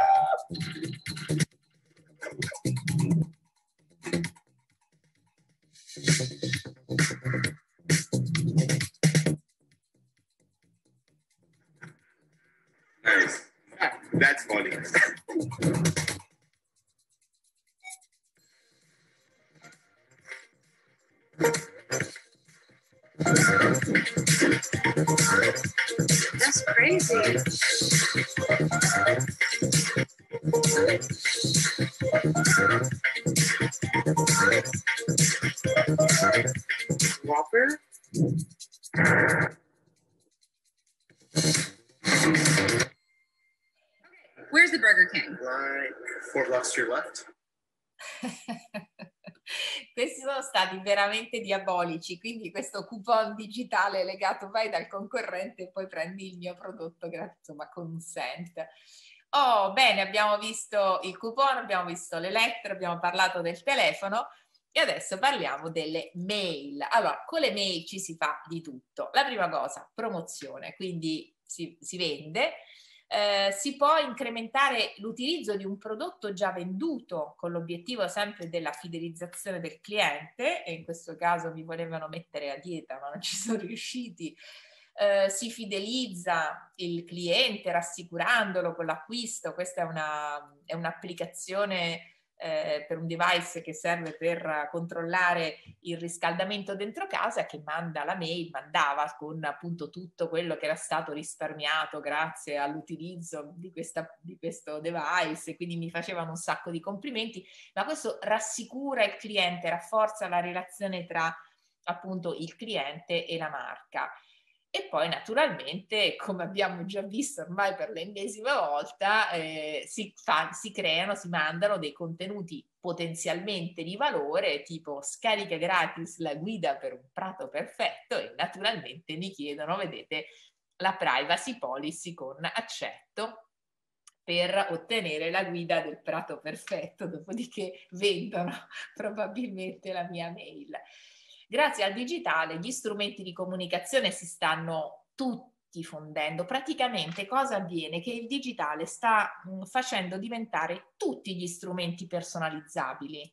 Nice. That's funny. That's crazy. Whopper? Where's the Burger King? Right, 4 blocks to your left. Questi sono stati veramente diabolici, quindi questo coupon digitale legato, vai dal concorrente e poi prendi il mio prodotto, insomma, con un cent. Oh, bene, abbiamo visto il coupon, abbiamo visto le lettere, abbiamo parlato del telefono e adesso parliamo delle mail. Allora, con le mail ci si fa di tutto. La prima cosa, promozione, quindi si vende. Si può incrementare l'utilizzo di un prodotto già venduto con l'obiettivo sempre della fidelizzazione del cliente, e in questo caso mi volevano mettere a dieta ma non ci sono riusciti. Si fidelizza il cliente rassicurandolo con l'acquisto. Questa è un'applicazione per un device che serve per controllare il riscaldamento dentro casa, che mandava con appunto tutto quello che era stato risparmiato grazie all'utilizzo di questo device, quindi mi facevano un sacco di complimenti, ma questo rassicura il cliente, rafforza la relazione tra appunto il cliente e la marca. E poi naturalmente, come abbiamo già visto ormai per l'ennesima volta, si mandano dei contenuti potenzialmente di valore, tipo scarica gratis la guida per un prato perfetto, e naturalmente mi chiedono, vedete, la privacy policy con accetto per ottenere la guida del prato perfetto, dopodiché vendono probabilmente la mia mail. Grazie al digitale gli strumenti di comunicazione si stanno tutti fondendo. Praticamente cosa avviene? Che il digitale sta facendo diventare tutti gli strumenti personalizzabili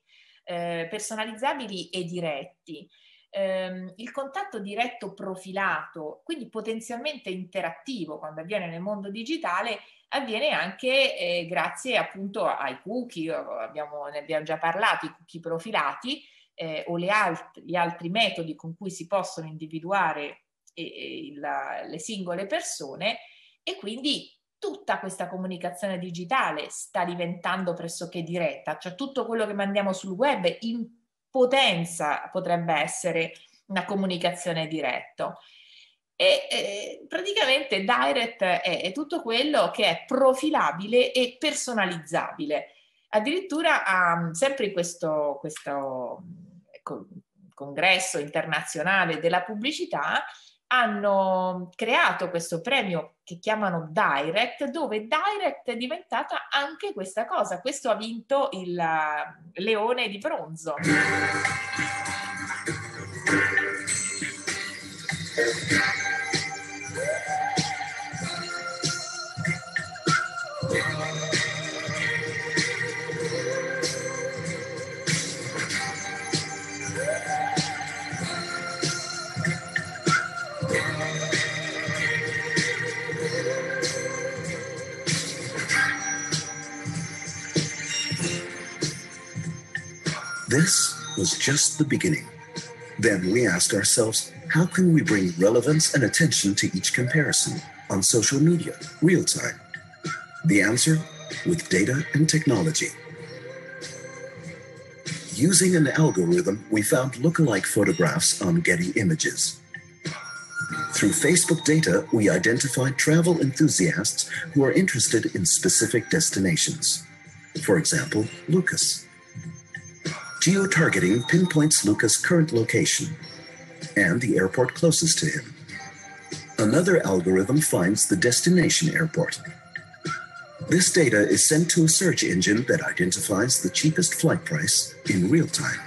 e diretti. Il contatto diretto profilato, quindi potenzialmente interattivo quando avviene nel mondo digitale, avviene anche grazie appunto ai cookie, ne abbiamo già parlato, i cookie profilati, o gli altri metodi con cui si possono individuare le singole persone, e quindi tutta questa comunicazione digitale sta diventando pressoché diretta, cioè tutto quello che mandiamo sul web in potenza potrebbe essere una comunicazione diretta. E praticamente direct è tutto quello che è profilabile e personalizzabile. Addirittura sempre in questo congresso internazionale della pubblicità hanno creato questo premio che chiamano Direct, dove Direct è diventata anche questa cosa. Questo ha vinto il Leone di Bronzo. This was just the beginning. Then we asked ourselves, how can we bring relevance and attention to each comparison on social media, real time? The answer? With data and technology. Using an algorithm, we found lookalike photographs on Getty Images. Through Facebook data, we identified travel enthusiasts who are interested in specific destinations. For example, Lucas. Geo-targeting pinpoints Lucas' current location and the airport closest to him. Another algorithm finds the destination airport. This data is sent to a search engine that identifies the cheapest flight price in real time.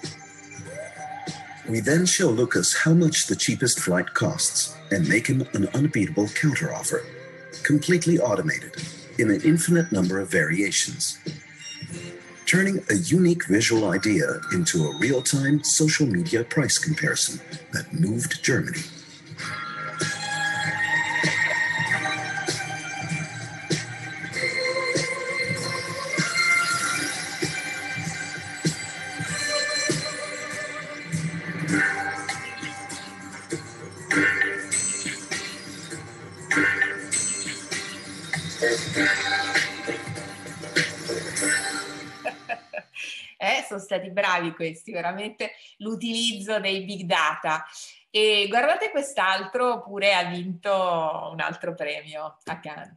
We then show Lucas how much the cheapest flight costs and make him an unbeatable counteroffer, completely automated in an infinite number of variations, turning a unique visual idea into a real-time social media price comparison that moved Germany. Sono stati bravi questi, veramente l'utilizzo dei big data. E guardate quest'altro, pure ha vinto un altro premio a Cannes.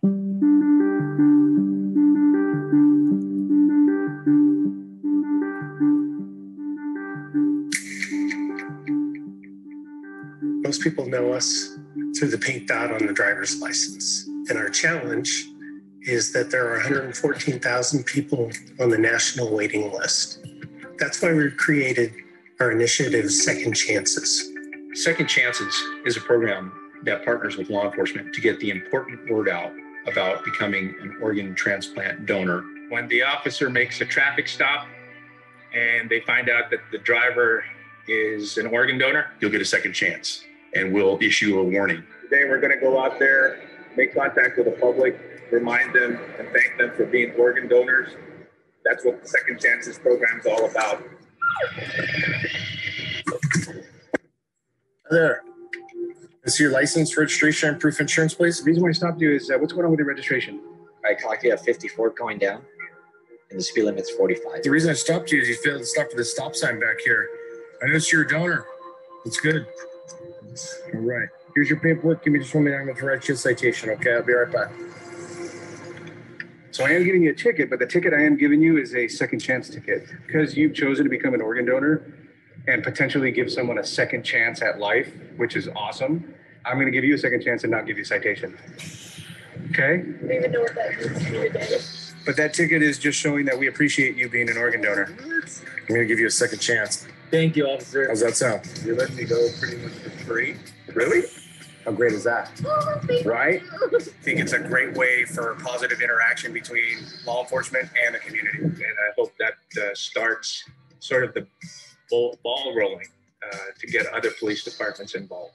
Most people know us through the pink dot on the driver's license. And our challenge is that there are 114,000 people on the national waiting list. That's why we created our initiative, Second Chances. Second Chances is a program that partners with law enforcement to get the important word out about becoming an organ transplant donor. When the officer makes a traffic stop and they find out that the driver is an organ donor, you'll get a second chance and we'll issue a warning. Today we're going to go out there, make contact with the public, remind them and thank them for being organ donors. That's what the Second Chances program is all about. There. Is your license, registration, and proof of insurance, please? The reason why I stopped you is what's going on with your registration? I clocked you at 54 going down, and the speed limit's 45. The reason I stopped you is you failed to stop for the stop sign back here. I noticed you're a donor. That's good. All right. Here's your paperwork. Give me just 1 minute. I'm going to write you a citation, okay? I'll be right back. So I am giving you a ticket, but the ticket I am giving you is a second chance ticket because you've chosen to become an organ donor and potentially give someone a second chance at life, which is awesome. I'm going to give you a second chance and not give you a citation. Okay? I don't even know what that means to me today. But that ticket is just showing that we appreciate you being an organ donor. I'm going to give you a second chance. Thank you, officer. How's that sound? You're letting me go pretty much for free. Really? How great is that? Right? I think it's a great way for positive interaction between law enforcement and the community. And I hope that starts sort of the ball rolling to get other police departments involved.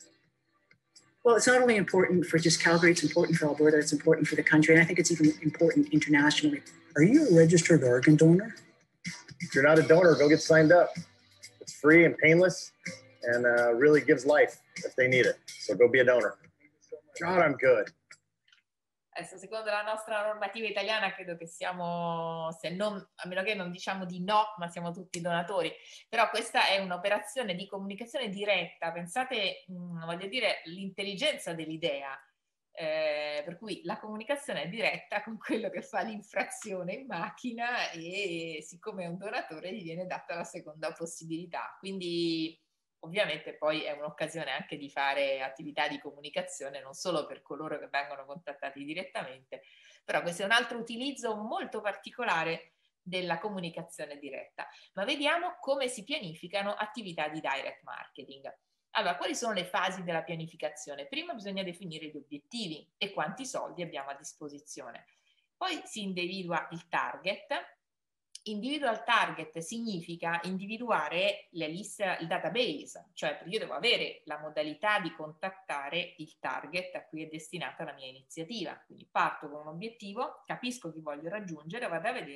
Well, it's not only important for just Calgary, it's important for Alberta, it's important for the country, and I think it's even important internationally. Are you a registered organ donor? If you're not a donor, go get signed up. It's free and painless and really gives life if they need it. So go be a donor. God, I'm good. Adesso, secondo la nostra normativa italiana, credo che siamo, se non, a meno che non diciamo di no, ma siamo tutti donatori. Però questa è un'operazione di comunicazione diretta. Pensate, voglio dire, l'intelligenza dell'idea. Per cui la comunicazione è diretta con quello che fa l'infrazione in macchina e siccome è un donatore gli viene data la seconda possibilità. Quindi ovviamente poi è un'occasione anche di fare attività di comunicazione non solo per coloro che vengono contattati direttamente, però questo è un altro utilizzo molto particolare della comunicazione diretta. Ma vediamo come si pianificano attività di direct marketing. Allora, quali sono le fasi della pianificazione? Prima bisogna definire gli obiettivi e quanti soldi abbiamo a disposizione. Poi si individua il target. Individual target significa individuare la lista, il database, cioè io devo avere la modalità di contattare il target a cui è destinata la mia iniziativa. Quindi parto con un obiettivo, capisco chi voglio raggiungere, vado a vedere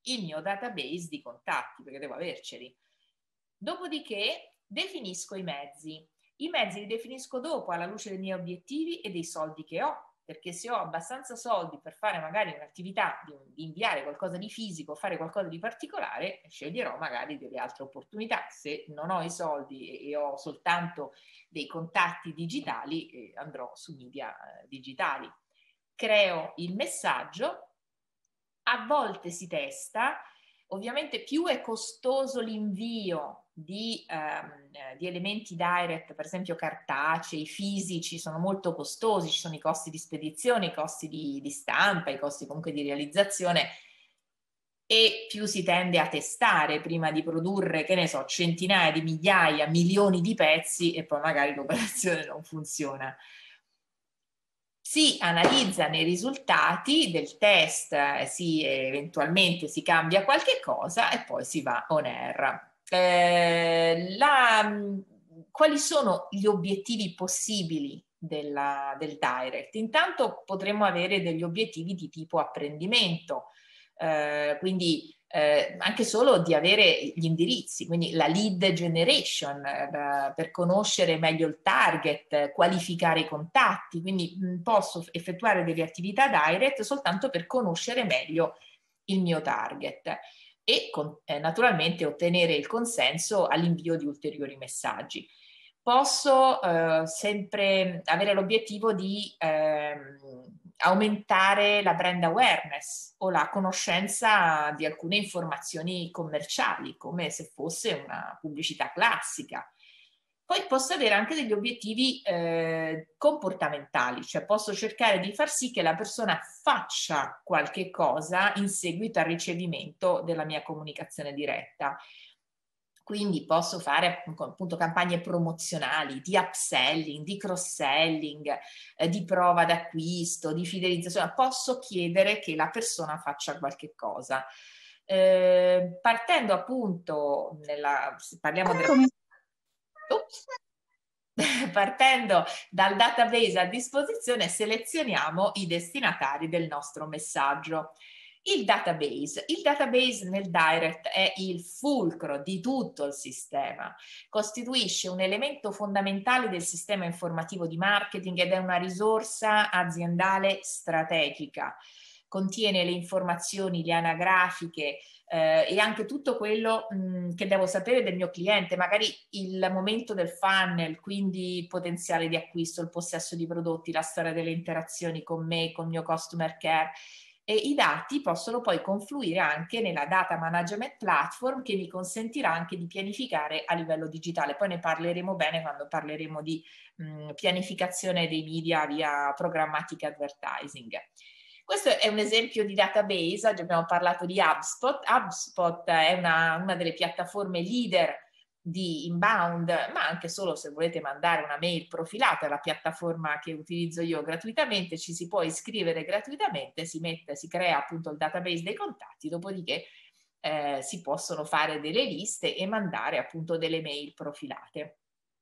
il mio database di contatti, perché devo averceli. Dopodiché definisco i mezzi. I mezzi li definisco dopo alla luce dei miei obiettivi e dei soldi che ho, perché se ho abbastanza soldi per fare magari un'attività di inviare qualcosa di fisico, fare qualcosa di particolare, sceglierò magari delle altre opportunità. Se non ho i soldi e ho soltanto dei contatti digitali, andrò su media digitali. Creo il messaggio, a volte si testa, ovviamente più è costoso l'invio di elementi direct, per esempio cartacei, fisici, sono molto costosi, ci sono i costi di spedizione, i costi di stampa, i costi comunque di realizzazione, e più si tende a testare prima di produrre, che ne so, centinaia di migliaia, milioni di pezzi e poi magari l'operazione non funziona. Si analizzano i risultati del test, eventualmente si cambia qualche cosa e poi si va on air. Quali sono gli obiettivi possibili del direct? Intanto potremmo avere degli obiettivi di tipo apprendimento, quindi anche solo di avere gli indirizzi, quindi la lead generation, per conoscere meglio il target, qualificare i contatti, quindi posso effettuare delle attività direct soltanto per conoscere meglio il mio target e naturalmente ottenere il consenso all'invio di ulteriori messaggi. Posso sempre avere l'obiettivo di aumentare la brand awareness o la conoscenza di alcune informazioni commerciali, come se fosse una pubblicità classica. Poi posso avere anche degli obiettivi comportamentali, cioè posso cercare di far sì che la persona faccia qualche cosa in seguito al ricevimento della mia comunicazione diretta. Quindi posso fare appunto campagne promozionali, di upselling, di cross-selling, di prova d'acquisto, di fidelizzazione. Posso chiedere che la persona faccia qualche cosa. Partendo appunto, partendo dal database a disposizione, selezioniamo i destinatari del nostro messaggio. Il database nel direct è il fulcro di tutto il sistema, costituisce un elemento fondamentale del sistema informativo di marketing ed è una risorsa aziendale strategica. Contiene le informazioni, le anagrafiche e anche tutto quello che devo sapere del mio cliente, magari il momento del funnel, quindi il potenziale di acquisto, il possesso di prodotti, la storia delle interazioni con me, con il mio customer care. E i dati possono poi confluire anche nella data management platform che mi consentirà anche di pianificare a livello digitale. Poi ne parleremo bene quando parleremo di pianificazione dei media via programmatic advertising. Questo è un esempio di database. Oggi abbiamo parlato di HubSpot. HubSpot è una delle piattaforme leader di inbound, ma anche solo se volete mandare una mail profilata, la piattaforma che utilizzo io gratuitamente, ci si può iscrivere gratuitamente, si crea appunto il database dei contatti, dopodiché si possono fare delle liste e mandare appunto delle mail profilate.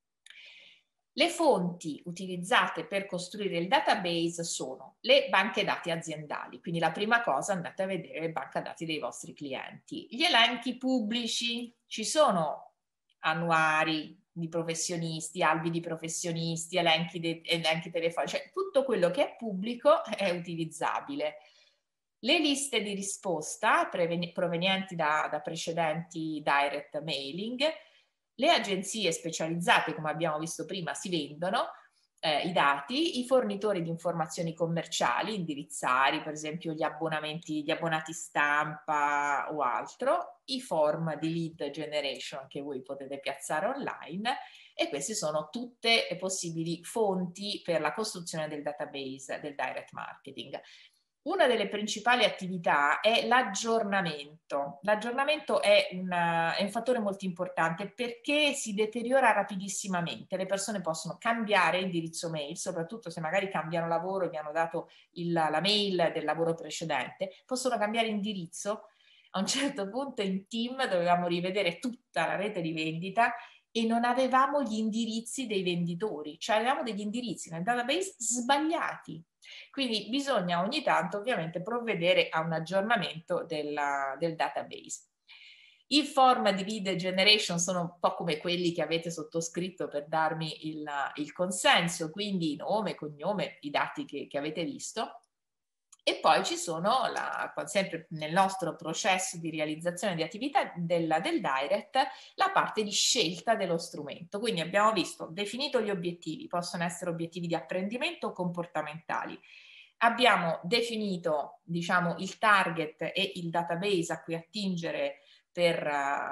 Le fonti utilizzate per costruire il database sono le banche dati aziendali, quindi la prima cosa andate a vedere le banche dati dei vostri clienti. Gli elenchi pubblici, ci sono annuari di professionisti, albi di professionisti, elenchi telefonici, cioè tutto quello che è pubblico è utilizzabile. Le liste di risposta provenienti da precedenti direct mailing, le agenzie specializzate, come abbiamo visto prima, si vendono i dati, i fornitori di informazioni commerciali, indirizzari, per esempio gli abbonati stampa o altro, i form di lead generation che voi potete piazzare online, e queste sono tutte possibili fonti per la costruzione del database del direct marketing. Una delle principali attività è l'aggiornamento. L'aggiornamento è un fattore molto importante perché si deteriora rapidissimamente. Le persone possono cambiare indirizzo mail, soprattutto se magari cambiano lavoro e vi hanno dato la mail del lavoro precedente, possono cambiare indirizzo. A un certo punto in team dovevamo rivedere tutta la rete di vendita e non avevamo gli indirizzi dei venditori, cioè avevamo degli indirizzi nel database sbagliati. Quindi bisogna ogni tanto ovviamente provvedere a un aggiornamento del database. I form di lead generation sono un po' come quelli che avete sottoscritto per darmi il consenso, quindi nome, cognome, i dati che avete visto. E poi ci sono, sempre nel nostro processo di realizzazione di attività del Direct, la parte di scelta dello strumento. Quindi abbiamo visto, definito gli obiettivi, possono essere obiettivi di apprendimento o comportamentali. Abbiamo definito, diciamo, il target e il database a cui attingere per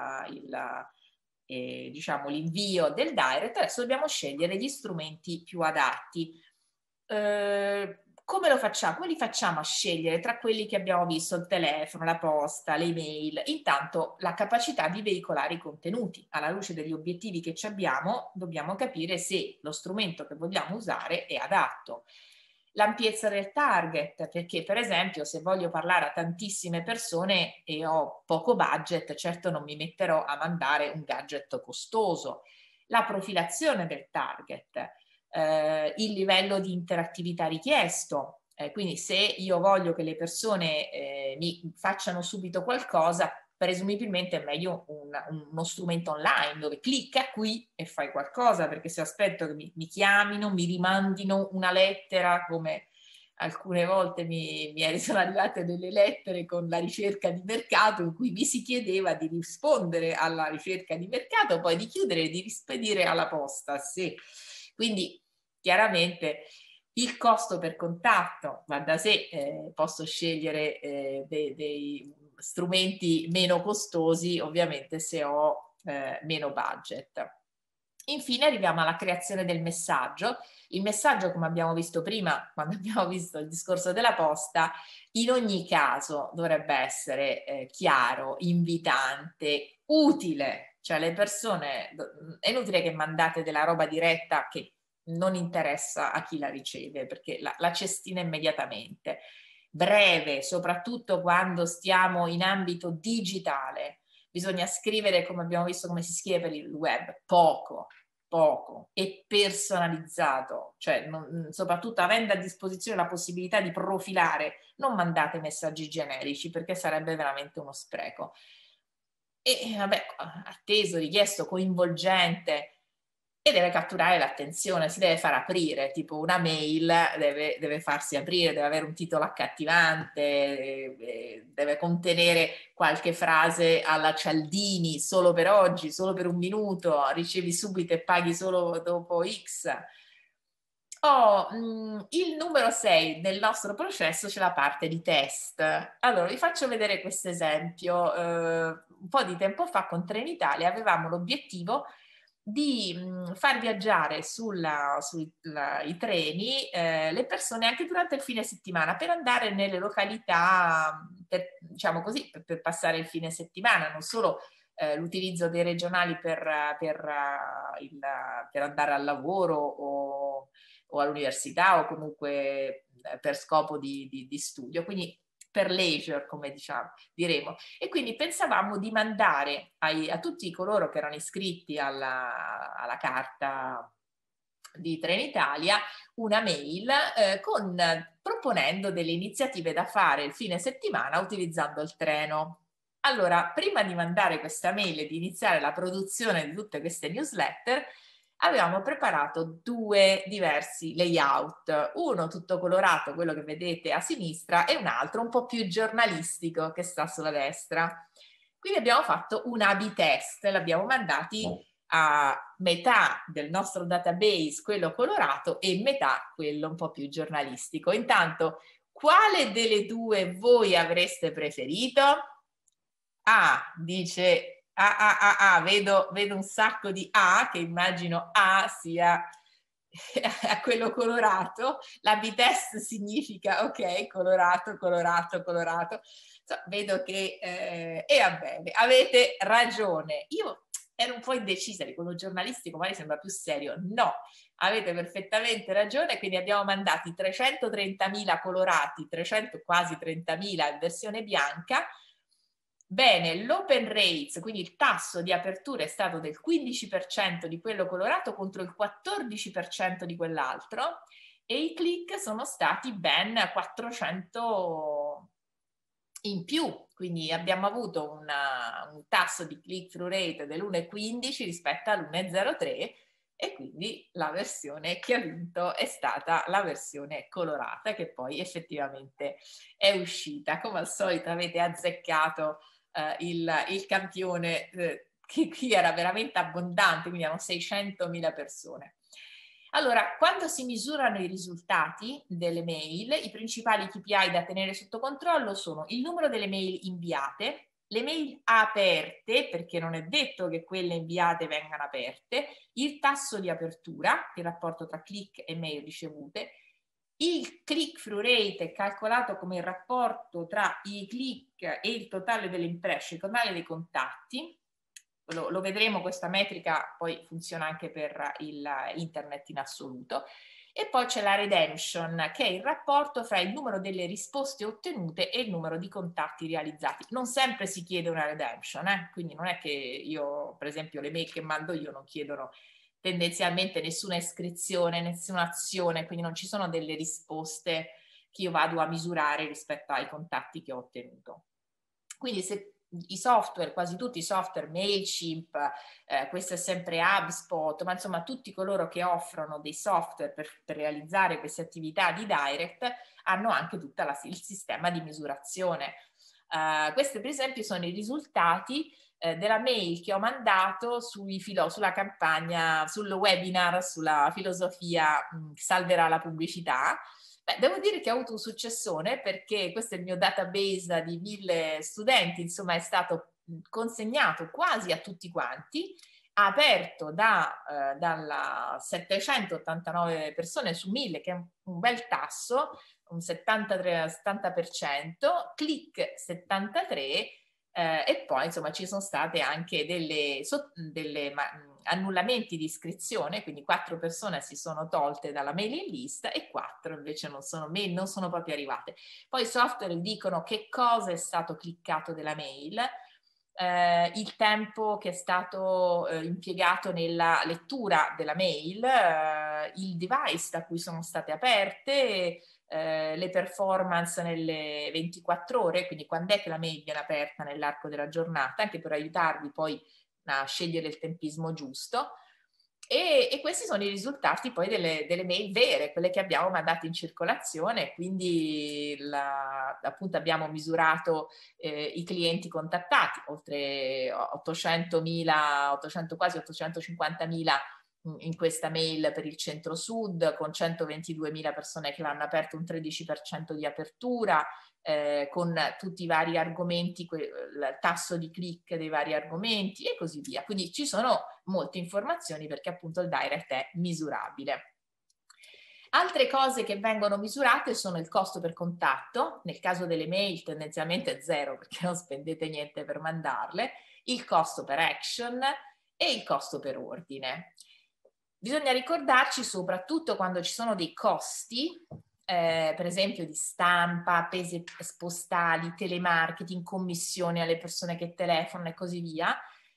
diciamo, l'invio del Direct. Adesso dobbiamo scegliere gli strumenti più adatti. Come lo facciamo? Come li facciamo a scegliere tra quelli che abbiamo visto, il telefono, la posta, le email? Intanto la capacità di veicolare i contenuti. Alla luce degli obiettivi che ci abbiamo, dobbiamo capire se lo strumento che vogliamo usare è adatto. L'ampiezza del target, perché per esempio se voglio parlare a tantissime persone e ho poco budget, certo non mi metterò a mandare un gadget costoso. La profilazione del target, il livello di interattività richiesto, quindi se io voglio che le persone mi facciano subito qualcosa, presumibilmente è meglio uno strumento online dove clicca qui e fai qualcosa, perché se aspetto che mi chiamino, mi rimandino una lettera, come alcune volte sono arrivate delle lettere con la ricerca di mercato in cui mi si chiedeva di rispondere alla ricerca di mercato, poi di chiudere e di rispedire alla posta. Sì. Quindi chiaramente il costo per contatto va da sé, posso scegliere dei strumenti meno costosi ovviamente se ho meno budget. Infine arriviamo alla creazione del messaggio. Il messaggio, come abbiamo visto prima, quando abbiamo visto il discorso della posta, in ogni caso dovrebbe essere chiaro, invitante, utile. Cioè le persone, è inutile che mandate della roba diretta che non interessa a chi la riceve, perché la cestina immediatamente. Breve, soprattutto quando stiamo in ambito digitale. Bisogna scrivere, come abbiamo visto, come si scrive per il web, poco e personalizzato, cioè soprattutto avendo a disposizione la possibilità di profilare, non mandate messaggi generici perché sarebbe veramente uno spreco. E vabbè, atteso, richiesto, coinvolgente, e deve catturare l'attenzione, si deve far aprire, tipo una mail deve farsi aprire, deve avere un titolo accattivante, deve contenere qualche frase alla Cialdini, solo per oggi, solo per un minuto, ricevi subito e paghi solo dopo X. Il numero 6 del nostro processo c'è la parte di test. Allora vi faccio vedere questo esempio. Un po' di tempo fa con Trenitalia avevamo l'obiettivo di far viaggiare sui treni le persone anche durante il fine settimana per andare nelle località, diciamo così, per passare il fine settimana, non solo l'utilizzo dei regionali per andare al lavoro o all'università o comunque per scopo di studio, quindi per leisure, come diremo. E quindi pensavamo di mandare a tutti coloro che erano iscritti alla carta di Trenitalia una mail proponendo delle iniziative da fare il fine settimana utilizzando il treno. Allora, prima di mandare questa mail e di iniziare la produzione di tutte queste newsletter, avevamo preparato due diversi layout, uno tutto colorato, quello che vedete a sinistra, e un altro un po' più giornalistico che sta sulla destra. Quindi abbiamo fatto un A/B test, l'abbiamo mandati a metà del nostro database, quello colorato, e metà quello un po' più giornalistico. Intanto, quale delle due voi avreste preferito? Dice... vedo un sacco di A, che immagino A sia a quello colorato. L'A/B test significa ok, colorato. Vedo che va bene, avete ragione. Io ero un po' indecisa di quello giornalistico, magari sembra più serio. No, avete perfettamente ragione, quindi abbiamo mandati 330.000 colorati, quasi 30.000 in versione bianca. Bene, l'open rates, quindi il tasso di apertura è stato del 15% di quello colorato contro il 14% di quell'altro, e i click sono stati ben 400 in più, quindi abbiamo avuto un tasso di click-through rate dell'1,15 rispetto all'1,03 e quindi la versione che ha vinto è stata la versione colorata, che poi effettivamente è uscita. Come al solito avete azzeccato il campione che qui era veramente abbondante, quindi erano 600.000 persone. Allora, quando si misurano i risultati delle mail, i principali KPI da tenere sotto controllo sono il numero delle mail inviate, le mail aperte, perché non è detto che quelle inviate vengano aperte, il tasso di apertura, il rapporto tra click e mail ricevute, il click-through rate è calcolato come il rapporto tra i click e il totale delle impression, il totale dei contatti. Lo vedremo, questa metrica poi funziona anche per il internet in assoluto. E poi c'è la redemption, che è il rapporto fra il numero delle risposte ottenute e il numero di contatti realizzati. Non sempre si chiede una redemption, quindi non è che io, per esempio, le mail che mando io non chiedono tendenzialmente nessuna iscrizione, nessuna azione, quindi non ci sono delle risposte che io vado a misurare rispetto ai contatti che ho ottenuto. Quindi se i software, quasi tutti i software, Mailchimp, questo è sempre HubSpot, ma insomma tutti coloro che offrono dei software per realizzare queste attività di direct hanno anche tutto il sistema di misurazione. Questi per esempio sono i risultati della mail che ho mandato sulla campagna, sul webinar sulla filosofia salverà la pubblicità. Devo dire che ho avuto un successone, perché questo è il mio database di 1000 studenti, insomma è stato consegnato quasi a tutti quanti, aperto dalla 789 persone su 1000, che è un bel tasso, un 70%, click 73%, e poi insomma ci sono state anche delle annullamenti di iscrizione, quindi 4 persone si sono tolte dalla mailing list e 4 invece non sono proprio arrivate. Poi i software dicono che cosa è stato cliccato della mail, il tempo che è stato impiegato nella lettura della mail, il device da cui sono state aperte, le performance nelle 24 ore, quindi quando è che la mail viene aperta nell'arco della giornata, anche per aiutarvi poi a scegliere il tempismo giusto. E questi sono i risultati poi delle mail vere, quelle che abbiamo mandato in circolazione, quindi appunto abbiamo misurato i clienti contattati, oltre 800.000, quasi 850.000 in questa mail per il centro-sud, con 122.000 persone che l'hanno aperto, un 13% di apertura, con tutti i vari argomenti, il tasso di click dei vari argomenti e così via. Quindi ci sono molte informazioni, perché appunto il direct è misurabile. Altre cose che vengono misurate sono il costo per contatto, nel caso delle mail tendenzialmente è 0 perché non spendete niente per mandarle, il costo per action e il costo per ordine. Bisogna ricordarci, soprattutto quando ci sono dei costi, per esempio di stampa, pesi postali, telemarketing, commissioni alle persone che telefonano e così via,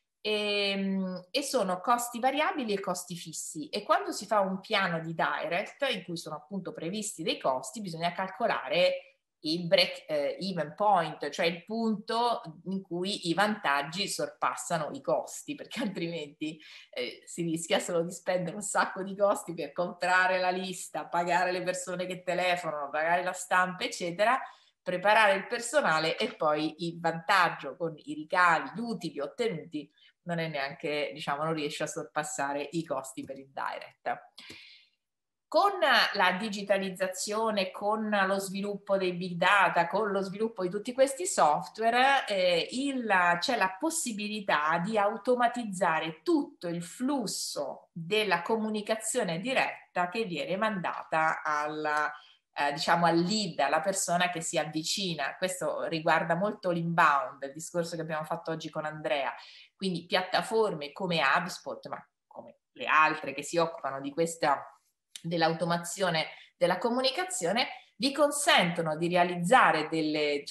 e sono costi variabili e costi fissi. E quando si fa un piano di direct in cui sono appunto previsti dei costi, bisogna calcolare il break even point, cioè il punto in cui i vantaggi sorpassano i costi, perché altrimenti si rischia solo di spendere un sacco di costi per comprare la lista, pagare le persone che telefonano, pagare la stampa eccetera, preparare il personale e poi il vantaggio con i ricavi, gli utili ottenuti non è neanche, diciamo, non riesce a sorpassare i costi per il direct. Con la digitalizzazione, con lo sviluppo dei big data, con lo sviluppo di tutti questi software, c'è la possibilità di automatizzare tutto il flusso della comunicazione diretta che viene mandata diciamo al lead, alla persona che si avvicina. Questo riguarda molto l'inbound, il discorso che abbiamo fatto oggi con Andrea. Quindi piattaforme come HubSpot, ma come le altre che si occupano di questa dell'automazione della comunicazione, vi consentono di realizzare delle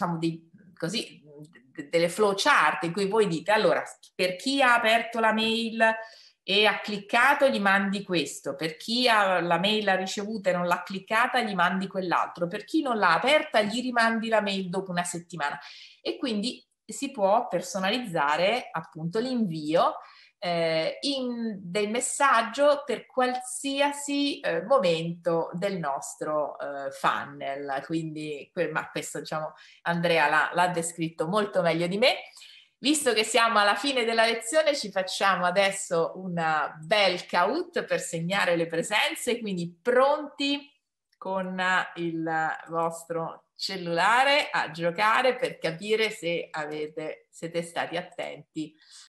flowchart in cui voi dite: allora, per chi ha aperto la mail e ha cliccato gli mandi questo, per chi ha la mail l'ha ricevuta e non l'ha cliccata gli mandi quell'altro, per chi non l'ha aperta gli rimandi la mail dopo una settimana, e quindi si può personalizzare appunto l'invio del messaggio per qualsiasi momento del nostro funnel. Quindi, ma questo diciamo Andrea l'ha descritto molto meglio di me. Visto che siamo alla fine della lezione, ci facciamo adesso un bel count per segnare le presenze, quindi pronti con il vostro cellulare a giocare per capire se siete stati attenti